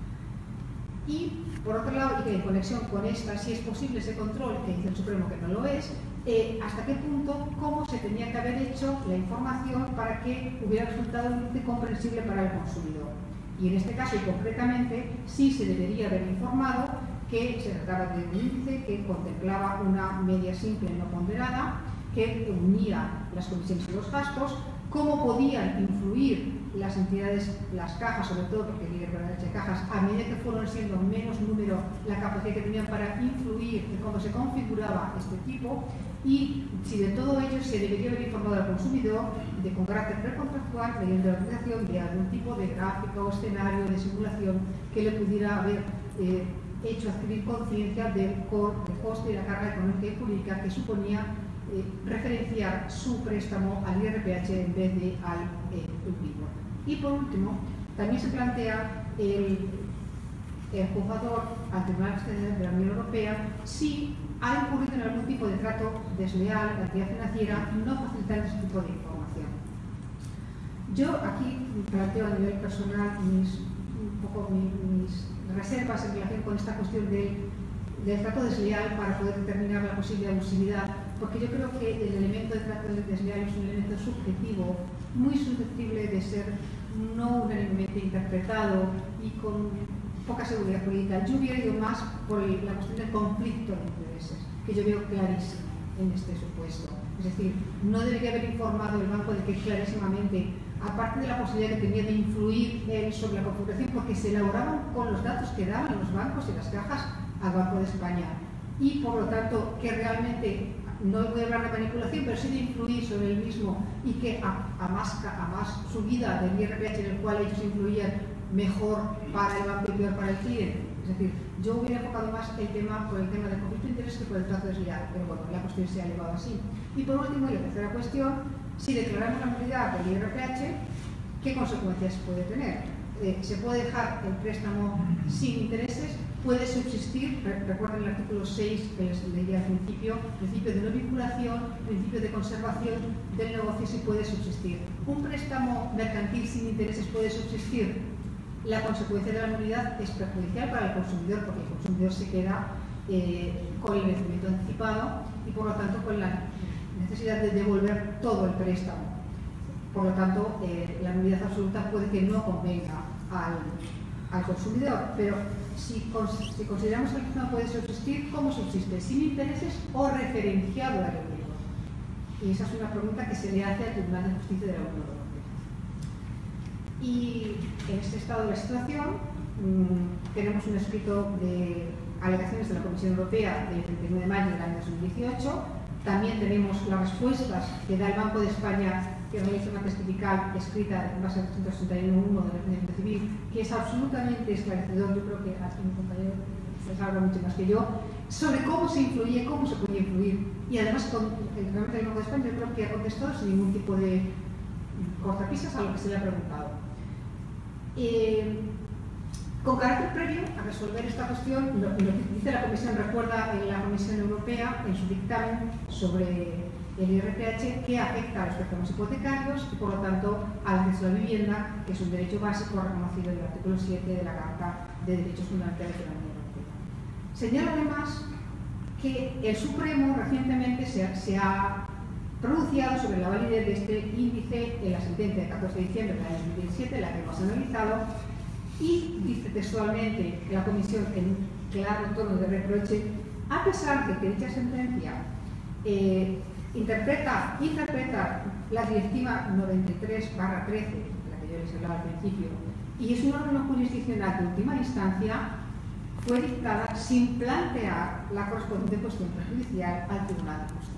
I: Y, por otro lado, y que en conexión con esta, si es posible ese control, que dice el Supremo que no lo es, eh, hasta qué punto, cómo se tenía que haber hecho la información para que hubiera resultado un índice comprensible para el consumidor. Y en este caso, y concretamente, sí se debería haber informado que se trataba de un índice que contemplaba una media simple no ponderada, que unía las comisiones y los gastos, cómo podían influir las entidades, las cajas, sobre todo porque el I R P H de cajas, a medida que fueron siendo menos número la capacidad que tenían para influir en cómo se configuraba este tipo, y si de todo ello se debería haber informado al consumidor de con carácter precontractual mediante la utilización de algún tipo de gráfica o escenario de simulación que le pudiera haber eh, hecho adquirir conciencia del, del coste y la carga económica y jurídica que suponía eh, referenciar su préstamo al I R P H en vez de al eh, Euribor. Y por último, también se plantea el, el juzgador al Tribunal de Justicia de la Unión Europea si ha incurrido en algún tipo de trato desleal a la entidad financiera no facilitando ese tipo de información. Yo aquí planteo a nivel personal mis, un poco mis, mis reservas en relación con esta cuestión del, del trato desleal para poder determinar la posible abusividad, porque yo creo que el elemento de trato desleal es un elemento subjetivo, muy susceptible de ser no unánimemente interpretado y con poca seguridad jurídica. Yo hubiera ido más por la cuestión del conflicto de intereses, que yo veo clarísimo en este supuesto. Es decir, no debería haber informado el banco de que clarísimamente, aparte de la posibilidad que tenía de influir él sobre la configuración, porque se elaboraban con los datos que daban los bancos y las cajas al Banco de España, y por lo tanto que realmente, no voy a hablar de manipulación, pero sí de influir sobre el mismo, y que a, a, más, a más subida del I R P H en el cual ellos influían, mejor para el banco y peor para el cliente. Es decir, yo hubiera enfocado más el tema por el tema del conflicto de interés que por el trato desleal, pero bueno, la cuestión se ha elevado así. Y por último, y la tercera cuestión, si declaramos la nulidad del I R P H, ¿qué consecuencias puede tener? Eh, ¿Se puede dejar el préstamo sin intereses? ¿Puede subsistir? Recuerden el artículo seis que les leía al principio, principio de no vinculación, principio de conservación del negocio, si puede subsistir. ¿Un préstamo mercantil sin intereses puede subsistir? La consecuencia de la nulidad es perjudicial para el consumidor, porque el consumidor se queda eh, con el vencimiento anticipado y por lo tanto con la necesidad de devolver todo el préstamo. Por lo tanto, eh, la nulidad absoluta puede que no convenga al, al consumidor, pero si, si consideramos que el préstamo puede subsistir, ¿cómo subsiste? ¿Sin intereses o referenciado al Euribor? Y esa es una pregunta que se le hace al Tribunal de Justicia de la Unión Europea. Y en este estado de la situación mmm, tenemos un escrito de alegaciones de la Comisión Europea del treinta y nueve de mayo del año dos mil dieciocho. También tenemos las respuestas que da el Banco de España, que realiza una testifical escrita en base al trescientos sesenta y uno punto uno del Código Civil, que es absolutamente esclarecedor. Yo creo que aquí mi compañero les habla mucho más que yo, sobre cómo se influye, cómo se podía influir. Y además, con el reglamento del Banco de España, yo creo que ha contestado sin ningún tipo de cortapisas a lo que se le ha preguntado. Eh, con carácter previo a resolver esta cuestión, lo, lo que dice la Comisión, recuerda en la Comisión Europea en su dictamen sobre el I R P H que afecta a los préstamos hipotecarios y por lo tanto al acceso a la vivienda, que es un derecho básico reconocido en el artículo siete de la Carta de Derechos Fundamentales de la Unión Europea. Señala además que el Supremo recientemente se ha, se ha pronunciado sobre la validez de este índice en la sentencia de catorce de diciembre del año dos mil diecisiete, la que hemos analizado, y dice textualmente que la Comisión, en un claro tono de reproche, a pesar de que dicha sentencia eh, interpreta, interpreta la Directiva noventa y tres barra trece, de la que yo les hablaba al principio, y es un órgano jurisdiccional de última instancia, fue dictada sin plantear la correspondiente cuestión prejudicial al Tribunal de Justicia.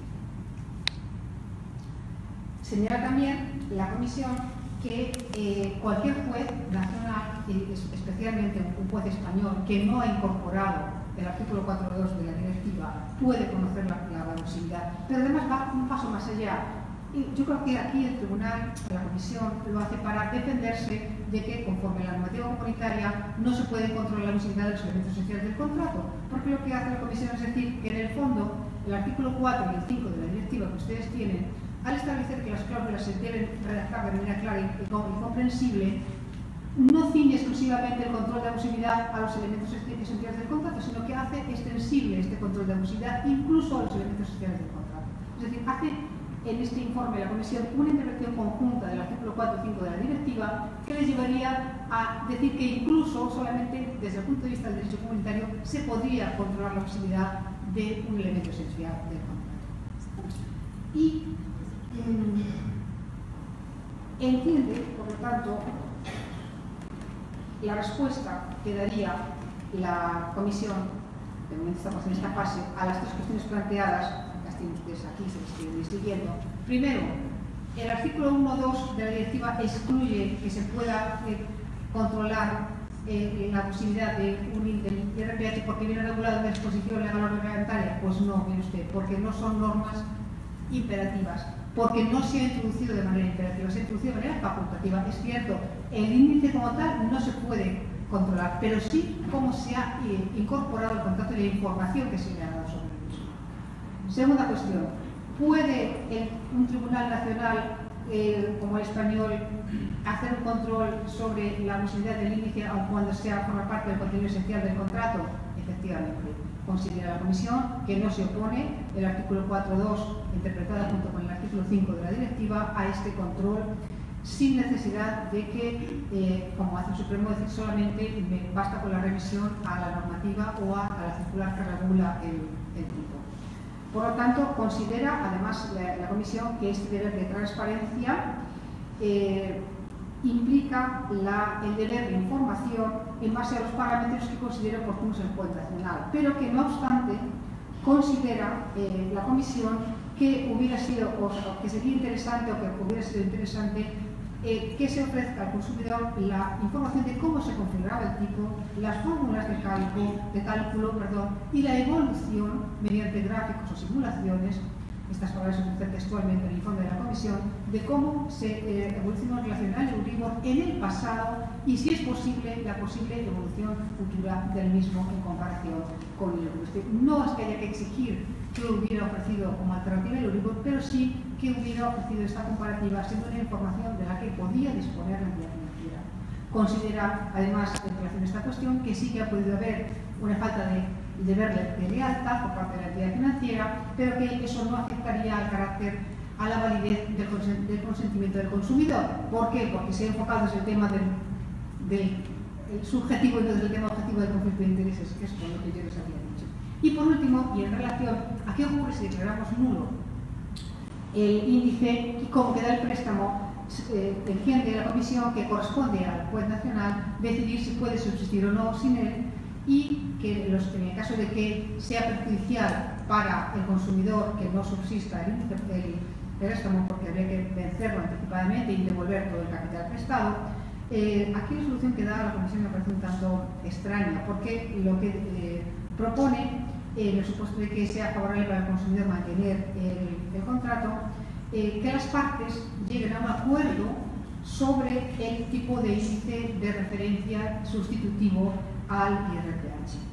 I: Señala también la Comisión que eh, cualquier juez nacional, y especialmente un juez español que no ha incorporado el artículo cuatro punto dos de la directiva, puede conocer la, la abusividad, pero además va un paso más allá. Y yo creo que aquí el Tribunal, la Comisión, lo hace para defenderse de que, conforme a la normativa comunitaria, no se puede controlar la abusividad de los elementos esenciales del contrato, porque lo que hace la Comisión es decir que, en el fondo, el artículo cuatro y el cinco de la directiva que ustedes tienen, al establecer que las cláusulas se deben redactar de manera clara y comprensible, no ciñe exclusivamente el control de abusividad a los elementos esenciales del contrato, sino que hace extensible este control de abusividad incluso a los elementos esenciales del contrato. Es decir, hace en este informe la Comisión una intervención conjunta del artículo cuatro y cinco de la directiva que les llevaría a decir que incluso solamente desde el punto de vista del derecho comunitario se podría controlar la abusividad de un elemento esencial del contrato. Y eh, entiende, por lo tanto, la respuesta que daría la Comisión, de momento estamos en esta fase, a las tres cuestiones planteadas, las tienen ustedes aquí, se las quieren ir siguiendo. Primero, el artículo uno punto dos de la directiva excluye que se pueda eh, controlar eh, la posibilidad de un del I R P H porque viene regulado en la disposición legal o reglamentaria. Pues no, mire usted, porque no son normas imperativas, porque no se ha introducido de manera imperativa, se ha introducido de manera facultativa. Es cierto, el índice como tal no se puede controlar, pero sí cómo se ha eh, incorporado el contrato y la información que se le ha dado sobre el mismo. Segunda cuestión, ¿puede el, un tribunal nacional eh, como el español hacer un control sobre la posibilidad del índice aun cuando sea forma parte del contenido esencial del contrato? Efectivamente. Considera la Comisión que no se opone el artículo cuatro punto dos, interpretada junto con el artículo cinco de la directiva, a este control, sin necesidad de que, eh, como hace el Supremo, decir solamente me basta con la revisión a la normativa o a, a la circular que regula el, el tipo. Por lo tanto, considera además la, la Comisión que este deber de transparencia eh, implica la, el deber de información en base a los parámetros que considera oportunos el juez nacional, pero que no obstante considera eh, la Comisión que hubiera sido, o sea, que sería interesante o que hubiera sido interesante eh, que se ofrezca al consumidor la información de cómo se configuraba el tipo, las fórmulas de cálculo, de cálculo perdón, y la evolución mediante gráficos o simulaciones. Estas palabras se utilizan textualmente en el informe de la Comisión, de cómo se eh, evolucionó en relación al Euribor en el pasado y, si es posible, la posible evolución futura del mismo en comparación con el Euribor. No es que haya que exigir que hubiera ofrecido como alternativa el Euribor, pero sí que hubiera ofrecido esta comparativa siendo una información de la que podía disponer la entidad financiera. Considera, además, en relación a esta cuestión, que sí que ha podido haber una falta de deber de lealtad por parte de la entidad financiera, pero que eso no afectaría al carácter, a la validez del, consent del consentimiento del consumidor. ¿Por qué? Porque se ha enfocado desde el tema del, del el subjetivo y no desde el tema objetivo del conflicto de intereses, que es con lo que yo les había dicho. Y por último, y en relación a qué ocurre si declaramos nulo el índice y cómo queda el préstamo, eh, entiende la Comisión que corresponde al juez nacional decidir si puede subsistir o no sin él, y que los, en el caso de que sea perjudicial para el consumidor que no subsista el, el préstamo, porque habría que vencerlo anticipadamente y devolver todo el capital prestado, eh, aquí la solución que da la Comisión me parece un tanto extraña, porque lo que eh, propone, eh, en el supuesto de que sea favorable para el consumidor mantener el, el contrato, eh, que las partes lleguen a un acuerdo sobre el tipo de índice de referencia sustitutivo al I R P H.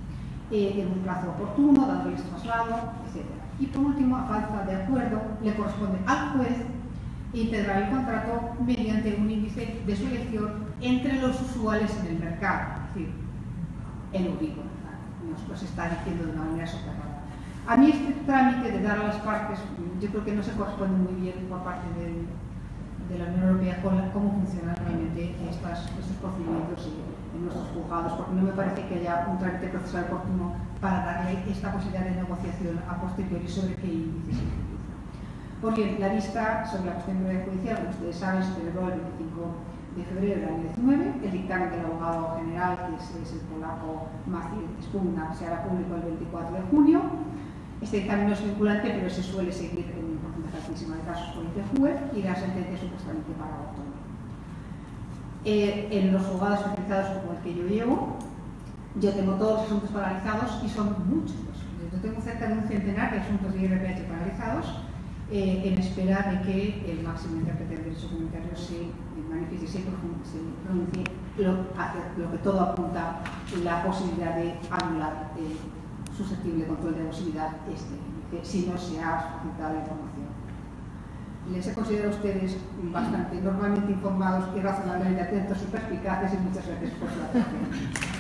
I: eh, en un plazo oportuno, dándoles traslado, etcétera. Y por último, a falta de acuerdo, le corresponde al juez integrar el contrato mediante un índice de su elección entre los usuales en el mercado, es decir, el Euribor, nos los está diciendo de una manera soterrada. A mí este trámite de dar a las partes, yo creo que no se corresponde muy bien por parte de, de la Unión Europea con la, cómo funcionan realmente estas, estos procedimientos en nuestros juzgados, porque no me parece que haya un trámite procesal oportuno para darle esta posibilidad de negociación a posteriori sobre qué índice se utiliza. Por bien, la vista sobre la cuestión de judicial, como ustedes saben, se celebró el veinticinco de febrero del año diecinueve. El dictamen del abogado general, que es, es el polaco Maciej Spugna, se hará público el veinticuatro de junio. Este dictamen no es vinculante, pero se suele seguir en un porcentaje altísimo de casos por el T J U E y la sentencia supuestamente para otoño. Eh, en los juzgados especializados como el que yo llevo, yo tengo todos los asuntos paralizados y son muchos. Yo tengo cerca de un centenar de asuntos de I R P H paralizados eh, en espera de que el máximo intérprete del derecho comunitario se manifieste, se pronuncie lo, lo que todo apunta la posibilidad de anular eh, susceptible de control de abusividad este índice, si no se ha facilitado la información. Les he considerado a ustedes bastante normalmente informados y razonablemente atentos y perspicaces, y muchas gracias por su atención.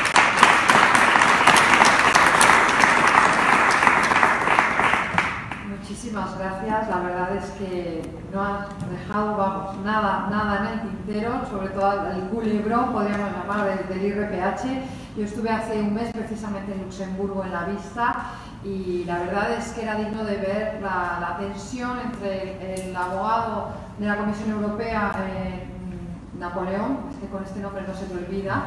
H: Muchísimas gracias. La verdad es que no has dejado, vamos, nada, nada en el tintero, sobre todo el culebrón, podríamos llamar, del, del I R P H. Yo estuve hace un mes precisamente en Luxemburgo en la vista y la verdad es que era digno de ver la, la tensión entre el, el abogado de la Comisión Europea, eh, Napoleón, es que con este nombre no se te olvida,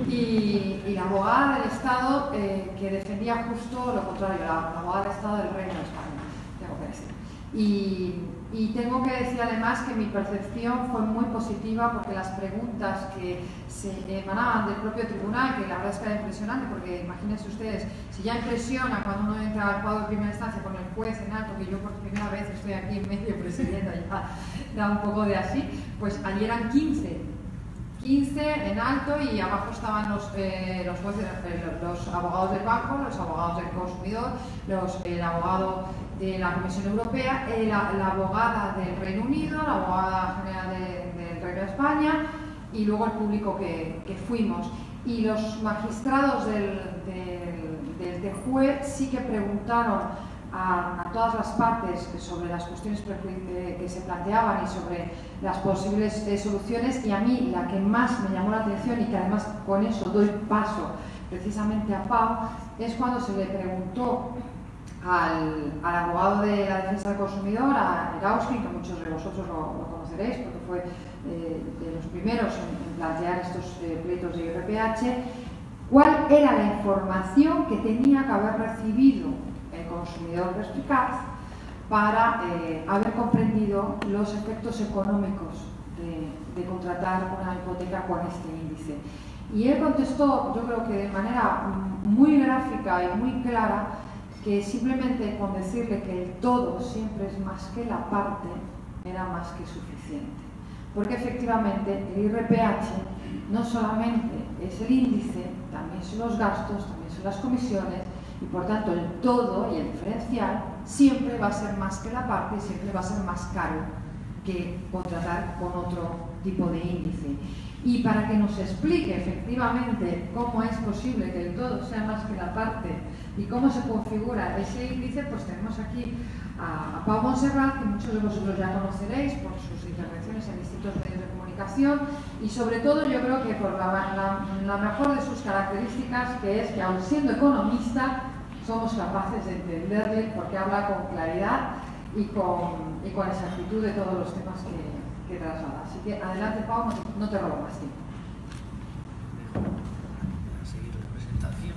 H: y, y la abogada del Estado eh, que defendía justo lo contrario, la, la abogada del Estado del Reino de España. Tengo que decir. Y, y tengo que decir además que mi percepción fue muy positiva porque las preguntas que se emanaban del propio tribunal, que la verdad es que era impresionante, porque imagínense ustedes, si ya impresiona cuando uno entra al cuadro de primera instancia con el juez en alto, que yo por primera vez estoy aquí en medio presidiendo, ya da un poco de así, pues allí eran quince. quince en alto y abajo estaban los, eh, los, jueces, eh, los abogados del banco, los abogados del consumidor, los, el abogado de la Comisión Europea, eh, la, la abogada del Reino Unido, la abogada general de, del Reino de España y luego el público que, que fuimos. Y los magistrados del, del, del T J U E sí que preguntaron A, a todas las partes sobre las cuestiones que, que se planteaban y sobre las posibles eh, soluciones, y a mí la que más me llamó la atención y que además con eso doy paso precisamente a Pau es cuando se le preguntó al, al abogado de la defensa del consumidor, a Erauskin, que muchos de vosotros lo, lo conoceréis porque fue eh, de los primeros en, en plantear estos eh, pleitos de I R P H, cuál era la información que tenía que haber recibido el consumidor perspicaz para eh, haber comprendido los efectos económicos de, de contratar una hipoteca con este índice. Y él contestó, yo creo que de manera muy gráfica y muy clara, que simplemente con decirle que el todo siempre es más que la parte era más que suficiente. Porque efectivamente el I R P H no solamente es el índice, también son los gastos, también son las comisiones, y por tanto el todo y el diferencial siempre va a ser más que la parte y siempre va a ser más caro que contratar con otro tipo de índice. Y para que nos explique efectivamente cómo es posible que el todo sea más que la parte y cómo se configura ese índice, pues tenemos aquí a, a Pau Montserrat, que muchos de vosotros ya conoceréis por sus intervenciones en distintos medios de comunicación, y sobre todo yo creo que por la, la, la mejor de sus características, que es que aun siendo economista somos capaces de entenderle porque habla con claridad y con, y con exactitud de todos los temas que, que traslada. Así que adelante, Pau, no, no te robo más tiempo.
J: Voy a seguir la presentación.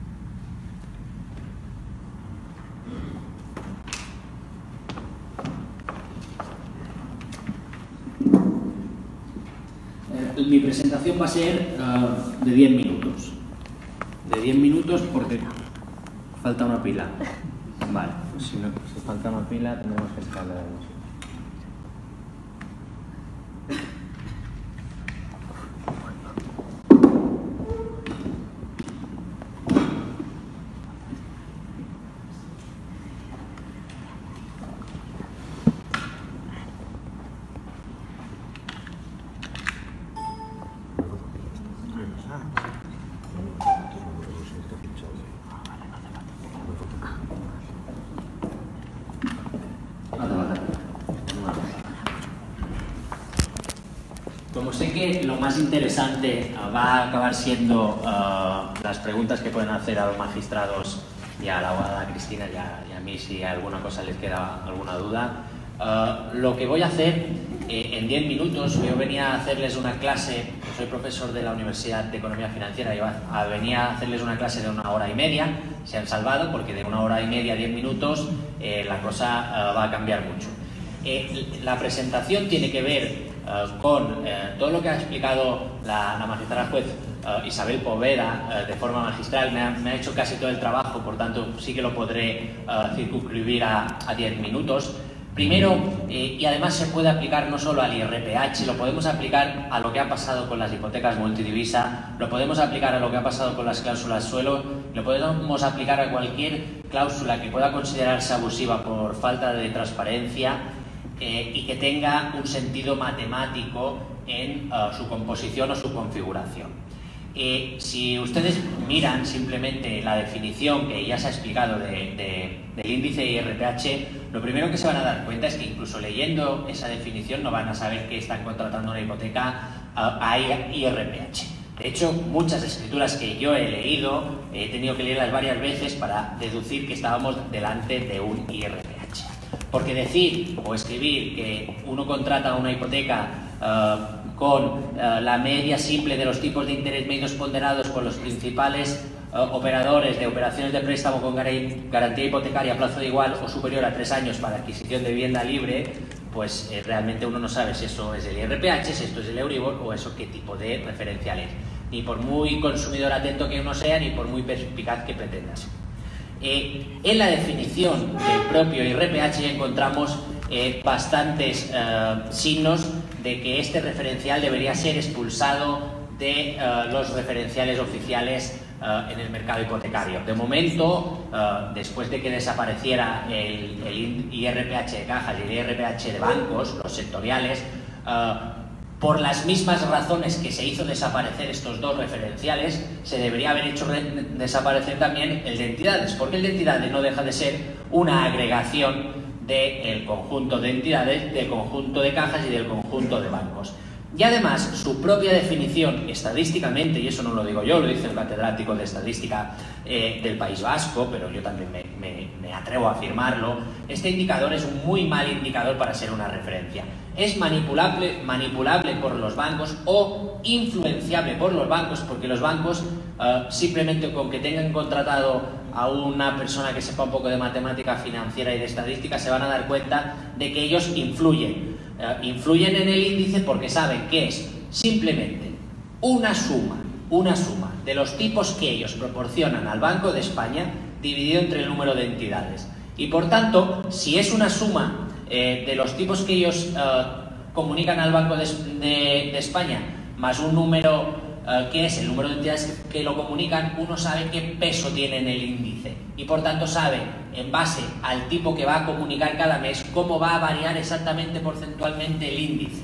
J: Eh, mi presentación va a ser uh, de diez minutos. De diez minutos porque falta una pila. Vale, pues si, no, si falta una pila tendremos que escalar eso. Como sé que lo más interesante va a acabar siendo uh, las preguntas que pueden hacer a los magistrados y a la abogada Cristina y a, y a mí, si alguna cosa les queda alguna duda, uh, lo que voy a hacer eh, en diez minutos, yo venía a hacerles una clase, yo soy profesor de la Universidad de Economía Financiera, yo a, venía a hacerles una clase de una hora y media, se han salvado porque de una hora y media a diez minutos eh, la cosa uh, va a cambiar mucho. Eh, la presentación tiene que ver uh, con uh, todo lo que ha explicado la, la magistrada juez uh, Isabel Poveda uh, de forma magistral. Me ha, me ha hecho casi todo el trabajo, por tanto sí que lo podré uh, circunscribir a, a diez minutos. Primero, eh, y además se puede aplicar no solo al I R P H, lo podemos aplicar a lo que ha pasado con las hipotecas multidivisa, lo podemos aplicar a lo que ha pasado con las cláusulas suelo, lo podemos aplicar a cualquier cláusula que pueda considerarse abusiva por falta de transparencia eh, y que tenga un sentido matemático en uh, su composición o su configuración. Eh, si ustedes miran simplemente la definición que ya se ha explicado de, de, del índice I R P H, lo primero que se van a dar cuenta es que incluso leyendo esa definición no van a saber que están contratando una hipoteca a, a I R P H. De hecho, muchas escrituras que yo he leído, he tenido que leerlas varias veces para deducir que estábamos delante de un I R P H. Porque decir o escribir que uno contrata una hipoteca uh, con uh, la media simple de los tipos de interés medios ponderados con los principales uh, operadores de operaciones de préstamo con garantía hipotecaria a plazo de igual o superior a tres años para adquisición de vivienda libre, pues eh, realmente uno no sabe si eso es el I R P H, si esto es el Euribor o eso qué tipo de referencial es. Ni por muy consumidor atento que uno sea, ni por muy perspicaz que pretendas. Eh, en la definición del propio I R P H encontramos eh, bastantes eh, signos de que este referencial debería ser expulsado de uh, los referenciales oficiales uh, en el mercado hipotecario. De momento, uh, después de que desapareciera el, el I R P H de cajas y el I R P H de bancos, los sectoriales, uh, por las mismas razones que se hizo desaparecer estos dos referenciales, se debería haber hecho desaparecer también el de entidades, porque el de entidades no deja de ser una agregación del conjunto de entidades, del conjunto de cajas y del conjunto de bancos. Y además, su propia definición estadísticamente, y eso no lo digo yo, lo dice un catedrático de estadística eh, del País Vasco, pero yo también me, me, me atrevo a afirmarlo, este indicador es un muy mal indicador para ser una referencia. Es manipulable, manipulable por los bancos o influenciable por los bancos, porque los bancos uh, simplemente con que tengan contratado a una persona que sepa un poco de matemática financiera y de estadística se van a dar cuenta de que ellos influyen. Uh, influyen en el índice porque saben que es simplemente una suma, una suma de los tipos que ellos proporcionan al Banco de España dividido entre el número de entidades. Y por tanto, si es una suma eh, de los tipos que ellos uh, comunican al Banco de, de, de España más un número Uh, que es el número de entidades que, que lo comunican, uno sabe qué peso tiene en el índice y por tanto sabe, en base al tipo que va a comunicar cada mes, cómo va a variar exactamente porcentualmente el índice.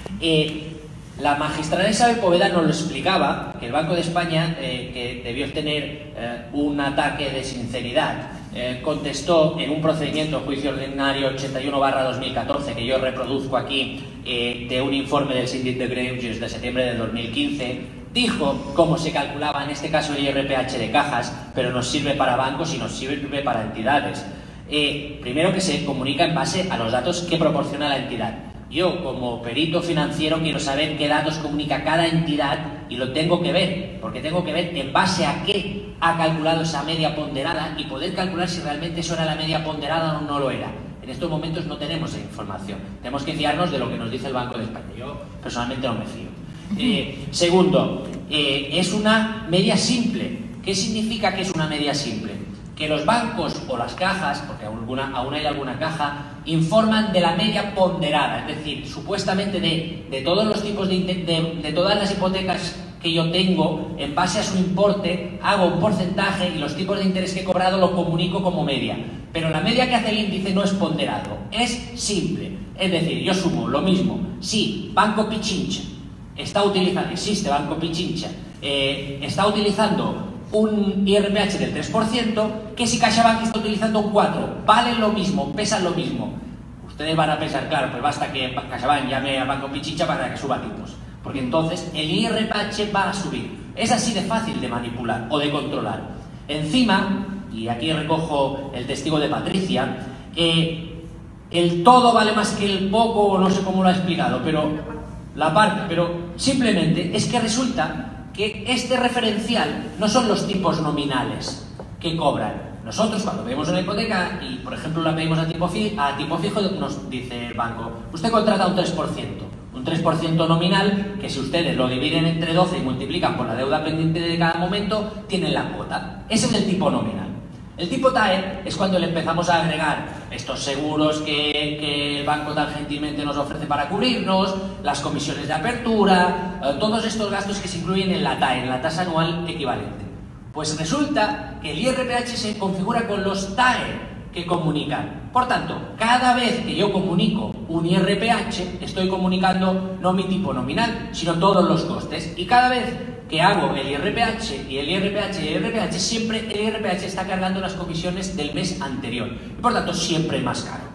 J: Eh, la magistrada Isabel Poveda nos lo explicaba, que el Banco de España, eh, que debió tener eh, un ataque de sinceridad, eh, contestó en un procedimiento de juicio ordinario ochenta y uno barra dos mil catorce, que yo reproduzco aquí, eh, de un informe del Síndic de Greuges de septiembre de dos mil quince, dijo cómo se calculaba en este caso el I R P H de cajas, pero nos sirve para bancos y nos sirve para entidades. Eh, primero que se comunica en base a los datos que proporciona la entidad. Yo, como perito financiero, quiero saber qué datos comunica cada entidad y lo tengo que ver, porque tengo que ver en base a qué ha calculado esa media ponderada y poder calcular si realmente eso era la media ponderada o no lo era. En estos momentos no tenemos esa información. Tenemos que fiarnos de lo que nos dice el Banco de España. Yo, personalmente, no me fío. Eh, segundo, eh, es una media simple. ¿Qué significa que es una media simple? Que los bancos o las cajas, porque alguna, aún hay alguna caja, informan de la media ponderada, es decir, supuestamente de, de todos los tipos de, de, de todas las hipotecas que yo tengo, en base a su importe, hago un porcentaje y los tipos de interés que he cobrado lo comunico como media. Pero la media que hace el índice no es ponderado, es simple. Es decir, yo sumo lo mismo. Si Banco Pichincha está utilizando, existe Banco Pichincha, eh, está utilizando un I R P H del tres por ciento, que si CaixaBank está utilizando un cuatro por ciento, valen lo mismo, pesan lo mismo. Ustedes van a pensar, claro, pues basta que CaixaBank llame a Banco Pichincha para que suba tipos.
K: porque entonces el I R P H va a subir. Es así de fácil de manipular o de controlar. Encima, y aquí recojo el testigo de Patricia, eh, el todo vale más que el poco, o no sé cómo lo ha explicado, pero la parte, pero simplemente es que resulta que este referencial no son los tipos nominales que cobran. Nosotros cuando pedimos una hipoteca y, por ejemplo, la pedimos a tipo, fi a tipo fijo, nos dice el banco, usted contrata un tres por ciento. Un tres por ciento nominal, que si ustedes lo dividen entre doce y multiplican por la deuda pendiente de cada momento, tienen la cuota. Ese es el tipo nominal. El tipo T A E es cuando le empezamos a agregar estos seguros que, que el banco tan gentilmente nos ofrece para cubrirnos, las comisiones de apertura, eh, todos estos gastos que se incluyen en la T A E, en la tasa anual equivalente. Pues resulta que el I R P H se configura con los T A E que comunican. Por tanto, cada vez que yo comunico un I R P H, estoy comunicando no mi tipo nominal, sino todos los costes. Y cada vez que hago el I R P H y el I R P H y el I R P H, siempre el I R P H está cargando las comisiones del mes anterior. Y por tanto, siempre es más caro.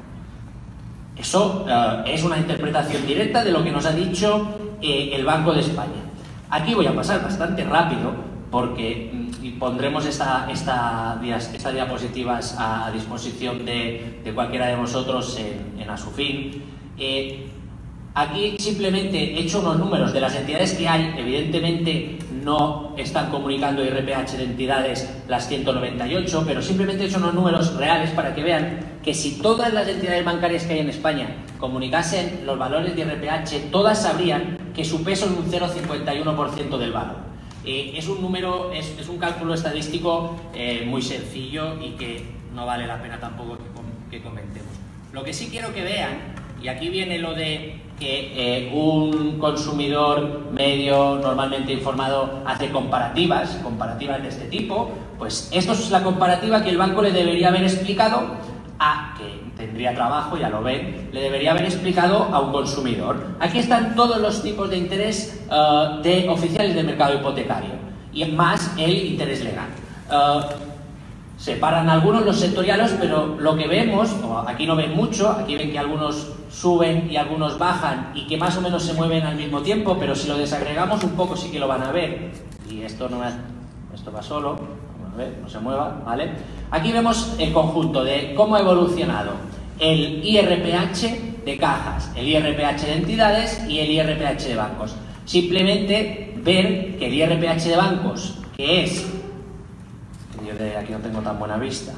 K: Eso uh, es una interpretación directa de lo que nos ha dicho eh, el Banco de España. Aquí voy a pasar bastante rápido, porque y pondremos esta, esta, esta diapositivas a disposición de, de cualquiera de vosotros en, en Asufin. Eh, aquí simplemente he hecho unos números de las entidades que hay. Evidentemente no están comunicando I R P H de entidades las ciento noventa y ocho, pero simplemente he hecho unos números reales para que vean que si todas las entidades bancarias que hay en España comunicasen los valores de I R P H, todas sabrían que su peso es un cero coma cincuenta y uno por ciento del valor. Eh, es un número, es, es un cálculo estadístico eh, muy sencillo y que no vale la pena tampoco que, que comentemos. Lo que sí quiero que vean, y aquí viene lo de que eh, un consumidor medio normalmente informado hace comparativas, comparativas de este tipo, pues esto es la comparativa que el banco le debería haber explicado a, que tendría trabajo, ya lo ven, le debería haber explicado a un consumidor. Aquí están todos los tipos de interés uh, de oficiales del mercado hipotecario y más el interés legal. Uh, separan algunos los sectoriales, pero lo que vemos, o aquí no ven mucho, aquí ven que algunos suben y algunos bajan y que más o menos se mueven al mismo tiempo, pero si lo desagregamos un poco sí que lo van a ver. Y esto no es, esto va solo, vamos a ver, no se mueva, ¿vale? Aquí vemos el conjunto de cómo ha evolucionado el I R P H de cajas, el I R P H de entidades y el I R P H de bancos. Simplemente ver que el I R P H de bancos, que es, yo de aquí no tengo tan buena vista,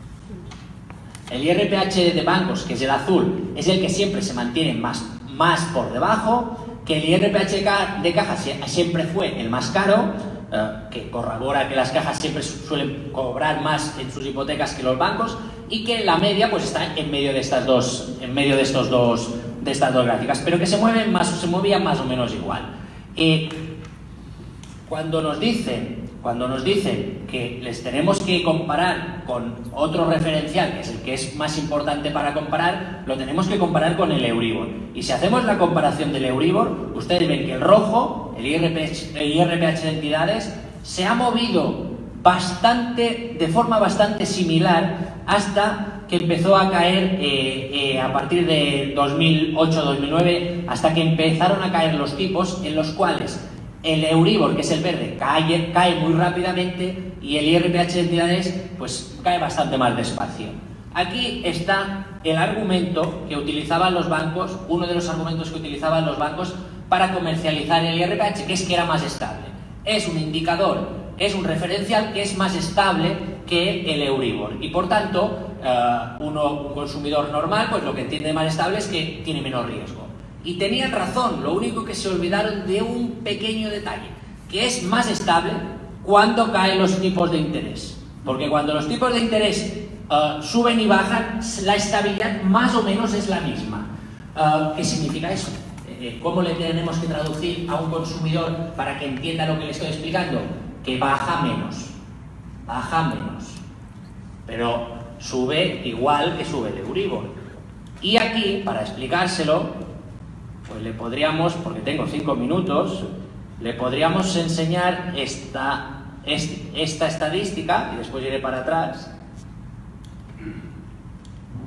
K: el I R P H de bancos, que es el azul, es el que siempre se mantiene más, más por debajo, que el I R P H de cajas siempre fue el más caro, Uh, que corrobora que las cajas siempre suelen cobrar más en sus hipotecas que los bancos, y que la media pues está en medio de estas dos, en medio de estos dos, de estas dos gráficas, pero que se mueven más, se movían más o menos igual. Eh, cuando nos dicen, cuando nos dicen que les tenemos que comparar con otro referencial, que es el que es más importante para comparar, lo tenemos que comparar con el Euribor. Y si hacemos la comparación del Euribor, ustedes ven que el rojo, el I R P H, el I R P H de entidades, se ha movido bastante, de forma bastante similar hasta que empezó a caer eh, eh, a partir de dos mil ocho dos mil nueve, hasta que empezaron a caer los tipos en los cuales el Euribor, que es el verde, cae, cae muy rápidamente y el I R P H de entidades pues cae bastante más despacio. Aquí está el argumento que utilizaban los bancos, uno de los argumentos que utilizaban los bancos para comercializar el I R P H, que es que era más estable. Es un indicador, es un referencial que es más estable que el Euribor y por tanto uh, uno, un consumidor normal pues lo que entiende más estable es que tiene menos riesgo. Y tenían razón, lo único que se olvidaron de un pequeño detalle, que es más estable cuando caen los tipos de interés. Porque cuando los tipos de interés uh, suben y bajan, la estabilidad más o menos es la misma. Uh, ¿Qué significa eso? Eh, ¿Cómo le tenemos que traducir a un consumidor para que entienda lo que le estoy explicando? Que baja menos, baja menos, pero sube igual que sube el Euribor. Y aquí, para explicárselo, pues le podríamos, porque tengo cinco minutos, le podríamos enseñar esta, este, esta estadística, y después iré para atrás. No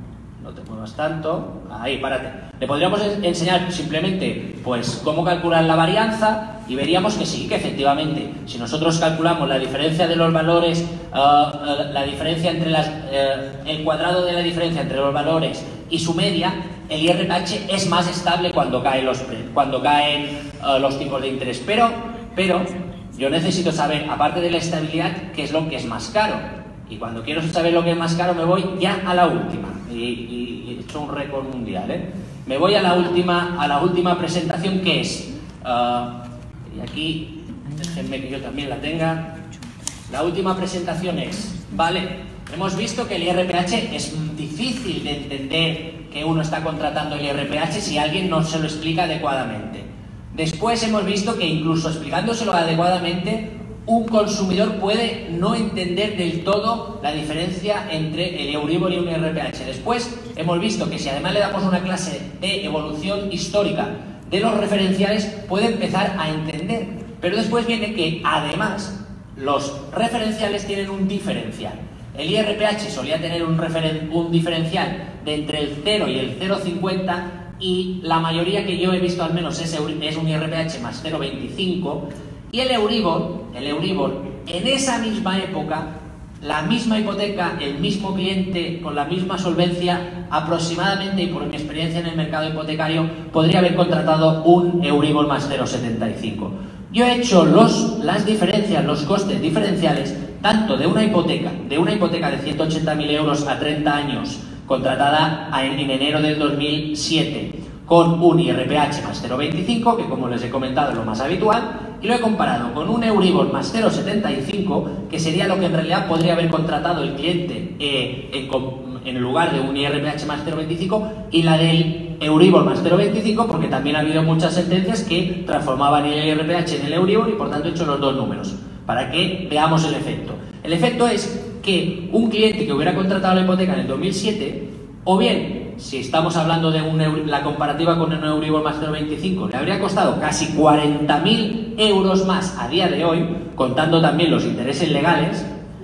K: no te muevas tanto, ahí, párate. Le podríamos enseñar simplemente pues cómo calcular la varianza y veríamos que sí, que efectivamente, si nosotros calculamos la diferencia de los valores, uh, uh, la diferencia entre las, uh, el cuadrado de la diferencia entre los valores y su media, el I R P H es más estable cuando caen los, cuando caen, uh, los tipos de interés. Pero, pero yo necesito saber, aparte de la estabilidad, qué es lo que es más caro. Y cuando quiero saber lo que es más caro, me voy ya a la última. Y, y, y he hecho un récord mundial, ¿eh? Me voy a la última, a la última presentación, que es... Uh, y aquí, déjenme que yo también la tenga. La última presentación es... Vale, hemos visto que el I R P H es difícil de entender que uno está contratando el I R P H si alguien no se lo explica adecuadamente. Después hemos visto que incluso explicándoselo adecuadamente, un consumidor puede no entender del todo la diferencia entre el Euribor y un I R P H. Después hemos visto que si además le damos una clase de evolución histórica de los referenciales, puede empezar a entender. Pero después viene que además los referenciales tienen un diferencial. El I R P H solía tener un, referen un diferencial de entre el cero y el cero coma cincuenta, y la mayoría que yo he visto al menos es, es un I R P H más cero coma veinticinco. Y el Euribor, el Euribor, en esa misma época, la misma hipoteca, el mismo cliente, con la misma solvencia, aproximadamente, y por mi experiencia en el mercado hipotecario, podría haber contratado un Euribor más cero coma setenta y cinco. Yo he hecho los, las diferencias, los costes diferenciales, tanto de una hipoteca, de una hipoteca de ciento ochenta mil euros a treinta años, contratada en, en enero del dos mil siete, con un I R P H más cero coma veinticinco, que como les he comentado es lo más habitual, y lo he comparado con un Euribor más cero coma setenta y cinco, que sería lo que en realidad podría haber contratado el cliente eh, en, en lugar de un I R P H más cero coma veinticinco, y la del Euribor más cero coma veinticinco, porque también ha habido muchas sentencias que transformaban el I R P H en el Euribor y por tanto he hecho los dos números, para que veamos el efecto. El efecto es que un cliente que hubiera contratado la hipoteca en el dos mil siete, o bien, si estamos hablando de un la comparativa con un Euribor más cero coma veinticinco, le habría costado casi cuarenta mil euros más a día de hoy, contando también los intereses legales.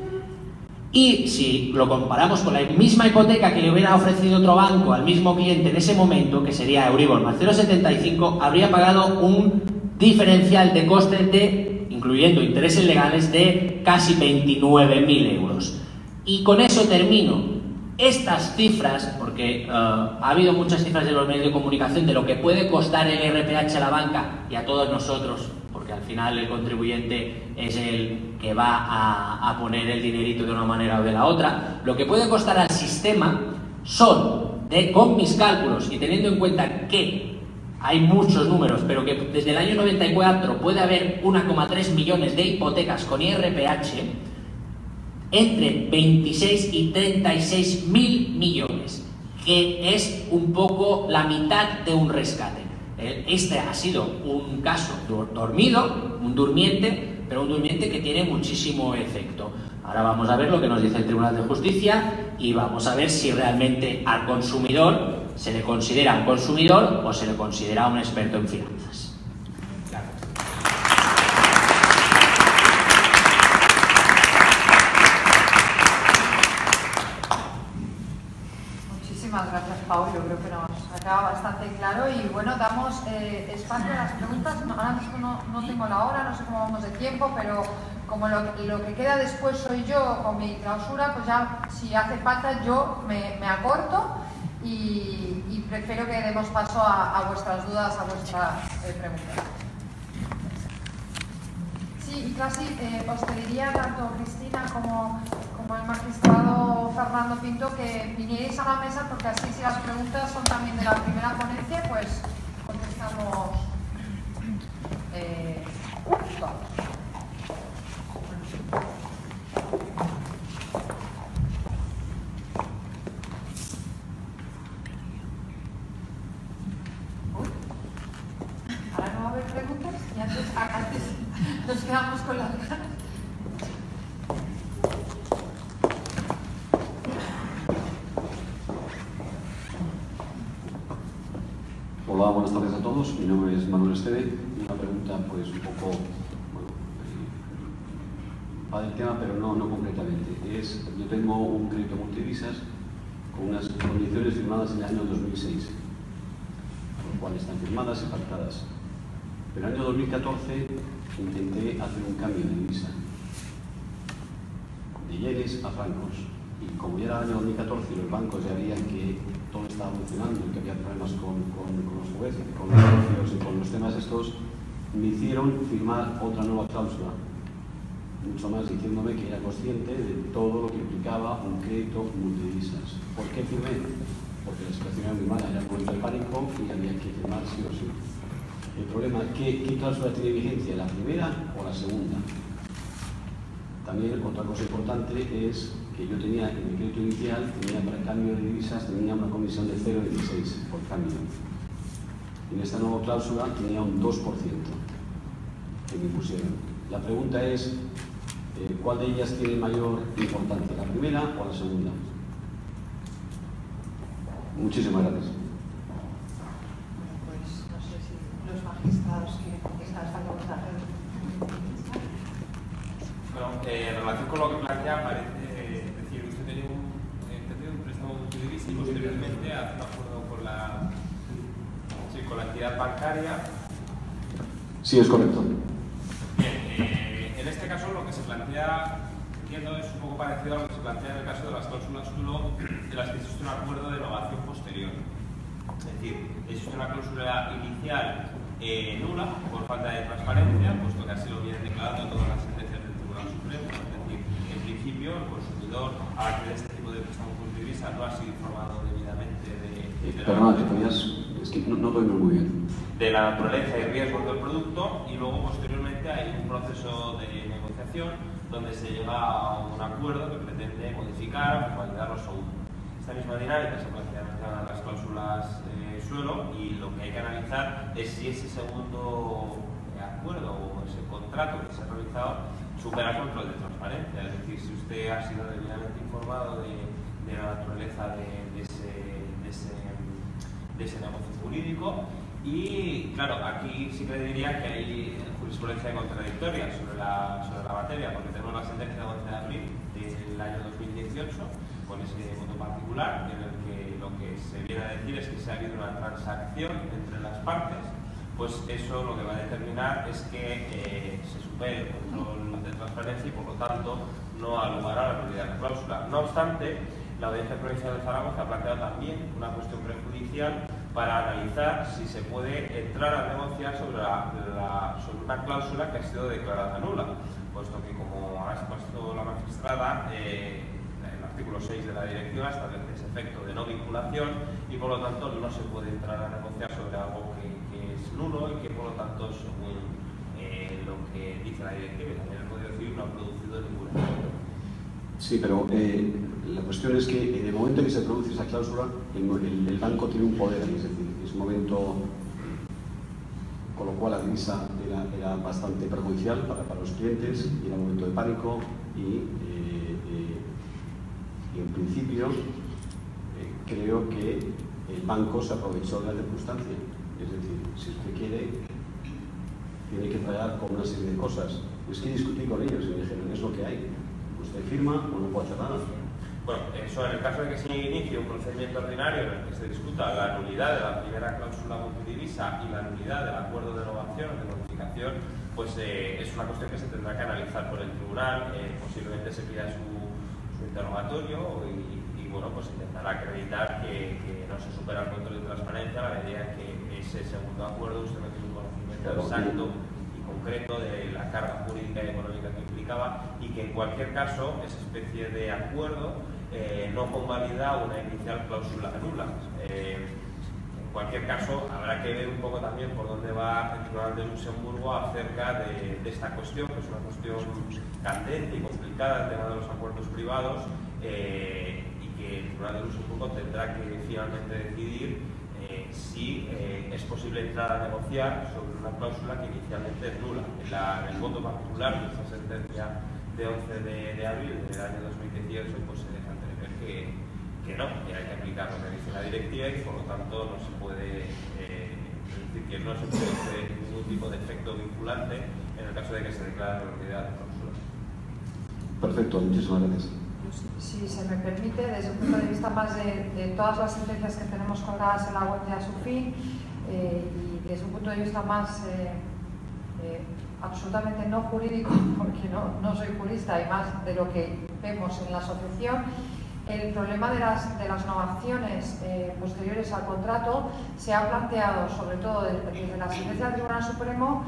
K: Y si lo comparamos con la misma hipoteca que le hubiera ofrecido otro banco al mismo cliente en ese momento, que sería Euribor más cero coma setenta y cinco, habría pagado un diferencial de costes de, incluyendo intereses legales, de casi veintinueve mil euros. Y con eso termino. Estas cifras, porque uh, ha habido muchas cifras de los medios de comunicación de lo que puede costar el I R P H a la banca y a todos nosotros, porque al final el contribuyente es el que va a, a poner el dinerito de una manera o de la otra, lo que puede costar al sistema son, de, con mis cálculos y teniendo en cuenta que hay muchos números, pero que desde el año noventa y cuatro puede haber uno coma tres millones de hipotecas con I R P H, entre veintiséis y treinta y seis mil millones, que es un poco la mitad de un rescate. Este ha sido un caso dormido, un durmiente, pero un durmiente que tiene muchísimo efecto. Ahora vamos a ver lo que nos dice el Tribunal de Justicia y vamos a ver si realmente al consumidor se le considera un consumidor o se le considera un experto en finanzas.
H: Muchísimas gracias, Pau. Yo creo que nos acaba bastante claro y bueno, damos eh, espacio a las preguntas. Ahora mismo no, no tengo la hora, no sé cómo vamos de tiempo, pero como lo, lo que queda después soy yo con mi clausura, pues ya si hace falta yo me, me acorto y, y prefiero que demos paso a, a vuestras dudas, a vuestras eh, preguntas. Sí, y casi eh, os pediría tanto Cristina como, como el magistrado Fernando Pinto que vinierais a la mesa porque así si las preguntas son también de la primera ponencia, pues contestamos eh, todos. Ahora no va a haber preguntas y antes, antes nos quedamos con las ganas.
L: Hola, buenas tardes a todos. Mi nombre es Manuel Esteve. Una pregunta, pues, un poco, bueno, eh, va del tema, pero no, no concretamente. Es, yo tengo un crédito multivisas con unas condiciones firmadas en el año dos mil seis, por lo cual están firmadas y pactadas. Pero en el año dos mil catorce intenté hacer un cambio de divisa, de yenes a francos. Y como ya era el año dos mil catorce y los bancos ya veían que todo estaba funcionando y que había problemas con, con, con los jueces, con los socios y con los temas estos, me hicieron firmar otra nueva cláusula, mucho más diciéndome que era consciente de todo lo que implicaba un crédito multidivisas. ¿Por qué firmé? Porque la situación era muy mala, era un momento de pánico y había que firmar sí o sí. El problema, ¿qué, qué cláusula tiene vigencia? ¿La primera o la segunda? También otra cosa importante es que yo tenía en mi crédito inicial, tenía para cambio de divisas, tenía una comisión de cero coma dieciséis por cambio. En esta nueva cláusula tenía un dos por ciento que me pusieron. La pregunta es, eh, ¿cuál de ellas tiene mayor importancia? ¿La primera o la segunda? Muchísimas gracias.
I: Pues no sé si los magistrados quieren contestar esta conversación.
E: Bueno, eh, en relación con lo que plantea, parece eh, decir, usted tenía un, eh, tenía un préstamo multidivisa y posteriormente hace un acuerdo con la, sí, con la entidad bancaria.
L: Sí, es correcto.
E: Bien, eh, en este caso lo que se plantea, entiendo, es un poco parecido a lo que se plantea en el caso de las cláusulas nulo, de las que existe un acuerdo de novación posterior. Es decir, existe una cláusula inicial eh, nula por falta de transparencia, puesto que así lo vienen declarando todas las sentencias del Tribunal Supremo. Es decir, en principio, el consumidor, al acceder a este tipo de préstamos multidivisa, no ha sido informado debidamente de, de, de
L: Perdona, te podías... Es que no, no te oigo muy bien.
E: de la naturaleza y riesgos del producto, y luego posteriormente hay un proceso de negociación donde se llega a un acuerdo que pretende modificar o validar los seguros. Esta misma dinámica se plantea en las cláusulas eh, suelo, y lo que hay que analizar es si ese segundo acuerdo o ese contrato que se ha realizado supera el control de transparencia, es decir, si usted ha sido debidamente informado de, de la naturaleza de, de, ese, de, ese, de ese negocio jurídico. Y claro, aquí sí que le diría que hay jurisprudencia contradictoria sobre la, sobre la materia, porque tenemos la sentencia de once de abril del año dos mil dieciocho con ese voto particular, en el que lo que se viene a decir es que si ha habido una transacción entre las partes, pues eso lo que va a determinar es que eh, se supere el control de transparencia y por lo tanto no ha lugar a la nulidad de la cláusula. No obstante, la Audiencia Provincial de Zaragoza ha planteado también una cuestión prejudicial para analizar si se puede entrar a negociar sobre, la, la, sobre una cláusula que ha sido declarada nula, puesto que, como ha expuesto la magistrada, eh, el artículo seis de la directiva establece ese efecto de no vinculación y por lo tanto no se puede entrar a negociar sobre algo que, que es nulo y que por lo tanto, según eh, lo que dice la directiva y también el Código Civil, no ha producido ningún efecto.
L: Sí, pero eh, la cuestión es que en el momento en que se produce esa cláusula, el, el, el banco tiene un poder, es decir, es un momento, con lo cual la divisa era, era bastante perjudicial para, para los clientes, y era un momento de pánico y, eh, eh, y en principio, eh, creo que el banco se aprovechó de la circunstancia. Es decir, si usted quiere, tiene que traer con una serie de cosas. Es que discutí con ellos y me dijeron, es lo que hay. Usted firma o no puede hacer nada.
E: Bueno, eso en el caso de que se inicie un procedimiento ordinario en el que se discuta la nulidad de la primera cláusula multidivisa y la nulidad del acuerdo de novación o de modificación, pues eh, es una cuestión que se tendrá que analizar por el tribunal, eh, posiblemente se pida su, su interrogatorio y, y bueno, pues intentará acreditar que, que no se supera el control de transparencia a la medida que ese segundo acuerdo usted no tiene un conocimiento
L: claro,
E: exacto y concreto de la carga jurídica y económica que implicaba, y que en cualquier caso esa especie de acuerdo eh, no convalida una inicial cláusula nula. Eh, en cualquier caso, habrá que ver un poco también por dónde va el Tribunal de Luxemburgo acerca de, de esta cuestión, que es una cuestión candente y complicada, el tema de los acuerdos privados, eh, y que el Tribunal de Luxemburgo tendrá que finalmente decidir eh, si eh, es posible entrar a negociar sobre una cláusula que inicialmente es nula. En, la, en el voto particular de esta sentencia de once de abril del año dos mil dieciocho, pues se deja entrever que, que no, que hay que aplicar lo que dice la directiva y por lo tanto no se puede, eh, es decir, que no se puede hacer ningún tipo de efecto vinculante en el caso de que se declare la nulidad de cláusula.
L: Perfecto, muchísimas gracias.
H: si se me permite, desde un punto de vista más de, de todas las sentencias que tenemos colgadas en la web de Asufin, eh, y desde un punto de vista más eh, eh, absolutamente no jurídico, porque no, no soy jurista y más de lo que vemos en la asociación, el problema de las, de las novaciones eh, posteriores al contrato se ha planteado, sobre todo desde la sentencia del Tribunal Supremo,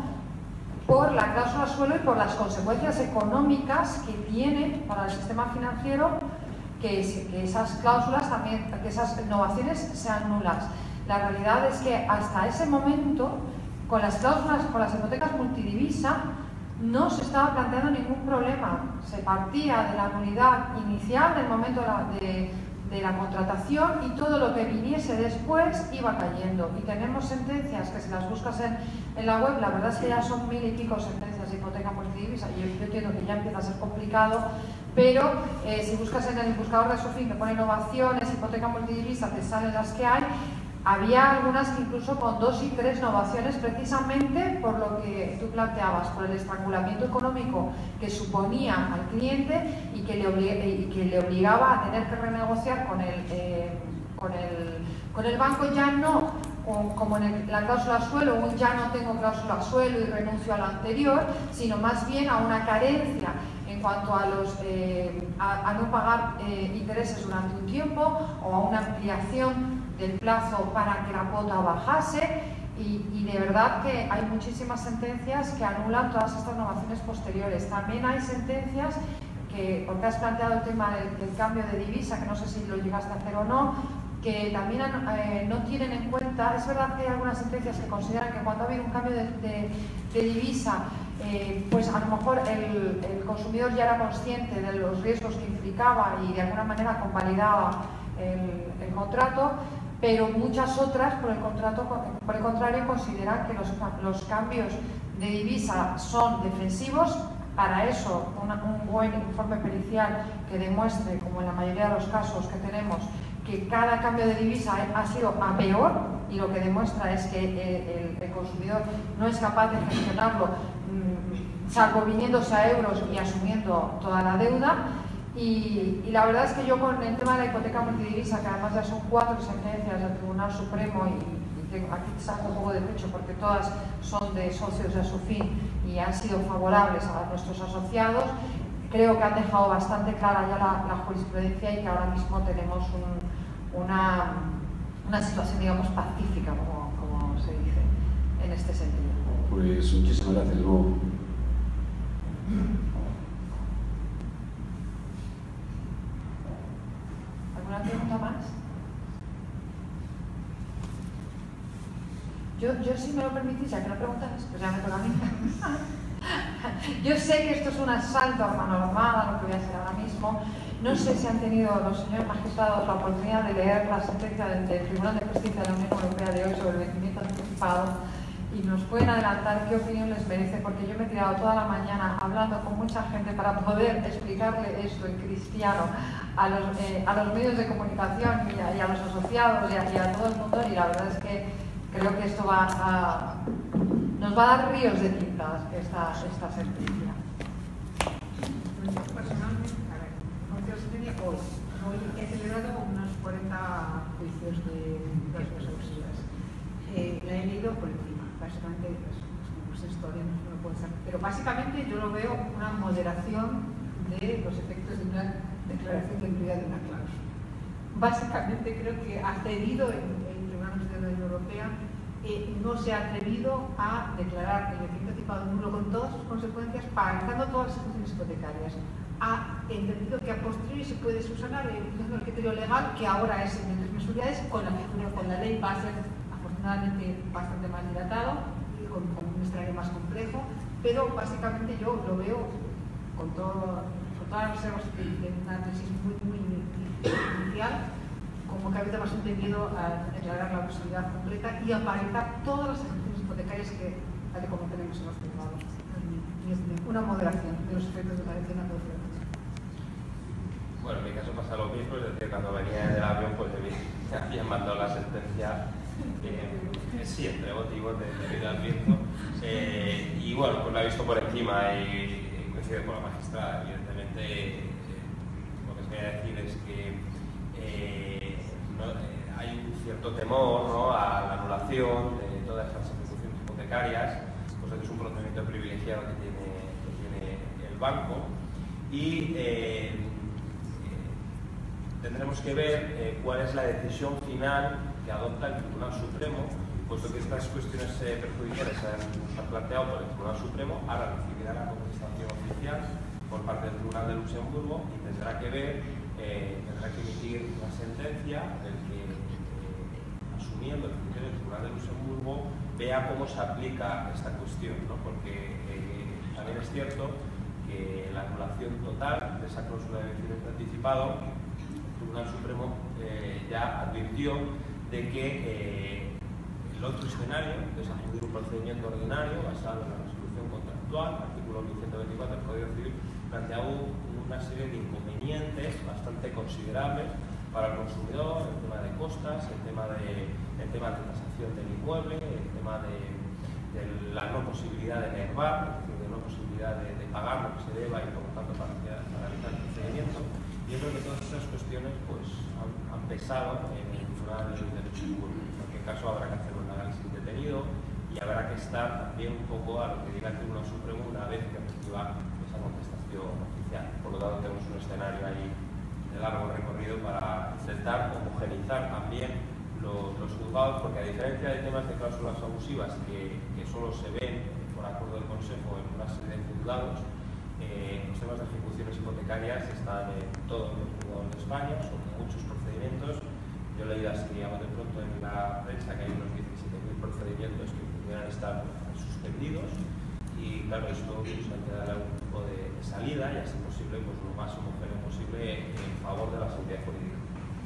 H: por la cláusula suelo y por las consecuencias económicas que tiene para el sistema financiero que, que esas cláusulas también, que esas innovaciones sean nulas. La realidad es que hasta ese momento, con las cláusulas, con las hipotecas multidivisa, no se estaba planteando ningún problema. Se partía de la nulidad inicial del momento de la, de, de la contratación y todo lo que viniese después iba cayendo. Y tenemos sentencias que si las buscas en, en la web, la verdad es que ya son mil y pico sentencias de hipoteca multidivisa y yo, yo entiendo que ya empieza a ser complicado, pero eh, si buscas en el buscador de Asufin que pone innovaciones, hipoteca multidivisa, te salen las que hay. Había algunas que incluso con dos y tres novaciones, precisamente por lo que tú planteabas, por el estrangulamiento económico que suponía al cliente y que le, oblig y que le obligaba a tener que renegociar con el, eh, con el, con el banco, ya no o, como en el, la cláusula suelo, un ya no tengo cláusula suelo y renuncio a lo anterior, sino más bien a una carencia en cuanto a, los, eh, a, a no pagar eh, intereses durante un tiempo o a una ampliación del plazo para que la cuota bajase y, y de verdad que hay muchísimas sentencias que anulan todas estas novaciones posteriores. También hay sentencias que, porque has planteado el tema del, del cambio de divisa, que no sé si lo llegaste a hacer o no, que también eh, no tienen en cuenta, es verdad que hay algunas sentencias que consideran que cuando ha habido un cambio de, de, de divisa, eh, pues a lo mejor el, el consumidor ya era consciente de los riesgos que implicaba y de alguna manera convalidaba el, el contrato, pero muchas otras, por el, contrato, por el contrario, consideran que los, los cambios de divisa son defensivos. Para eso, una, un buen informe pericial que demuestre, como en la mayoría de los casos que tenemos, que cada cambio de divisa ha sido a peor, y lo que demuestra es que el, el consumidor no es capaz de gestionarlo, mmm, salvo viniéndose a euros y asumiendo toda la deuda. Y, y la verdad es que yo con el tema de la hipoteca multidivisa, que además ya son cuatro sentencias del Tribunal Supremo y, y tengo, aquí saco un poco de pecho porque todas son de socios de Asufin y han sido favorables a nuestros asociados, creo que han dejado bastante clara ya la, la jurisprudencia y que ahora mismo tenemos un, una, una situación, digamos, pacífica, como, como se dice, en este sentido.
L: Pues muchísimas gracias, luego.
H: ¿Alguna pregunta más? Yo, yo si me lo permitís, ya que no preguntas, pues ya me toca a mí. Yo sé que esto es un asalto a mano armada, lo que voy a hacer ahora mismo. No sé si han tenido los señores magistrados la oportunidad de leer la sentencia del, del Tribunal de Justicia de la Unión Europea de hoy sobre el vencimiento anticipado y nos pueden adelantar qué opinión les merece, porque yo me he tirado toda la mañana hablando con mucha gente para poder explicarle esto en cristiano a los, eh, a los medios de comunicación y a, y a los asociados y a, y a todo el mundo, y la verdad es que creo que esto va a, nos va a dar ríos de tinta esta, esta sentencia.
I: Personalmente, a ver, hoy, hoy he celebrado unos cuarenta juicios de las ausilias. Eh, la he leído por encima, básicamente, pues, pues historia no puede ser, pero básicamente yo lo veo una moderación de los efectos de una declaración de nulidad de una cláusula. Básicamente creo que ha cedido el, el Tribunal de la Unión Europea, eh, no se ha atrevido a declarar el vencimiento anticipado nulo con todas sus consecuencias, paralizando todas las ejecuciones hipotecarias. Ha entendido que a posteriori se puede subsanar el, el criterio legal, que ahora es en tres mensualidades, con la, con la ley va a ser afortunadamente bastante más dilatado y con, con un escenario más complejo, pero básicamente yo lo veo con, todo, con todas las reservas de una tesis muy, muy inicial, como que ha habido bastante miedo a declarar la posibilidad completa y a paralizar todas las ejecuciones hipotecarias que, tal y como tenemos en los juzgados. Una moderación de los efectos de la elección a todos los.
E: Bueno, en mi caso pasa lo mismo, es decir, cuando venía del avión, pues me habían mandado la sentencia, eh, sí, entre motivos de debido al viento, eh, y bueno, pues la he visto por encima y, y coincide con la magistrada, evidentemente, eh, lo que que quería decir es que eh, no, eh, hay un cierto temor, ¿no?, a la anulación de todas estas ejecuciones hipotecarias, pues que es un procedimiento privilegiado que tiene, que tiene el banco, y eh, eh, tendremos que ver eh, cuál es la decisión final que adopta el Tribunal Supremo, puesto que estas cuestiones eh, perjudiciales se han, se han planteado por el Tribunal Supremo. Ahora recibirá la contestación oficial por parte del Tribunal de Luxemburgo y tendrá que ver, eh, tendrá que emitir una sentencia en la que, eh, asumiendo el criterio del Tribunal de Luxemburgo, vea cómo se aplica esta cuestión, ¿no? Porque eh, también es cierto que la anulación total de esa cláusula de vencimiento anticipado, el Tribunal Supremo eh, ya advirtió de que eh, el otro escenario, que es acudir un procedimiento ordinario basado en la resolución contractual, artículo mil ciento veinticuatro del Código Civil, planteaba una serie de inconvenientes bastante considerables para el consumidor, el tema de costas, el tema de, el tema de tasación del inmueble, el tema de, de la no posibilidad de enervar, es decir, de no posibilidad de, de pagar lo que se deba y por lo tanto para realizar el procedimiento. Y yo creo que todas esas cuestiones pues, han, han pesado en el Tribunal de Luxemburgo. En cualquier caso habrá que hacer un análisis detenido y habrá que estar también un poco a lo que diga el Tribunal Supremo una vez que reciba esa contestación oficial. Por lo tanto tenemos un escenario ahí de largo recorrido para intentar homogeneizar también los, los juzgados, porque a diferencia de temas de cláusulas abusivas que, que solo se ven por acuerdo del Consejo en una serie de juzgados, eh, los temas de ejecuciones hipotecarias están en todos los juzgados de España, son muchos procedimientos. Yo he leído así, digamos, de pronto en la prensa que hay unos diecisiete mil procedimientos que pudieran estar suspendidos y claro, esto pues, hay que darle algún tipo de salida y así posible, pues lo más homogéneo posible en favor de la seguridad jurídica.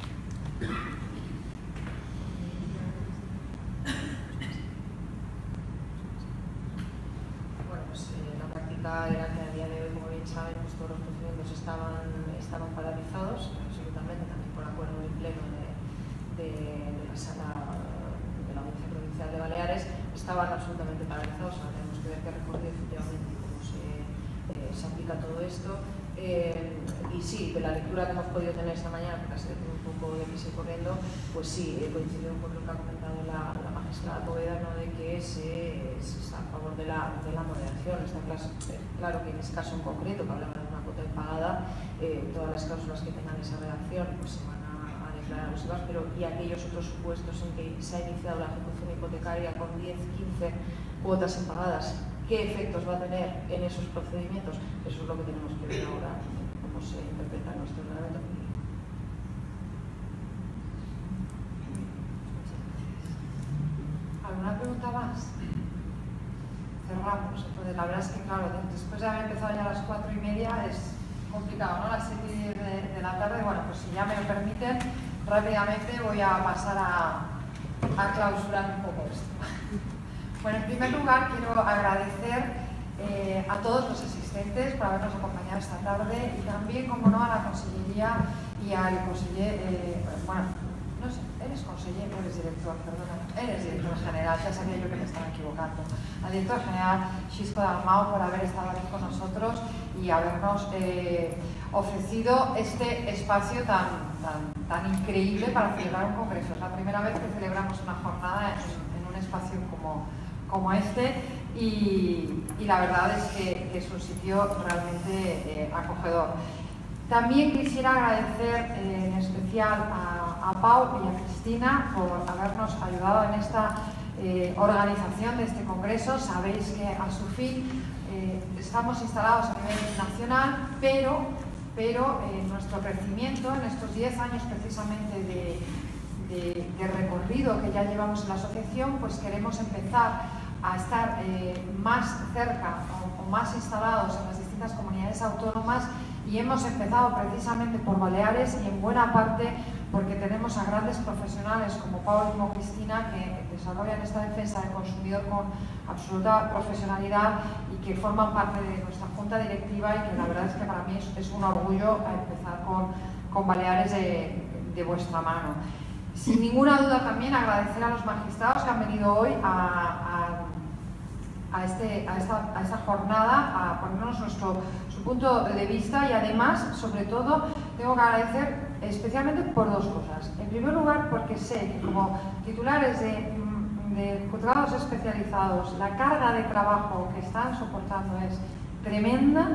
M: Bueno, pues eh, la práctica era que a día de hoy, como bien saben, pues, todos los procedimientos estaban, estaban paralizados, absolutamente, también por acuerdo del Pleno de, de, de la Sala de la Audiencia Provincial de Baleares, estaban absolutamente paralizados. Ahora tenemos que ver qué recorrido efectivamente cómo se, eh, se aplica todo esto. Eh, y sí, de la lectura que hemos podido tener esta mañana, porque ha sido un poco de prisa y corriendo, pues sí, he coincidido con lo que ha comentado la, la magistrada Poveda, ¿no?, de que se, se está a favor de la, de la moderación. Está claro, claro que en este caso en concreto, que hablamos de una cuota impagada, eh, todas las cláusulas que tengan esa redacción pues se van a, a declarar abusivas, pero y aquellos otros supuestos en que se ha iniciado la ejecución hipotecaria con diez, quince cuotas impagadas, ¿qué efectos va a tener en esos procedimientos? Eso es lo que tenemos que ver ahora, cómo se interpreta nuestro ordenamiento.
H: ¿Alguna pregunta más? Cerramos. Entonces, la verdad es que, claro, después de haber empezado ya a las cuatro y media es complicado, ¿no? A las siete de, de la tarde. Bueno, pues si ya me lo permiten, rápidamente voy a pasar a, a clausurar un poco esto. Bueno, en primer lugar quiero agradecer eh, a todos los asistentes por habernos acompañado esta tarde y también, como no, a la Consellería y al conseller, eh, bueno, no sé, eres conseller, no eres director, perdona, eres director general, ya sabía yo que me estaba equivocando. Al director general Xisco Dalmau por haber estado aquí con nosotros y habernos eh, ofrecido este espacio tan, tan, tan increíble para celebrar un congreso. Es la primera vez que celebramos una jornada en, en un espacio como como este y, y la verdad es que, que es un sitio realmente eh, acogedor. También quisiera agradecer eh, en especial a, a Pau y a Cristina por habernos ayudado en esta eh, organización de este congreso. Sabéis que a su fin eh, estamos instalados a nivel nacional, pero, pero eh, nuestro crecimiento en estos diez años precisamente de, de, de recorrido que ya llevamos en la asociación, pues queremos empezar a estar eh, más cerca o, o más instalados en las distintas comunidades autónomas y hemos empezado precisamente por Baleares y en buena parte porque tenemos a grandes profesionales como Pablo y como Cristina que desarrollan esta defensa del consumidor con absoluta profesionalidad y que forman parte de nuestra junta directiva y que la verdad es que para mí es, es un orgullo empezar con, con Baleares de, de vuestra mano. Sin ninguna duda también agradecer a los magistrados que han venido hoy a, a, a, este, a, esta, a esta jornada a ponernos nuestro, su punto de vista y además, sobre todo, tengo que agradecer especialmente por dos cosas. En primer lugar, porque sé que como titulares de, de juzgados especializados, la carga de trabajo que están soportando es tremenda,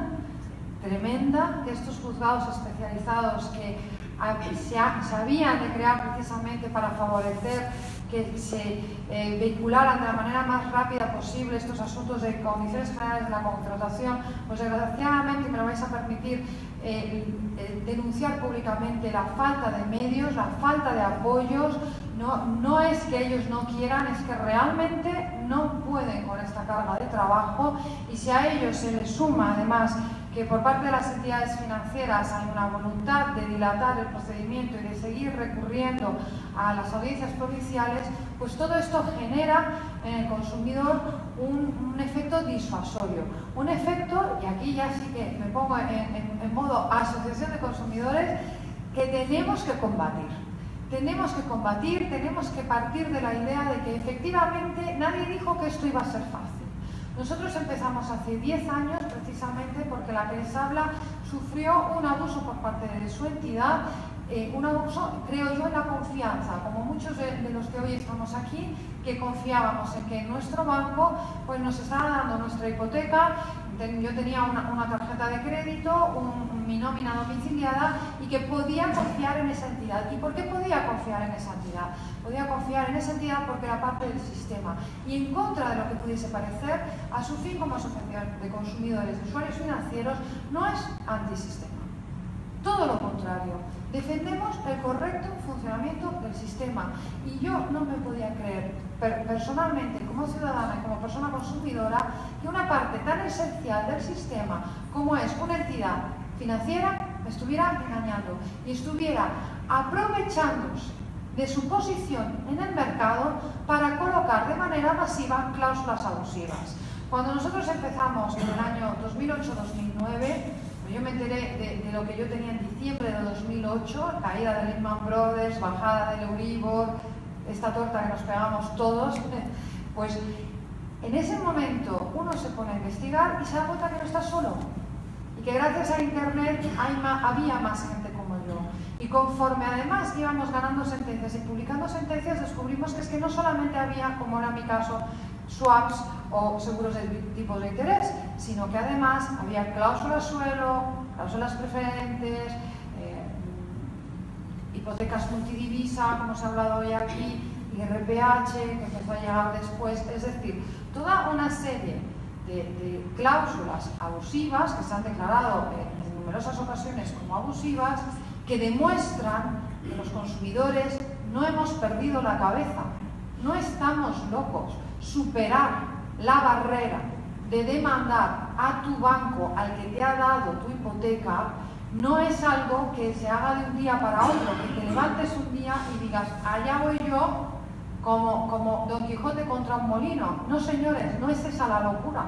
H: tremenda, que estos juzgados especializados que se, se habían de crear precisamente para favorecer que se eh, vehicularan de la manera más rápida posible estos asuntos de condiciones generales de la contratación, pues desgraciadamente, me lo vais a permitir, eh, eh, denunciar públicamente la falta de medios, la falta de apoyos. No, no es que ellos no quieran, es que realmente no pueden con esta carga de trabajo, y si a ellos se les suma además que por parte de las entidades financieras hay una voluntad de dilatar el procedimiento y de seguir recurriendo a las audiencias provinciales, pues todo esto genera en el consumidor un, un efecto disuasorio. Un efecto, y aquí ya sí que me pongo en, en, en modo asociación de consumidores, que tenemos que combatir. Tenemos que combatir, tenemos que partir de la idea de que efectivamente nadie dijo que esto iba a ser fácil. Nosotros empezamos hace diez años precisamente porque la que les habla sufrió un abuso por parte de su entidad, eh, un abuso, creo yo, en la confianza, como muchos de, de los que hoy estamos aquí, que confiábamos en que nuestro banco pues, nos estaba dando nuestra hipoteca. Yo tenía una, una tarjeta de crédito, un, mi nómina domiciliada, y que podía confiar en esa entidad. ¿Y por qué podía confiar en esa entidad? Podía confiar en esa entidad porque era parte del sistema. Y en contra de lo que pudiese parecer, a su fin como asociación de consumidores, de usuarios financieros, no es antisistema. Todo lo contrario. Defendemos el correcto funcionamiento del sistema. Y yo no me podía creer, personalmente, como ciudadana y como persona consumidora, que una parte tan esencial del sistema como es una entidad financiera me estuviera engañando y estuviera aprovechándose de su posición en el mercado para colocar de manera masiva cláusulas abusivas. Cuando nosotros empezamos en el año dos mil ocho dos mil nueve, yo me enteré de, de lo que yo tenía en diciembre de dos mil ocho, caída de Lehman Brothers, bajada del Euribor, esta torta que nos pegamos todos, pues en ese momento uno se pone a investigar y se da cuenta que no está solo y que gracias a Internet hay ma, había más gente como yo. Y conforme además íbamos ganando sentencias y publicando sentencias, descubrimos que es que no solamente había, como era mi caso, swaps o seguros de tipos de interés, sino que además había cláusulas suelo, cláusulas preferentes, eh, hipotecas multidivisa, como se ha hablado hoy aquí, I R P H, que empezó a llegar después, es decir, toda una serie de, de cláusulas abusivas que se han declarado en, en numerosas ocasiones como abusivas, que demuestran que los consumidores no hemos perdido la cabeza, no estamos locos. Superar la barrera de demandar a tu banco, al que te ha dado tu hipoteca, no es algo que se haga de un día para otro, que te levantes un día y digas, allá voy yo como, como Don Quijote contra un molino. No, señores, no es esa la locura.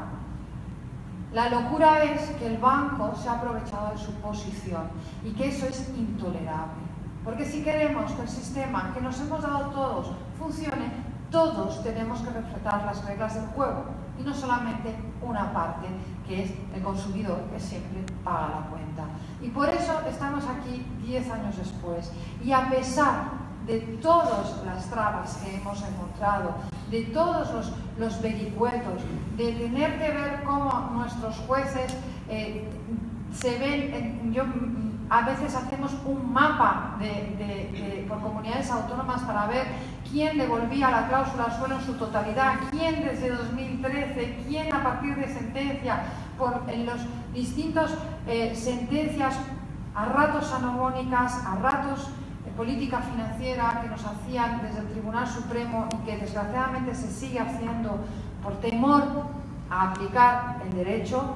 H: La locura es que el banco se ha aprovechado de su posición y que eso es intolerable. Porque si queremos que el sistema que nos hemos dado todos funcione, todos tenemos que respetar las reglas del juego y no solamente una parte, que es el consumidor, que siempre paga la cuenta. Y por eso estamos aquí diez años después. Y a pesar de todas las trabas que hemos encontrado, de todos los, los vericuetos, de tener que ver cómo nuestros jueces eh, se ven, en, yo, a veces hacemos un mapa de, de, de, por comunidades autónomas para ver quién devolvía la cláusula suelo en su totalidad, quién desde dos mil trece, quién a partir de sentencia, por en los distintos eh, sentencias, a ratos anagónicas, a ratos de política financiera que nos hacían desde el Tribunal Supremo y que desgraciadamente se sigue haciendo por temor a aplicar el derecho,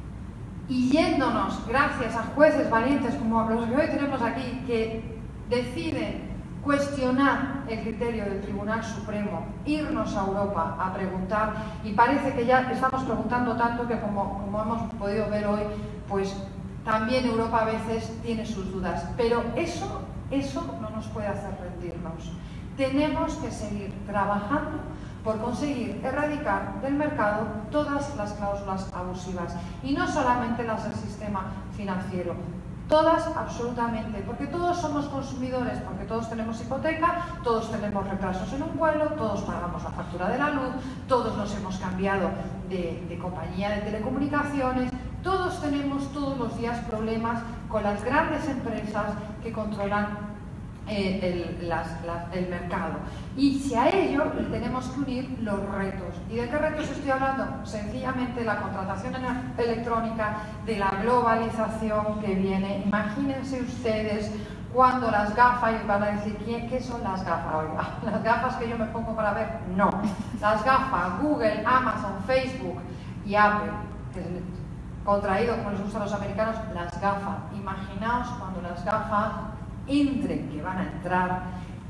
H: y yéndonos gracias a jueces valientes como los que hoy tenemos aquí, que deciden cuestionar el criterio del Tribunal Supremo, irnos a Europa a preguntar, y parece que ya estamos preguntando tanto que como, como hemos podido ver hoy, pues también Europa a veces tiene sus dudas, pero eso, eso no nos puede hacer rendirnos. Tenemos que seguir trabajando por conseguir erradicar del mercado todas las cláusulas abusivas, y no solamente las del sistema financiero. Todas, absolutamente, porque todos somos consumidores, porque todos tenemos hipoteca, todos tenemos retrasos en un vuelo, todos pagamos la factura de la luz, todos nos hemos cambiado de, de compañía de telecomunicaciones, todos tenemos todos los días problemas con las grandes empresas que controlan eh, el, las, las, el mercado. Y si a ello le tenemos que unir los retos. ¿Y de qué retos estoy hablando? Sencillamente la contratación electrónica, de la globalización que viene. Imagínense ustedes cuando las gafas, y van a decir, ¿qué, qué son las gafas? Oiga, las gafas que yo me pongo para ver, no. Las gafas, Google, Amazon, Facebook y Apple, que contraído, como les gusta a los americanos, las gafas. Imaginaos cuando las gafas entren, que van a entrar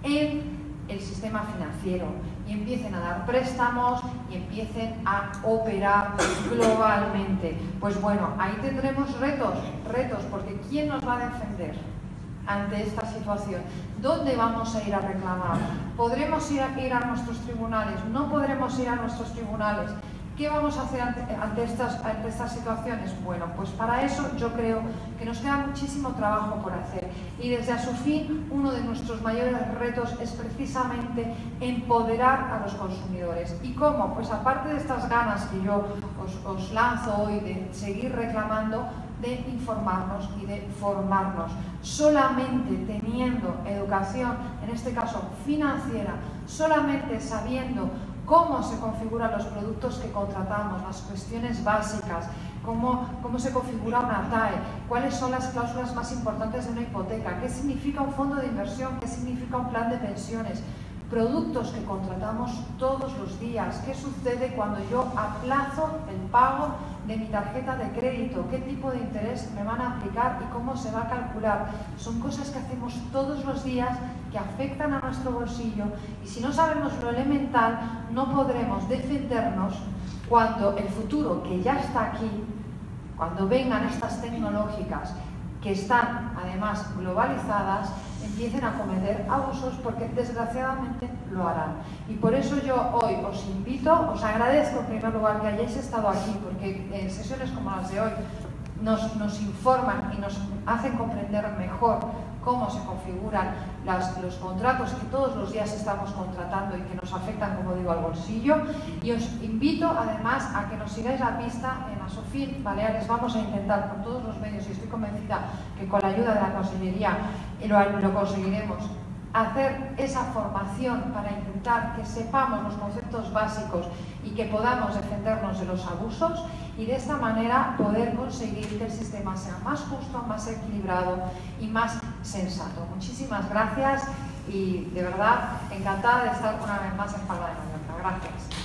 H: en el sistema financiero y empiecen a dar préstamos y empiecen a operar globalmente. Pues bueno, ahí tendremos retos, retos, porque ¿quién nos va a defender ante esta situación? ¿Dónde vamos a ir a reclamar? ¿Podremos ir a, ir a nuestros tribunales? ¿No podremos ir a nuestros tribunales? ¿Qué vamos a hacer ante, ante, estas, ante estas situaciones? Bueno, pues para eso yo creo que nos queda muchísimo trabajo por hacer. Y desde Asofin, uno de nuestros mayores retos es precisamente empoderar a los consumidores. ¿Y cómo? Pues aparte de estas ganas que yo os, os lanzo hoy de seguir reclamando, de informarnos y de formarnos. Solamente teniendo educación, en este caso financiera, solamente sabiendo cómo se configuran los productos que contratamos, las cuestiones básicas, cómo, cómo se configura una T A E, cuáles son las cláusulas más importantes de una hipoteca, qué significa un fondo de inversión, qué significa un plan de pensiones, productos que contratamos todos los días, qué sucede cuando yo aplazo el pago de mi tarjeta de crédito, qué tipo de interés me van a aplicar y cómo se va a calcular. Son cosas que hacemos todos los días que afectan a nuestro bolsillo y si no sabemos lo elemental no podremos defendernos cuando el futuro que ya está aquí, cuando vengan estas tecnológicas que están además globalizadas, empiecen a cometer abusos porque desgraciadamente lo harán. Y por eso yo hoy os invito, os agradezco en primer lugar que hayáis estado aquí porque en sesiones como las de hoy nos, nos informan y nos hacen comprender mejor cómo se configuran las, los contratos que todos los días estamos contratando y que nos afectan, como digo, al bolsillo. Y os invito además a que nos sigáis la pista en Asofin Baleares. Vamos a intentar por todos los medios y estoy convencida que con la ayuda de la Consellería lo, lo conseguiremos, hacer esa formación para intentar que sepamos los conceptos básicos y que podamos defendernos de los abusos y de esta manera poder conseguir que el sistema sea más justo, más equilibrado y más sensato. Muchísimas gracias y de verdad encantada de estar una vez más en Palma de Mallorca. Gracias.